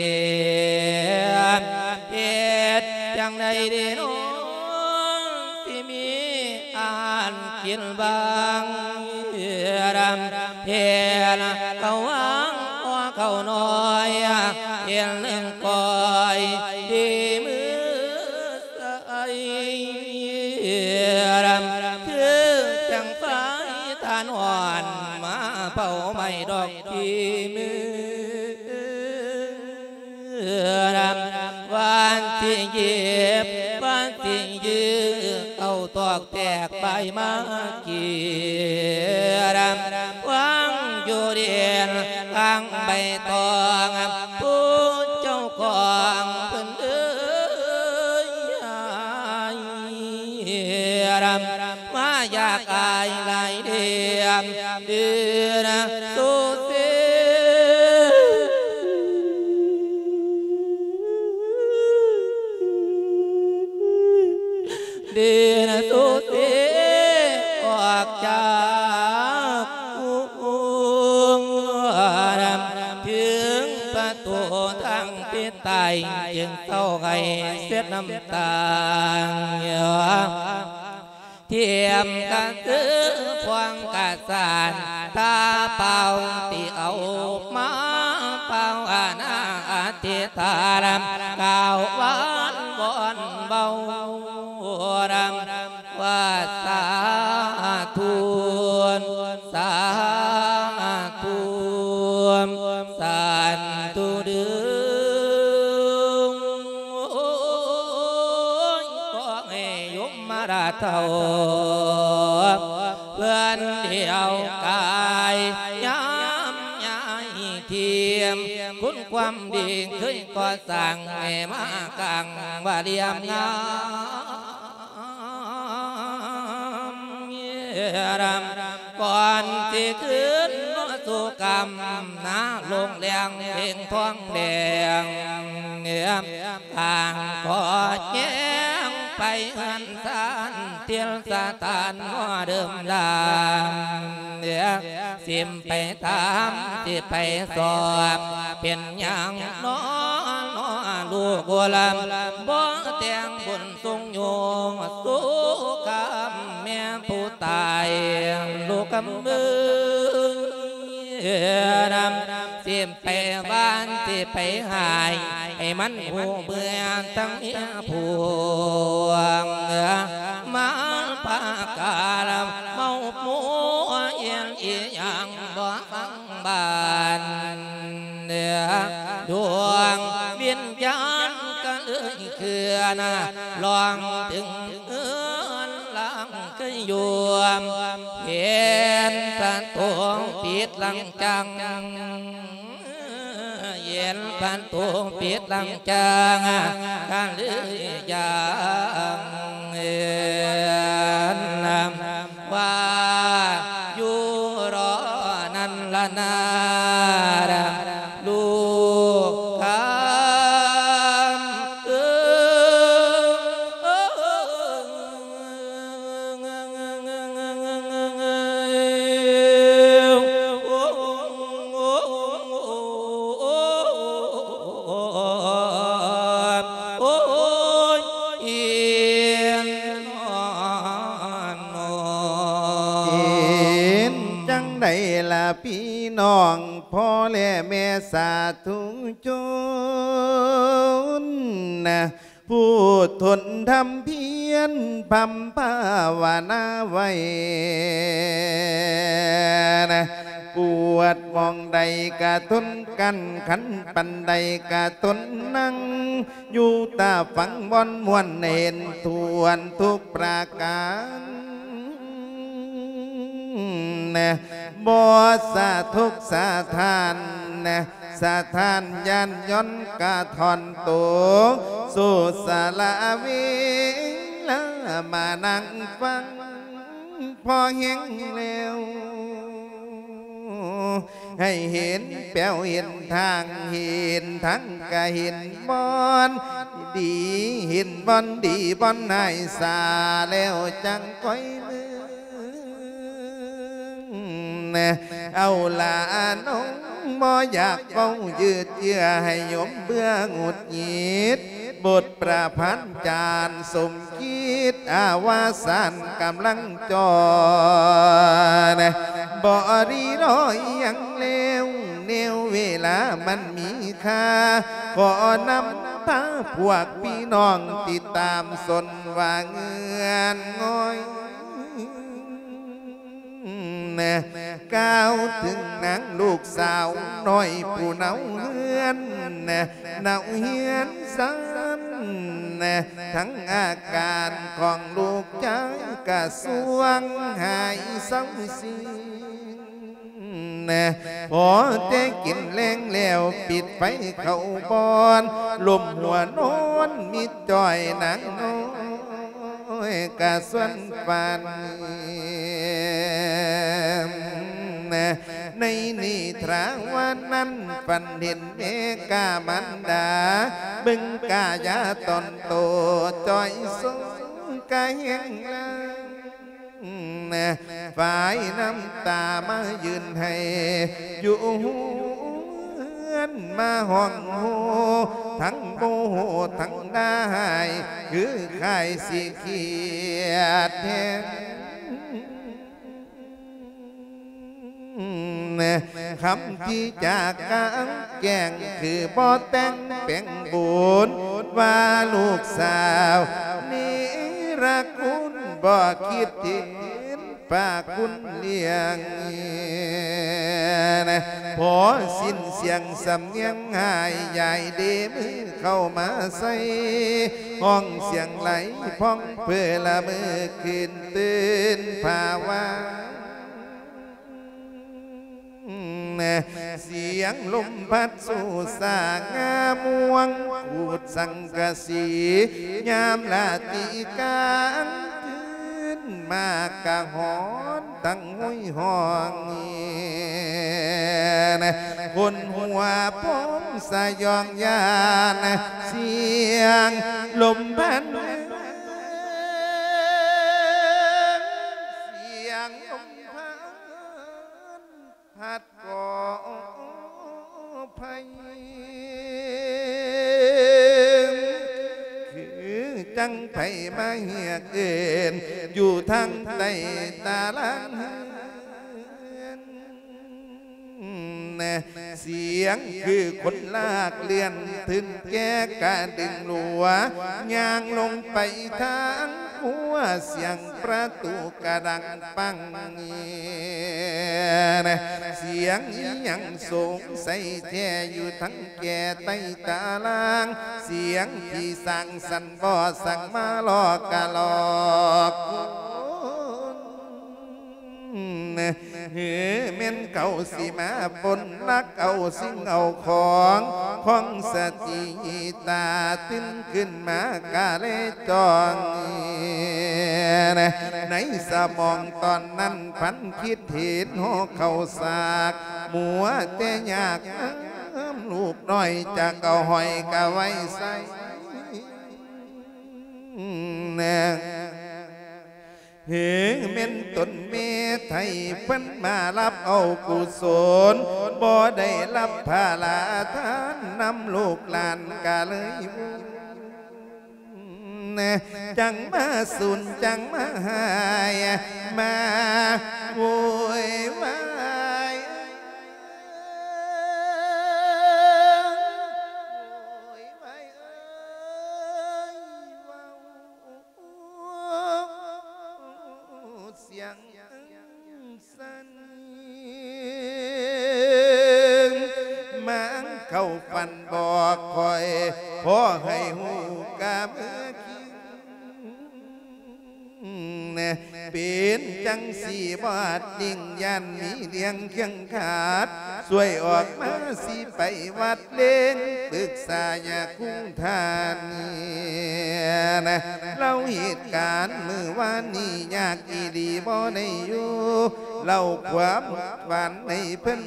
Speaker 2: เหตุจังใดดีโน้ที่มีอาหารกินบางเพียรเขาวางหัวเขาน้อยเพียรเล่นคอยดีมือใส่คือจังไฟทานหวานมาเป่าไม่ดอกที่มือวันที่เย็บวันที่ยื้อเอาตอกแตกใบมาเกี่ยววางอยู่เดียนทางใบตองผู้เจ้าของเพิ่นเอ้ยมาอยากอายหลายเดียมเดือนสุดเดือนสุดออกจากถึงประตูทางทิศใต้จึงเข้าให้เสียน้ำตาเทียมกันซื้อพวงกาสานตาเป่าที่เอามาเป่าอาณาติตารำกาวหวานบอนเบาว่าสาธุสาธุสาธุดึงก็ให้ยมมาราเท่าเพื่อนเดียวกายย้ำย้ายเทียมคุณความดีเคยก่อสร้างให้มากลางว่าเดียมงามก่อนที่คืนสุกรรมนาลงแรงเพ่งท้องแดงต่างขอแย้งไปหันสานเตียนสาตานว่าเดิมลางสิมไปตามที่ไปสอบเป็นอย่างน้อลูกบัวลำบ่แต่งบุญทรงโยงสุกรรมแม่ผู้ตายลูกกำมือนำสิมไปบ้านที่ไปหายให้มันหูเบื่อตั้งเมียผัวมาปากกาลเมามัวเอียงอีหยังบ่ฟังบ้านดวงวิญญาณก็เลยคือนะลองถึงลังก็ยวมเห็นสันตัวปิดหลังจังเย็นพันตัวปิดหลังจังกันเลยยังว่าอยู่รอนั่นละนาลูกคำ
Speaker 3: พี่น้องพ่อและแม่สาธุชนนะผู้ทนทำเพียรพำภาวนาไว้นะปวดมองใดกะทนกันขันปันใดกะทนนั่งอยู่ตาฝังบอนมวนเห็นทวนทุกประการบ่สาทุกสาทานสาทานยันย้อนกาทอนตัวสู่สาลาวิลามานั่งฟังพอเห็นแล้วให้เห็นแป้วเห็นทางเห็นทั้งกะเห็นบอนดีเห็นบอนดีบอนนายสาแล้วจังก้อยมือเอาละน้องบ่อยากเฝ้ายืดเยื้อให้ยมเบื่อหงุดหงิดบทประพันธ์จานสมคิดอาวาสานกำลังจอบ่รีรอยยังเลวแนวเวลามันมีค่าขอนำพาพวกพี่น้องติดตามสนว่าเงื่อนง้อยก้าวถึงนางลูกสาวน้อยผู้เนาเฮือนเนาเฮียนสันทั้งอาการของลูกใจกะสวงหายเศร้าซีพอจะกินแรงแล้วปิดไฟเข้าบอนลมหัวนอนมีจอยนางน้อยกะส่วนปันในนิทราวันนั้นฝันเห็นเมกามันดาบึงกายาตอนโตจอยสงกายแห่งลางฝ่ายน้ำตามายืนให้อยู่มาห้องโหทั้งโมโหทั้งได้คือขายสิเขียดแทงคำที่จากกันแก่งคือบ่แต่งแป่งบุญว่าลูกสาวนี่รักคุณบ่คิดถึงป้าคุณเลี้ยงพอสิ้นเสียงสำเนียงหายใหญ่เดมือเข้ามาใส่ห้องเสียงไหลพ้องเพื่อละมือขึ้นตื่นภาวะเสียงลมพัดสู่สางามวงขูดสังกะสียามลาติกางคืนมากะหอนตั้งห้อยห้องคนหัวผมสยองยานเสียงลมพันเสียงลมพันพัดก่อภัยคือจังไผมาเหียกเอินอยู่ทางใต้ตาลังเสียงคือคนลากเลียนถึงแก่การดึงหลัวย่างลงไปทางหัวเสียงประตูกระดังปังเสียงยังสงสัยแท้อยู่ทั้งแก่ใต้ตาลางเสียงที่สั่งสันบ่สั่งมาหลอกกะหลอกเฮ้เม่นเก่าสิมาปนลักเอาสิ่งเอาของสติตาตึ้นขึ้นมากาเลจองในสมองตอนนั้นพันคิดเห็นหัวเขาสากมัวแต่อยากลูกน้อยจะเก่าหอยกะไว้ใส่เฮ้เม่นตนเมไทยเพิ่นมารับเอากุศลบ่ได้รับภาลาทานนำลูกหลานกะเลยจังมาสุนจังมาหายมาโวยวายเสียงสั่นมังเข้าฟันบอกคอยพอให้หูกะเมื่อคิงเป็นจังสีบาดดิ่งยันมีเดียงเคียงขาดสวยออกมาสิไปวัดเล่งปรึกษาอยากคุ้งทานเล่าเหตุการณ์มือวานนี้ยากอีดีบ่ได้อยู่เล่าความฝันในเพิ่น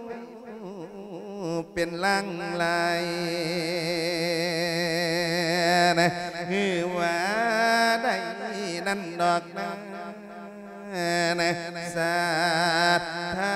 Speaker 3: เป็นลังไหลคือว่าได้นั่นดอกนะสาธา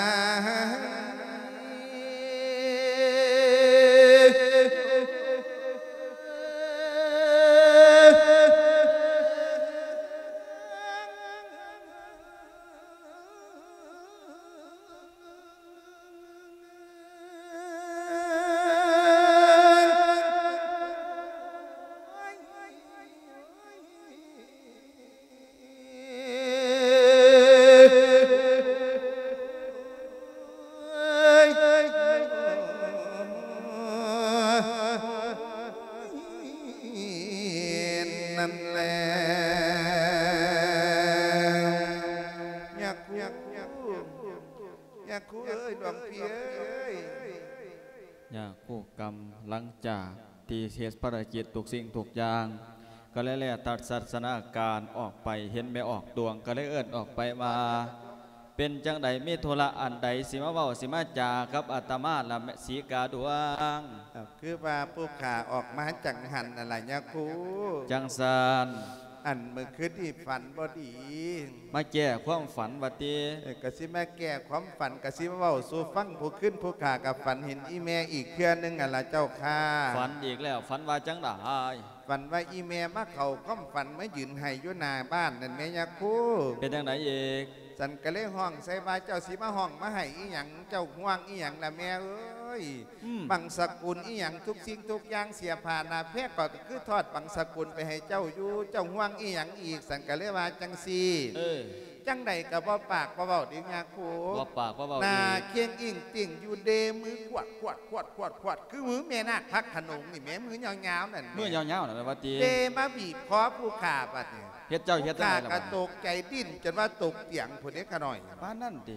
Speaker 3: นั่นแหละอยากคู่เอ้ยดวงพี่เอ้ย
Speaker 1: อยากคู่กรรมหลังจากที่เทศภารกิจทุกสิ่งทุกอย่างก็เลยแล่ตัดศาสนาการออกไปเห็นไม่ออกดวงก็เลยเอิ้นออกไปมาเป็นจังใดมีธุระอันใดสิมาเว้าสิมาจากับอาตมาละสีกาดวง
Speaker 3: คือว่าผู้ขาออกมาจังหันอะไรเนี่ยครู
Speaker 1: จังซาน
Speaker 3: อันเมื่อคืนที่ฝันบ่ดี
Speaker 1: มาแก้ความฝันวัติ
Speaker 3: กะสิมาแก้ความฝันกะสิมาเว้าสู่ฟังผู้ขึ้นผู้ขากับฝันเห็นอีแม่อีกเทื่อนึงอะไรเจ้าค่ะ
Speaker 1: ฝันอีกแล้วฝันว่าจังได้
Speaker 3: ฝันว่าอีแม่มาเข้าความฝันมายืนให้อยู่หน้าบ้านนั่นแม่ยาคู
Speaker 1: เป็นจังไดอีก
Speaker 3: สันก็เลยห้องใส่ว่าเจ้าสีมาห้องมาให้อีหยังเจ้าห่วงอีหยังละแม่เอ้ยบังสกุลอีหยังทุกสิ่งทุกอย่างเสียผ่านนาแพกก็คือทอดบังสกุลไปให้เจ้าอยู่เจ้าห่วงอีหยังอีกสันก็เลยว่าจังซีจังใดกับบ่ปากบ่เบาดีงาคู
Speaker 1: บ่ปากบ่เบา
Speaker 3: นาเคียงอิ่งติ่งอยู่เดมือขวดคือมือแม่นาคพักขนมนี่แม่มือยาวๆนั่น
Speaker 1: มือยาวๆนั่นว่าตี
Speaker 3: เดมาบีบคอผู้ขาบัดเนี่ย
Speaker 1: เฮ็ดเจ้าเฮ็ดได้
Speaker 3: ล่ะกระตกใจดิ้นจนว่าตกเตียงผู้นี้ขน่อย
Speaker 1: บ้านนั่นดิ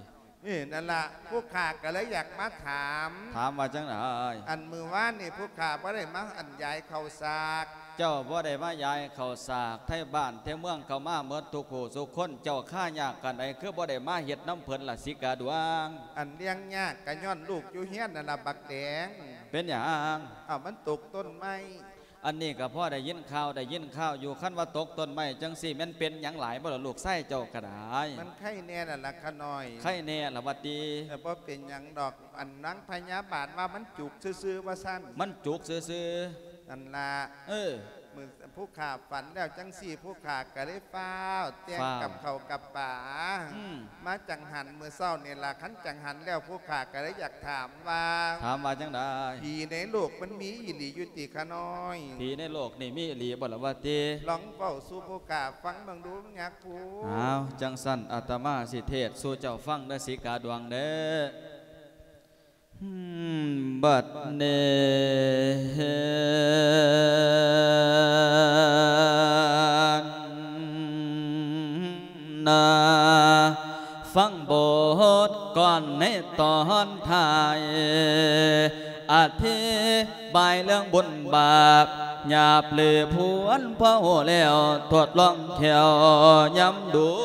Speaker 3: นี่นั่นละผู้ขาก็เลยอยากมาถาม
Speaker 1: ถามว่าจังได
Speaker 3: อันมือว่านนี่ผู้ขาบ่ได้มาอันยายเขาสาก
Speaker 1: เจ้าบ่ได้มายายเข้าสากไทบ้านไทเมืองเข้ามาเมื่อทุกผู้ทุกคนเจ้าข้ายากกันใดคือบ่ได้มาเฮ็ดน้ำเพิ่นละสิกาดวง
Speaker 3: อันเลี้ยงยากกะย้อนลูกอยู่เฮียนนั่นละบักแดง
Speaker 1: เป็นหยัง
Speaker 3: มันตกต้นไม้
Speaker 1: อันนี้ก็พ่อได้ยินข่าวอยู่ขั้นว่าตกต้นไม้จังสี่แม่นเป็นหยังหลายบ่ล่ะลูกไส้เจ้าก็ได้
Speaker 3: มันไข่แน่นั่นละขะน้อย
Speaker 1: ไข่แน่ละวัดดี
Speaker 3: แต่พอเป็นหยังดอกอันนังพญาบาทว่ามันจุกซื่อๆว่าสั้น
Speaker 1: มันจุกซื่อ
Speaker 3: นั่นละ
Speaker 1: ๆเออ
Speaker 3: มือผู้ขาฝันแล้วจังสี่ผู้ขาก็ได้ฟ้าวเตียง
Speaker 1: ฟ้าว
Speaker 3: กับเขากับป่า มาจังหันมือเศร้าเนี่ยละขันจังหันแล้วผู้ขาก็ได้อยากถามว่า
Speaker 1: ถามว่าจังได้
Speaker 3: ผีในโลกมันมีอีหลีอยู่ติขะน้อย
Speaker 1: ผีในโลกนี่มีอีหลีบ่ล่ะวัดดี
Speaker 3: ลองเฝ้าสู่ผู้ขาฟังบังดูงักผู้
Speaker 1: อ้าวจังสั่นอาตมาสิเทศสู่เจ้าฟังเด้อสิกาดวงเด้อบัดเนนาฟังบทก่อนในตอนท้ายอธิบายเรื่องบุญบาปหยาบลือพวนพระโหแล้วทดลองแถวย้ำดู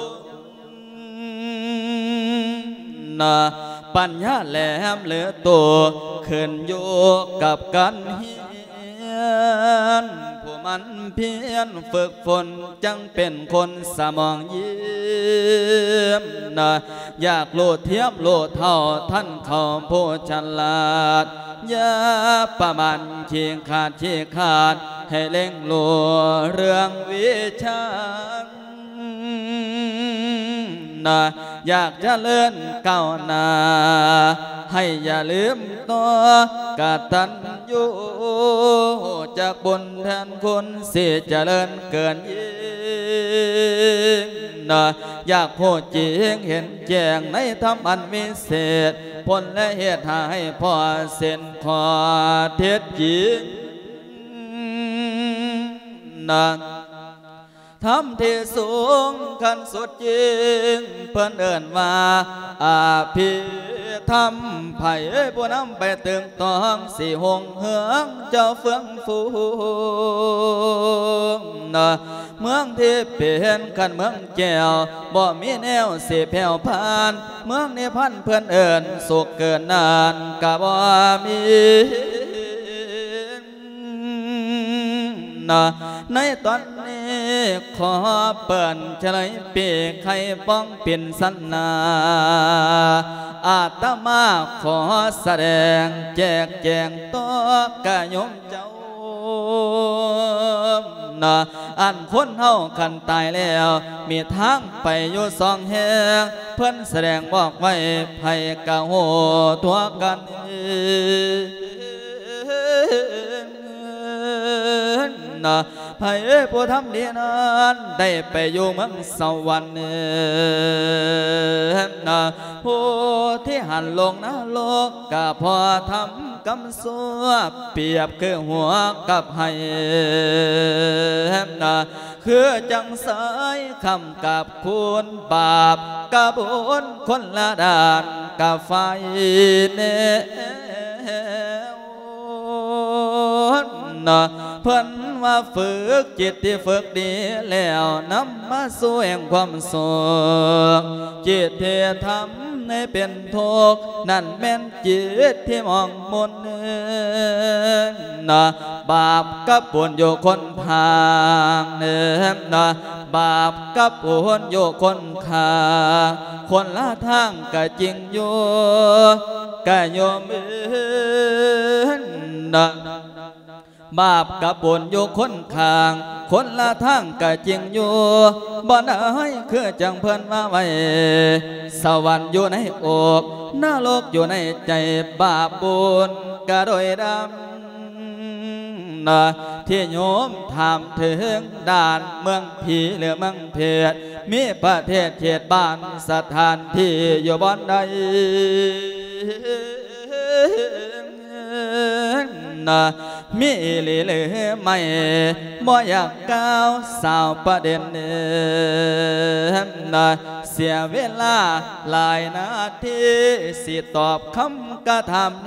Speaker 1: นะปัญญาแหลมเหลือตัวขึ้นอยู่กับกันเฮียนผู้มันเพียรฝึกฝนจังเป็นคนสมองยิ้มนะอยากโลดเทียมโลดเท่าท่านเขาผู้ฉลาดอย่าประมาณเชียงขาดให้เล่งโลเรื่องวิชาอยากจะเลื่อนก้าวหน้าให้อย่าลืมตัวกตัญญูจากบุญแทนคุณสิเจริญเกินยิ่งอยากพูดจริงเห็นแจ้งในธรรมอันวิเศษผลและเหตุให้พอเส้นขอเท็จจริงทำที่สูงขันสุดจริงเพิ่นเอิ้นว่าอาภิธรรมไผ่ผู้นำไปตึงตองสี่หงเหืองเจ้าเฟืองฟูเมืองที่เป็นกันเมืองแก้วบ่มีแนวเสียแผ่วผ่านเมืองนิพพานเพื่อนเอิ้นสุขเกินนานกะบ่มีในตอนนี้ขอเปิดเฉลยปีกใครป้องเป็นสันนาอาตมาขอแสดงแจกแจงตัวกะยมเจ้าอันคนเฮาคันตายแล้วมีทางไปอยู่สองแห่งเพิ่นแสดงบอกไว้ไผกะโหตัวกันไผ่ผู้ทำดีนั้นได้ไปอยู่เมืองสวรรค์ผู้ที่หันลงนรกก็พอทำกำซัวเปรียบคือหัวกับไห้คือจังสายคำกับคุณบาปกับบุญคนละด่านกับไฟเนเพิ่นว่าฝึกจิตที่ฝึกดีแล้วนำมาสู่แห่งความสุขจิตที่ทำให้เป็นทุกข์นั่นแม่นจิตที่มองมนบาปกับบุญอยู่คนทางบาปกับบุญอยู่คนข้างคนละทางก็จริงอยู่ก็โยมบาปกับบุญอยู่คนข้างคนละทางก็จริงอยู่บ่ได้คือจังเพิ่นว่าไว้สวรรค์อยู่ในอกนรกอยู่ในใจบาปบุญก็โดยดำที่โยมถามถึงด่านเมืองผีหรือเมืองเพชรมีประเทศเขตบ้านสถานที่อยู่บ่อนใดนะมีหลีหรือไม่บ่อยากก้าวสาวประเด็นนะเสียเวลาหลายนาทีสิตอบคำกระทำ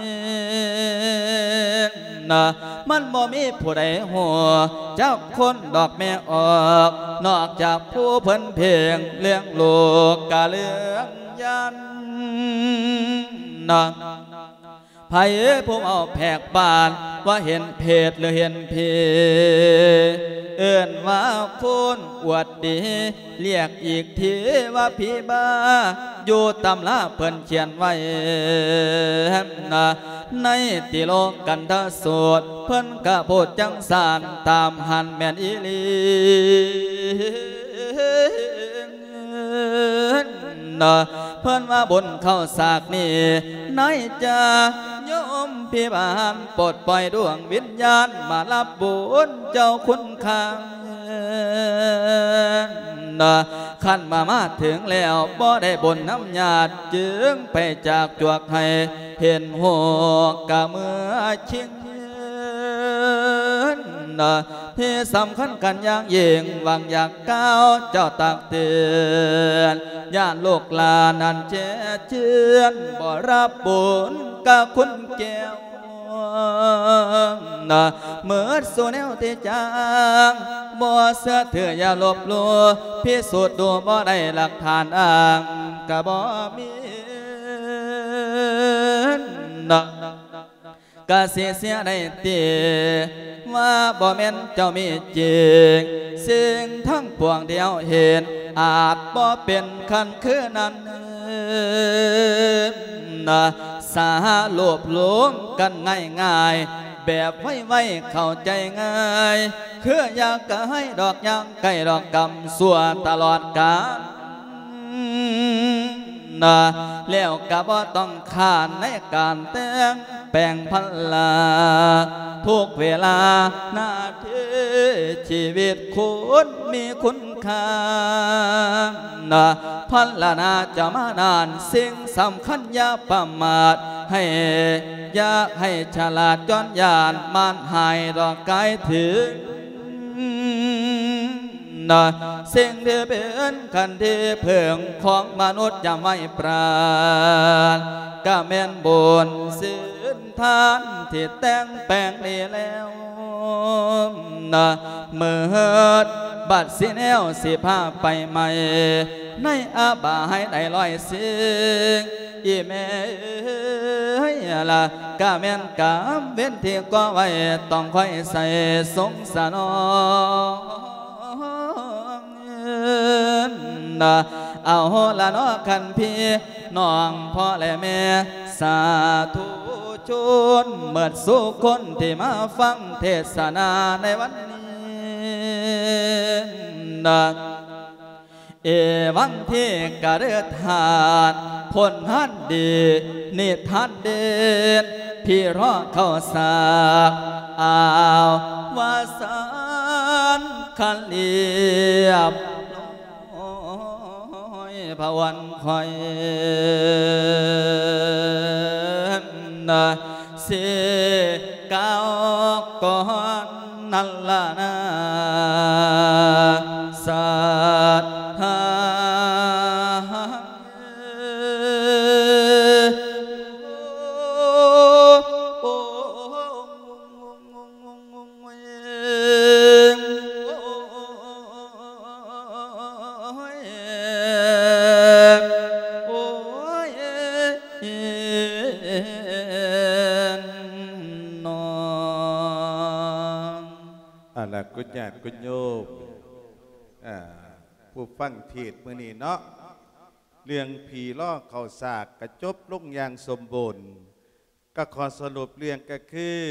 Speaker 1: นี้นะมันบ่มีผู้ใดหัวเจ้าคนดอกแม่ออกนอกจากผู้เพิ่นเพียงเลี้ยงลูกกะเลี้ยงยันนะไผผู้เอาแผกบานว่าเห็นเพศหรือเห็นเพเอิ้นว่าคุณอวดดีเรียกอีกทีว่าพี่บ้าอยู่ตำราเพิ่นเขียนไว้นะในติโลกันทสูตรเพิ่นกะพูดจังสานตามหันแม่นอีหลีนะเพิ่นว่าบนเข้าสากนี่นายจะโยมพิบาลปลดปล่อยดวงวิญญาณมารับบุญเจ้าคุณค่านะขันมาถึงแล้วบ่ได้บนน้ำญาติจึงไปจากจวกให้เห็นหัวกะเมื่อชิงนะที่สำคัญกันอย่างยิ่งหวังอยากก้าวเจ้าตักเตือนญาติลูกหลานนั้นเจ๊เจือนบ่รับบุญกับคุณแก้วนะเมื่อสู่แนวที่จางบ่เสื้อเถื่ออย่าลบลู่พิสูจน์ดูบ่ได้หลักฐานอ้างกะบ่มีนะกะเสียได้ตีว่าบ่แม่นเจ้ามีจริงสิ่งทั้งปวงเดียวเห็นอาจบ่เป็นคันคือนั้นนะสาโลภหลงกันง่ายๆแบบไว้เข้าใจง่ายคืออยากกะให้ดอกยางไก่ดอกกำสัวตลอดกาลนะแล้วก็บ่ต้องขานในการแต่งแปลงพันลาทุกเวลาหน้าที่ชีวิตคุณมีคุณค่านะพันลานาจะมานานสิ่งสำคัญอย่าประมาทให้อย่าให้ฉลาดจนยานมันหายดอกกายถึงนะสิ่งที่เป็นคันที่เพิ่งของมนุษย์จะไม่ปราณก็แม่นบุญศีลทานที่แต่งแปลงดีแล้วนะเมื่อบัดสิแนวสิพาไปใหม่ในอาบาให้ได้ลอยสิ่งอีแม่ละกะแม่นกะเว้นที่ก็ไว้ต้องค่อยใส่สงสารเอาละน้อคันพี่น้องพ่อและแม่สาธุชนเมื่อสุคนที่มาฟังเทศนาในวันนี้เอวังที่กระเดือทานผลหันดีนิทานเด่นพี่รอเข้าสากอ้าววาสานคันเลียบพวันคอยนะเสียก้าวก่อนนั่นละนะสัทธา
Speaker 3: กุญญาติกุญโยมผู้ฟังเทศมื้อนี้เนาะเรื่องผีล่อเขาสากกระจบลงอย่างสมบูรณ์ก็ขอสรุปเรื่องก็คือ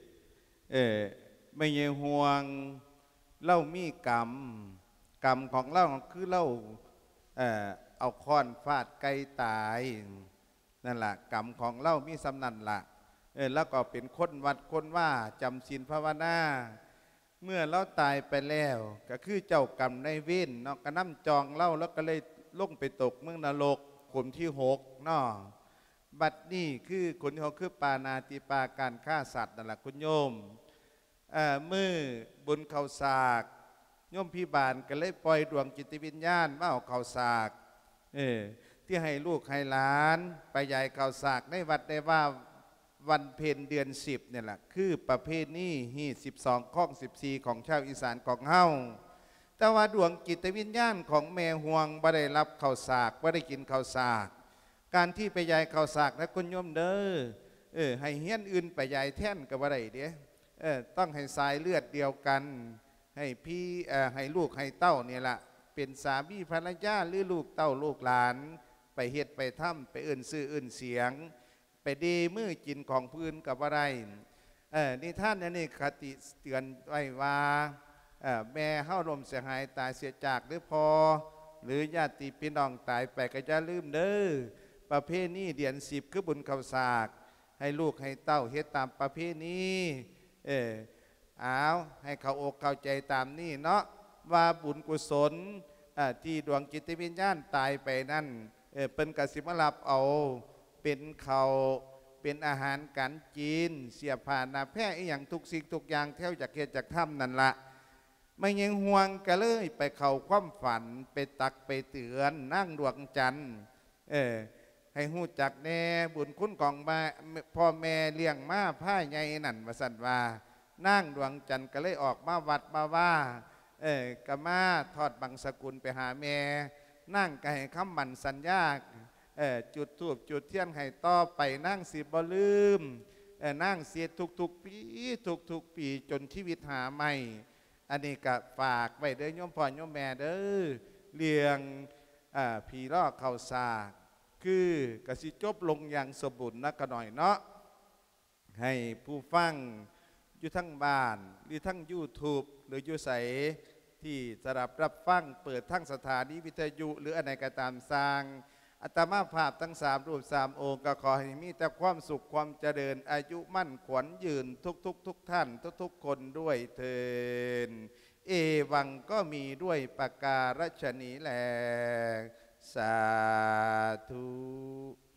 Speaker 3: ไม่ยห่วงเล่ามีกรรมของเล่าคือเล่าเอาค้อนฟาดไก่ตายนั่นแหละกรรมของเล่ามีสำนันละแล้วก็เป็นคนวัดคนว่าจำศีลภาวนาเมื่อเราตายไปแล้วก็คือเจ้ากรรมในเว้นเนาะก็นำจองเล่าแล้วก็เลยลงไปตกเมืองนรกขุมที่6เนาะบัดนี้คือคนเขาคือปานาติปาการฆ่าสัตว์นั่นแหละคุณโยมมือบุญเขาสากโยมพี่บานก็เลยปล่อยดวงจิตวิญญาณมาเอาเขาสากที่ให้ลูกให้หลานไปใหญ่เขาสากในวัดได้ว่าวันเพ็ญเดือน10เนี่ยแหละคือประเพณีฮี12ข้อง14ของชาวอีสานของเฮาแต่ว่าดวงจิตวิญญาณของแม่ห่วงบ่ได้รับข้าวสากบ่ได้กินข้าวสากการที่ไปยายข้าวสากนะคุณโยมเด้อให้เฮี้ยนอื่นไปยายแท่นก็บ่ได้เด้ต้องให้สายเลือดเดียวกันให้พี่ให้ลูกให้เต้าเนี่ยละเป็นสามีภรรยาหรือลูกเต้าลูกหลานไปเฮ็ดไปถ้ำไปเอื่นซื้อเอื่นเสียงไปดีมือกินของพื้นกับอะไรนี่ท่านนี่คติเตือนไว้ว่าแม่เฮาลมเสียหายตายเสียจากหรือพอหรือญาติพี่น้องตายไปก็จะลืมเด้อประเพณีเดือน10คือบุญข้าวสากให้ลูกให้เต้าเฮ็ดตามประเพณีให้เขาอกเข้าใจตามนี่เนาะว่าบุญกุศลที่ดวงจิตวิญญาณตายไปนั่นเป็นกสิมรับเอาเป็นเขาเป็นอาหารการกินเสียผ่านนาแพ้อย่างทุกสิ่งทุกอย่างเท่าจากเขตจากถ้ำนั่นละไม่ยังห่วงก็เลยไปเข่าความฝันไปตักไปเตือนนั่งดวงจันทร์ให้หู้จักแน่บุญคุณของมาพ่อแม่เลี้ยงมาผ้าใหญ่นั่นมาสั่นว่านั่งดวงจันทร์ก็เลยออกมาวัดมาว่ากมาทอดบังสกุลไปหาแม่นั่งก็ให้คำมันสัญญาจุดทูบจุดเทียนให้ต่อไปนั่งสิบ่ลืมนั่งเสียทุกปีทุกปีจนชีวิตหาใหม่อันนี้ก็ฝากไว้เด้อโยมพ่อโยมแม่เด้อเลี้ยงผีลอกเขาสากคือกสิจบลงอย่างสมบูรณ์นักหน่อยเนาะให้ผู้ฟังอยู่ทั้งบ้านหรือทั้ง YouTube หรืออยู่ใสที่สำหรับรับฟังเปิดทั้งสถานีวิทยุหรืออะไรก็ตามสร้างอัตมาภาพทั้ง3รูป3องค์ก็ขอให้มีแต่ความสุขความเจริญอายุมั่นขวัญยืนทุกท่านทุกคนด้วยเถิดเอวังก็มีด้วยประการฉนี้แลสาธุ